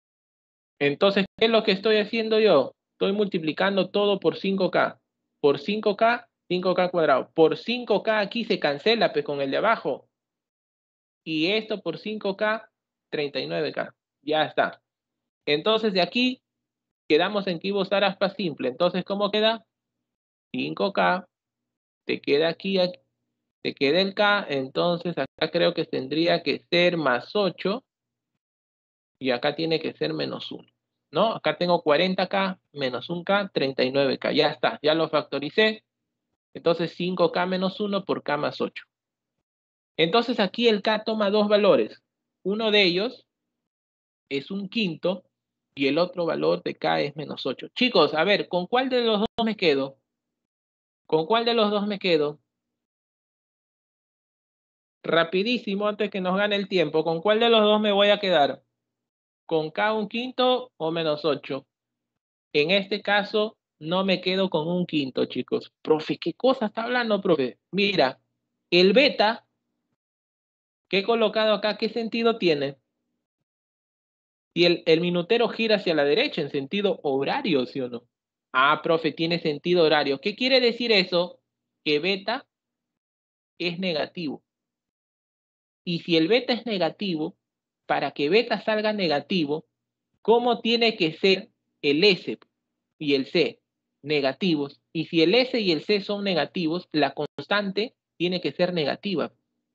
Entonces, ¿qué es lo que estoy haciendo yo? Estoy multiplicando todo por cinco K. Por cinco K, cinco K cuadrado. Por cinco K aquí se cancela pues, con el de abajo. Y esto por cinco K, treinta y nueve K. Ya está. Entonces, de aquí quedamos en que iba a usar aspa simple. Entonces, ¿cómo queda? cinco K. Te queda aquí, aquí, te queda el K. Entonces, acá creo que tendría que ser más ocho. Y acá tiene que ser menos uno. ¿No? Acá tengo cuarenta K menos un K, treinta y nueve K. Ya está, ya lo factoricé. Entonces cinco K menos uno por K más ocho. Entonces aquí el K toma dos valores. Uno de ellos es un quinto y el otro valor de K es menos ocho. Chicos, a ver, ¿con cuál de los dos me quedo? ¿Con cuál de los dos me quedo? Rapidísimo, antes que nos gane el tiempo. ¿Con cuál de los dos me voy a quedar? ¿Con K un quinto o menos ocho? En este caso, no me quedo con un quinto, chicos. Profe, ¿qué cosa está hablando, profe? Mira, el beta que he colocado acá, ¿qué sentido tiene? Si el, el minutero gira hacia la derecha en sentido horario, ¿sí o no? Ah, profe, tiene sentido horario. ¿Qué quiere decir eso? Que beta es negativo. Y si el beta es negativo, para que beta salga negativo, ¿cómo tiene que ser el S y el C? Negativos. Y si el S y el C son negativos, la constante tiene que ser negativa.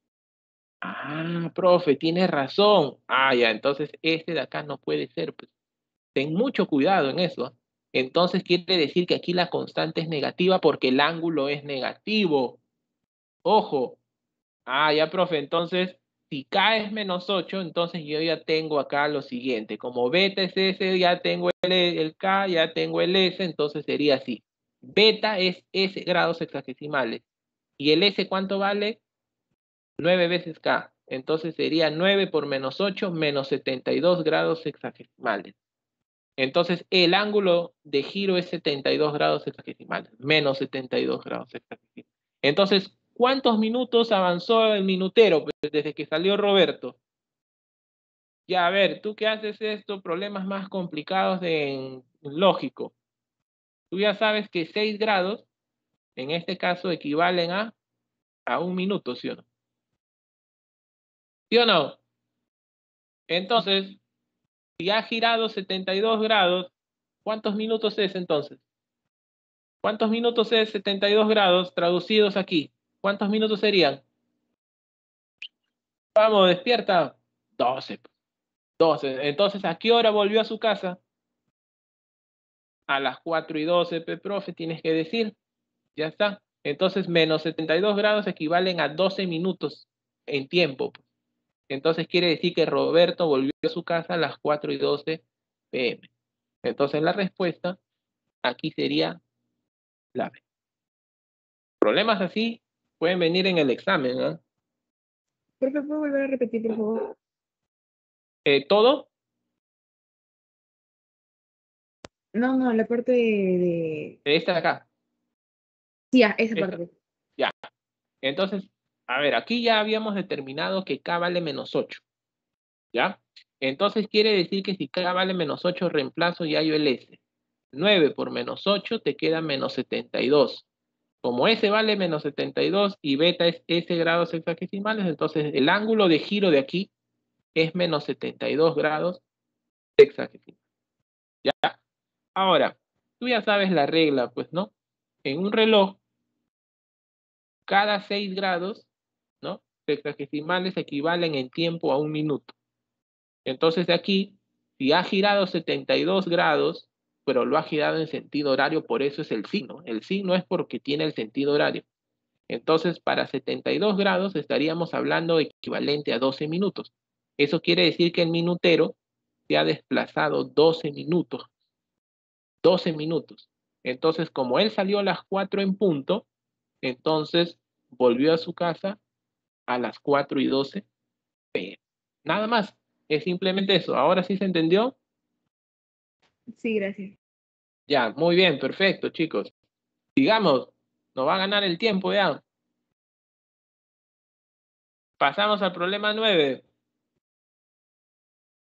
Ah, profe, tienes razón. Ah, ya, entonces este de acá no puede ser. Pues. Ten mucho cuidado en eso. Entonces quiere decir que aquí la constante es negativa porque el ángulo es negativo. Ojo. Ah, ya, profe, entonces si K es menos ocho, entonces yo ya tengo acá lo siguiente. Como beta es S, ya tengo el, el K, ya tengo el S, entonces sería así. Beta es S grados hexagesimales. ¿Y el S cuánto vale? nueve veces K. Entonces sería nueve por menos ocho menos setenta y dos grados hexagesimales. Entonces el ángulo de giro es setenta y dos grados hexagesimales. Menos setenta y dos grados hexagesimales. Entonces, ¿cuántos minutos avanzó el minutero pues, desde que salió Roberto? Ya, a ver, tú que haces esto, problemas más complicados de en lógico. Tú ya sabes que seis grados, en este caso, equivalen a, a un minuto, ¿sí o no? ¿Sí o no? Entonces, si ha girado setenta y dos grados, ¿cuántos minutos es entonces? ¿Cuántos minutos es setenta y dos grados traducidos aquí? ¿Cuántos minutos serían? Vamos, despierta. doce. doce. Entonces, ¿a qué hora volvió a su casa? A las cuatro y doce, pe, profe, tienes que decir. Ya está. Entonces, menos setenta y dos grados equivalen a doce minutos en tiempo. Entonces, quiere decir que Roberto volvió a su casa a las cuatro y doce pe eme. Entonces, la respuesta aquí sería la B. Problemas así pueden venir en el examen, ¿no? Profe, ¿puedo volver a repetir, por favor? Eh, ¿Todo? No, no, la parte de... de... Esta de acá. Sí, ya, esa Esta. parte. Ya. Entonces, a ver, aquí ya habíamos determinado que K vale menos ocho. ¿Ya? Entonces quiere decir que si K vale menos ocho, reemplazo ya yo el S. nueve por menos ocho te queda menos setenta y dos. Como S vale menos setenta y dos y beta es S grados hexagesimales, entonces el ángulo de giro de aquí es menos setenta y dos grados hexagesimales. ¿Ya? Ahora, tú ya sabes la regla, pues, ¿no? En un reloj, cada seis grados, ¿no? Hexagesimales equivalen en tiempo a un minuto. Entonces de aquí, si ha girado setenta y dos grados, pero lo ha girado en sentido horario, por eso es el signo. El signo es porque tiene el sentido horario. Entonces, para setenta y dos grados estaríamos hablando equivalente a doce minutos. Eso quiere decir que el minutero se ha desplazado doce minutos. doce minutos. Entonces, como él salió a las cuatro en punto, entonces volvió a su casa a las cuatro y doce pe eme. Nada más. Es simplemente eso. ¿Ahora sí se entendió? Sí, gracias. Ya, muy bien, perfecto, chicos. Sigamos. Nos va a ganar el tiempo ya. Pasamos al problema nueve.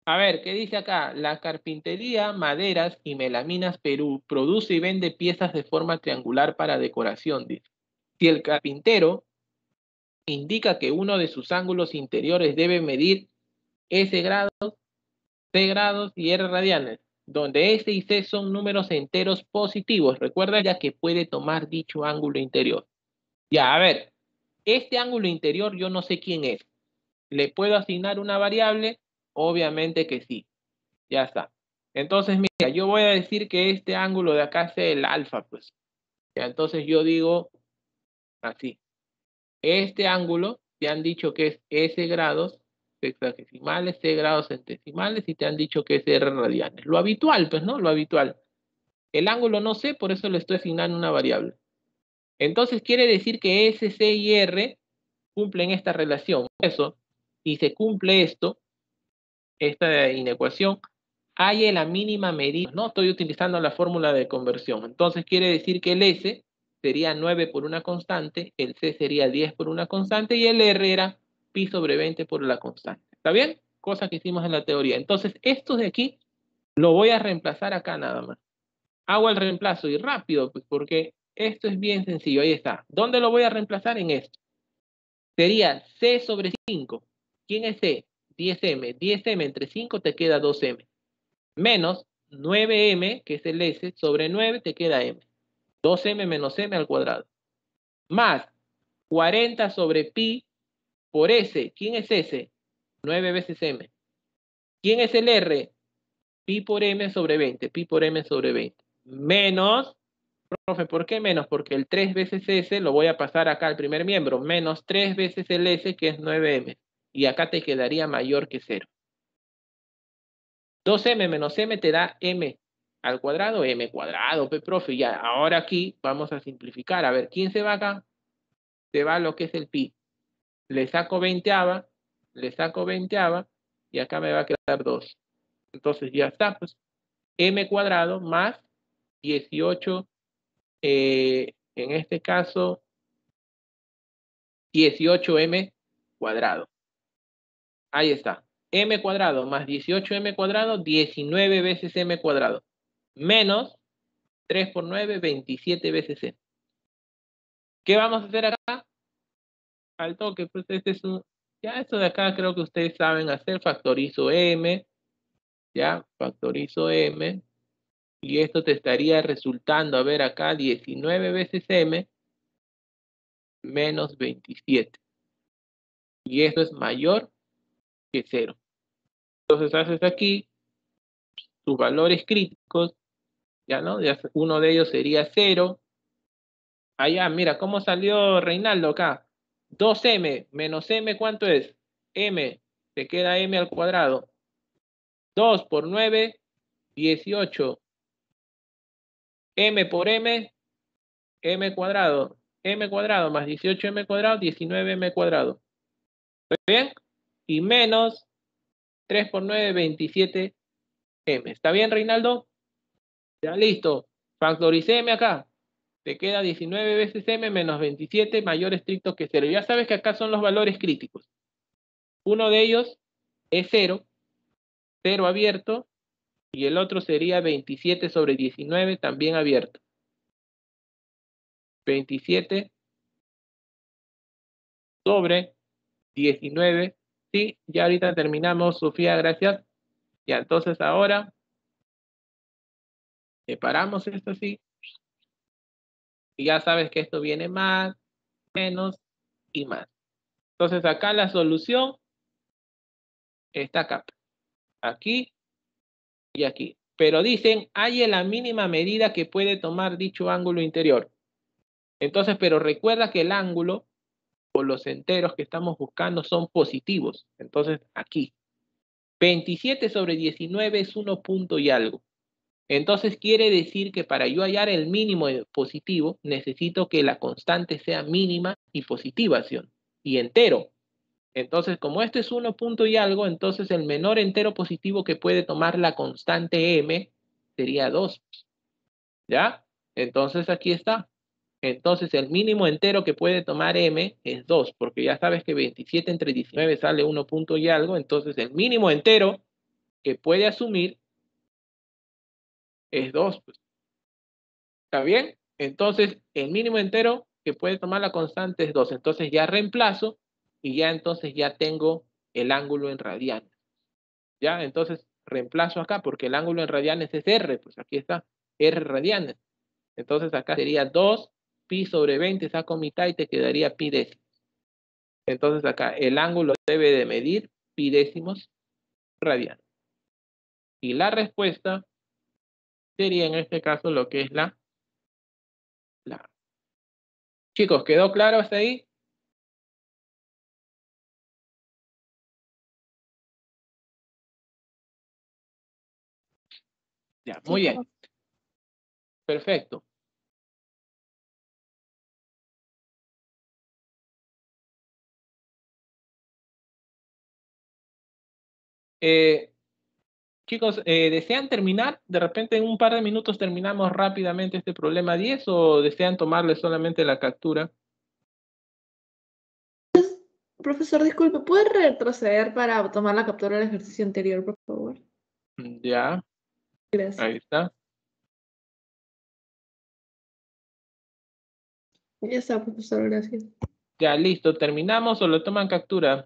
A ver, ¿qué dice acá? La carpintería, maderas y melaminas Perú produce y vende piezas de forma triangular para decoración, dice. Si el carpintero indica que uno de sus ángulos interiores debe medir S grados, C grados y R radianes, donde S y C son números enteros positivos, recuerda ya que puede tomar dicho ángulo interior. Ya, a ver, este ángulo interior yo no sé quién es. ¿Le puedo asignar una variable? Obviamente que sí. Ya está. Entonces, mira, yo voy a decir que este ángulo de acá es el alfa, pues. Ya, entonces yo digo así. Este ángulo te han dicho que es S grados sexagesimales, C grados centesimales y te han dicho que es R radianes. Lo habitual, pues, ¿no? Lo habitual. El ángulo no sé, por eso le estoy asignando una variable. Entonces quiere decir que S, C y R cumplen esta relación. Eso, y se cumple esto, esta inecuación, hay la mínima medida. No estoy utilizando la fórmula de conversión. Entonces quiere decir que el S sería nueve por una constante, el C sería diez por una constante y el R era pi sobre veinte por la constante. ¿Está bien? Cosa que hicimos en la teoría. Entonces esto de aquí lo voy a reemplazar acá nada más. Hago el reemplazo y rápido, pues porque esto es bien sencillo. Ahí está. ¿Dónde lo voy a reemplazar? En esto. Sería C sobre cinco. ¿Quién es C? diez eme. diez eme entre cinco te queda dos eme. Menos nueve eme, que es el S, sobre nueve te queda M. dos eme menos M al cuadrado. Más cuarenta sobre pi por S. ¿Quién es S? nueve veces M. ¿Quién es el R? Pi por M sobre veinte. Pi por M sobre veinte. Menos, profe, ¿por qué menos? Porque el tres veces S lo voy a pasar acá al primer miembro. Menos tres veces el S, que es nueve eme. Y acá te quedaría mayor que cero. dos eme menos M te da M al cuadrado, M cuadrado, pe, profe. Ya, ahora aquí vamos a simplificar. A ver, ¿quién se va acá? Se va lo que es el pi. Le saco veinteava, le saco veinteava, y acá me va a quedar dos. Entonces ya está, pues. M cuadrado más dieciocho, eh, en este caso, dieciocho eme cuadrado. Ahí está. M cuadrado más dieciocho eme cuadrado, diecinueve veces M cuadrado. Menos tres por nueve, veintisiete veces M. ¿Qué vamos a hacer acá? Al toque, pues este es un... Ya esto de acá creo que ustedes saben hacer. Factorizo M. Ya, factorizo M. Y esto te estaría resultando, a ver acá, diecinueve veces M menos veintisiete. Y esto es mayor que cero. Entonces haces aquí tus valores críticos. Ya, ¿no? Ya uno de ellos sería cero. Allá, mira, ¿cómo salió Reinaldo acá? dos eme menos M, ¿cuánto es? M, te queda M al cuadrado. dos por nueve, dieciocho. M por M, M cuadrado. M cuadrado más dieciocho eme cuadrado, diecinueve eme cuadrado. ¿Está bien? Y menos tres por nueve, veintisiete eme. ¿Está bien, Reinaldo? Ya listo. Factoricé M acá. Te queda diecinueve veces M menos veintisiete mayor estricto que cero. Ya sabes que acá son los valores críticos. Uno de ellos es cero, cero abierto, y el otro sería veintisiete sobre diecinueve también abierto. veintisiete sobre diecinueve. Sí, ya ahorita terminamos, Sofía, gracias. Ya, entonces ahora separamos esto así. Y ya sabes que esto viene más, menos y más. Entonces acá la solución está acá. Aquí y aquí. Pero dicen, hay la mínima medida que puede tomar dicho ángulo interior. Entonces, pero recuerda que el ángulo o los enteros que estamos buscando son positivos. Entonces, aquí. veintisiete sobre diecinueve es uno punto y algo. Entonces, quiere decir que para yo hallar el mínimo positivo, necesito que la constante sea mínima y positiva, ¿sí? Y entero. Entonces, como esto es uno punto y algo, entonces el menor entero positivo que puede tomar la constante m sería dos. ¿Ya? Entonces, aquí está. Entonces, el mínimo entero que puede tomar m es dos, porque ya sabes que veintisiete entre diecinueve sale uno punto y algo, entonces el mínimo entero que puede asumir es dos. Pues. ¿Está bien? Entonces, el mínimo entero que puede tomar la constante es dos. Entonces ya reemplazo y ya entonces ya tengo el ángulo en radianes. ¿Ya? Entonces reemplazo acá porque el ángulo en radianes es R. Pues aquí está, R radianes. Entonces acá sería dos pi sobre veinte, saco mitad y te quedaría pi décimos. Entonces acá el ángulo debe de medir pi décimos radianes. Y la respuesta sería en este caso lo que es la, la. Chicos, ¿quedó claro hasta ahí? Ya, muy Sí, bien. Perfecto. Eh, chicos, eh, ¿desean terminar? De repente en un par de minutos terminamos rápidamente este problema diez o desean tomarle solamente la captura. Profesor, disculpe, ¿puede retroceder para tomar la captura del ejercicio anterior, por favor? Ya, Gracias. ahí está. Ya está, profesor, gracias. Ya, listo. ¿Terminamos o lo toman captura?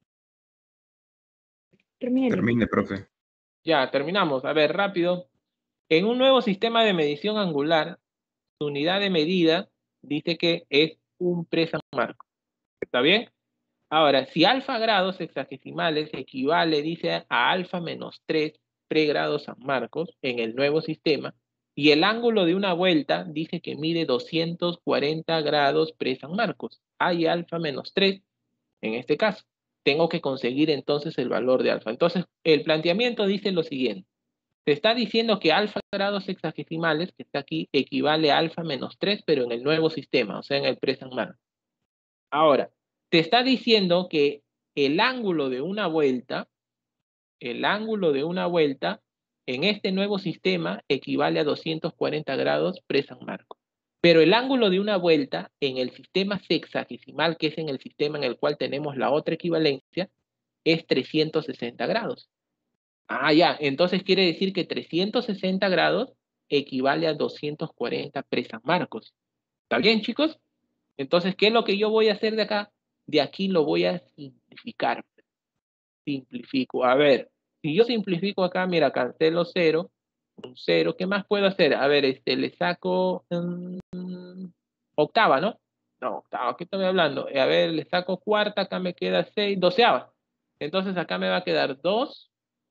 Termine. Termine, profe. Ya, terminamos. A ver, rápido. En un nuevo sistema de medición angular, su unidad de medida dice que es un presa marco. ¿Está bien? Ahora, si alfa grados sexagesimales equivale, dice, a alfa menos tres pregrados San Marcos en el nuevo sistema, y el ángulo de una vuelta dice que mide doscientos cuarenta grados pre-San Marcos, hay alfa menos tres en este caso. Tengo que conseguir entonces el valor de alfa. Entonces, el planteamiento dice lo siguiente. Se está diciendo que alfa grados sexagesimales, que está aquí, equivale a alfa menos tres, pero en el nuevo sistema, o sea, en el pre-San Marcos. Ahora, te está diciendo que el ángulo de una vuelta, el ángulo de una vuelta en este nuevo sistema equivale a doscientos cuarenta grados pre-San Marcos. Pero el ángulo de una vuelta en el sistema sexagesimal, que es en el sistema en el cual tenemos la otra equivalencia, es trescientos sesenta grados. Ah, ya, entonces quiere decir que trescientos sesenta grados equivale a doscientos cuarenta pre-San Marcos. ¿Está bien, chicos? Entonces, ¿qué es lo que yo voy a hacer de acá? De aquí lo voy a simplificar. Simplifico. A ver, si yo simplifico acá, mira, cancelo cero, un cero. ¿Qué más puedo hacer? A ver, este, le saco um, octava, ¿no? No, octava, ¿qué estoy hablando? A ver, le saco cuarta, acá me queda seis, doceava. Entonces acá me va a quedar dos,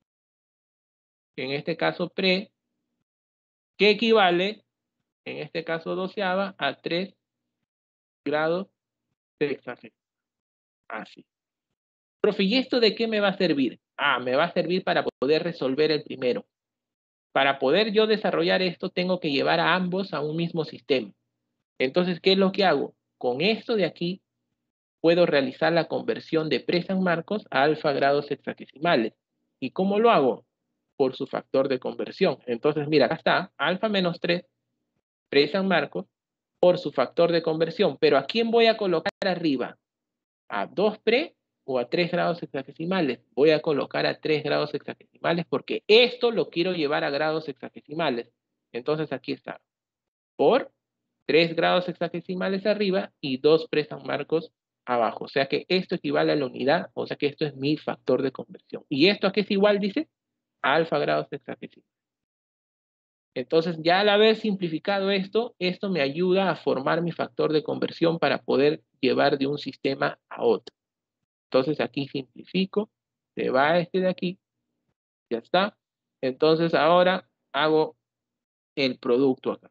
en este caso pre, que equivale, en este caso doceava, a tres grados sexagesimal. Así. Profe, ¿y esto de qué me va a servir? Ah, me va a servir para poder resolver el primero. Para poder yo desarrollar esto, tengo que llevar a ambos a un mismo sistema. Entonces, ¿qué es lo que hago? Con esto de aquí, puedo realizar la conversión de pre-San Marcos a alfa grados sexagesimales. ¿Y cómo lo hago? Por su factor de conversión. Entonces, mira, acá está, alfa menos tres, pre-San Marcos, por su factor de conversión. Pero ¿a quién voy a colocar arriba? ¿A dos pre o a tres grados sexagesimales? Voy a colocar a tres grados sexagesimales porque esto lo quiero llevar a grados sexagesimales. Entonces aquí está. Por tres grados sexagesimales arriba y dos pre-San Marcos abajo. O sea que esto equivale a la unidad, o sea que esto es mi factor de conversión. ¿Y esto a qué es igual? Dice a alfa grados sexagesimales. Entonces, ya al haber simplificado esto, esto me ayuda a formar mi factor de conversión para poder llevar de un sistema a otro. Entonces, aquí simplifico, se va este de aquí, ya está. Entonces, ahora hago el producto acá.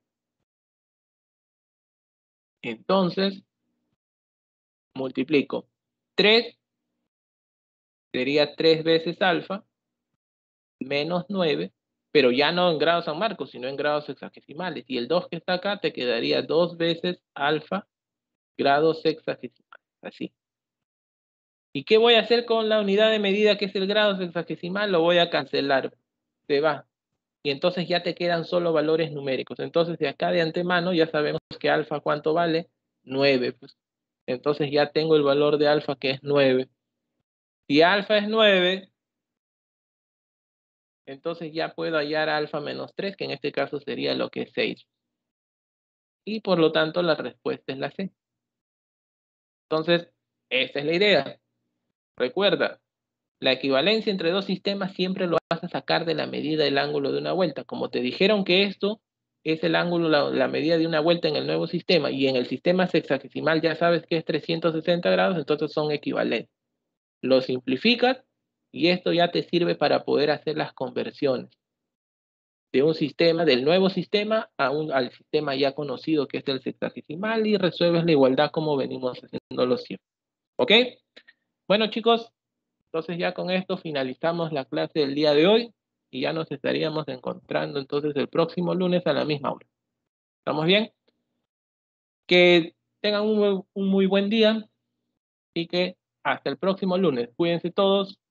Entonces, multiplico. tres sería tres veces alfa, menos nueve, pero ya no en grados San Marcos, sino en grados sexagesimales. Y el dos que está acá te quedaría dos veces alfa grados sexagesimales. Así. ¿Y qué voy a hacer con la unidad de medida que es el grado sexagesimal? Lo voy a cancelar. Se va. Y entonces ya te quedan solo valores numéricos. Entonces de acá de antemano ya sabemos que alfa ¿cuánto vale? nueve. Pues. Entonces ya tengo el valor de alfa que es nueve. Si alfa es nueve, Entonces ya puedo hallar alfa menos tres, que en este caso sería lo que es seis. Y por lo tanto la respuesta es la C. Entonces, esa es la idea. Recuerda, la equivalencia entre dos sistemas siempre lo vas a sacar de la medida del ángulo de una vuelta. Como te dijeron que esto es el ángulo, la, la medida de una vuelta en el nuevo sistema, y en el sistema sexagesimal ya sabes que es trescientos sesenta grados, entonces son equivalentes. Lo simplificas y esto ya te sirve para poder hacer las conversiones de un sistema, del nuevo sistema, a un, al sistema ya conocido que es el sexagesimal, y resuelves la igualdad como venimos haciéndolo siempre. ¿Ok? Bueno, chicos, entonces ya con esto finalizamos la clase del día de hoy y ya nos estaríamos encontrando entonces el próximo lunes a la misma hora. ¿Estamos bien? Que tengan un, un muy buen día y que hasta el próximo lunes. Cuídense todos.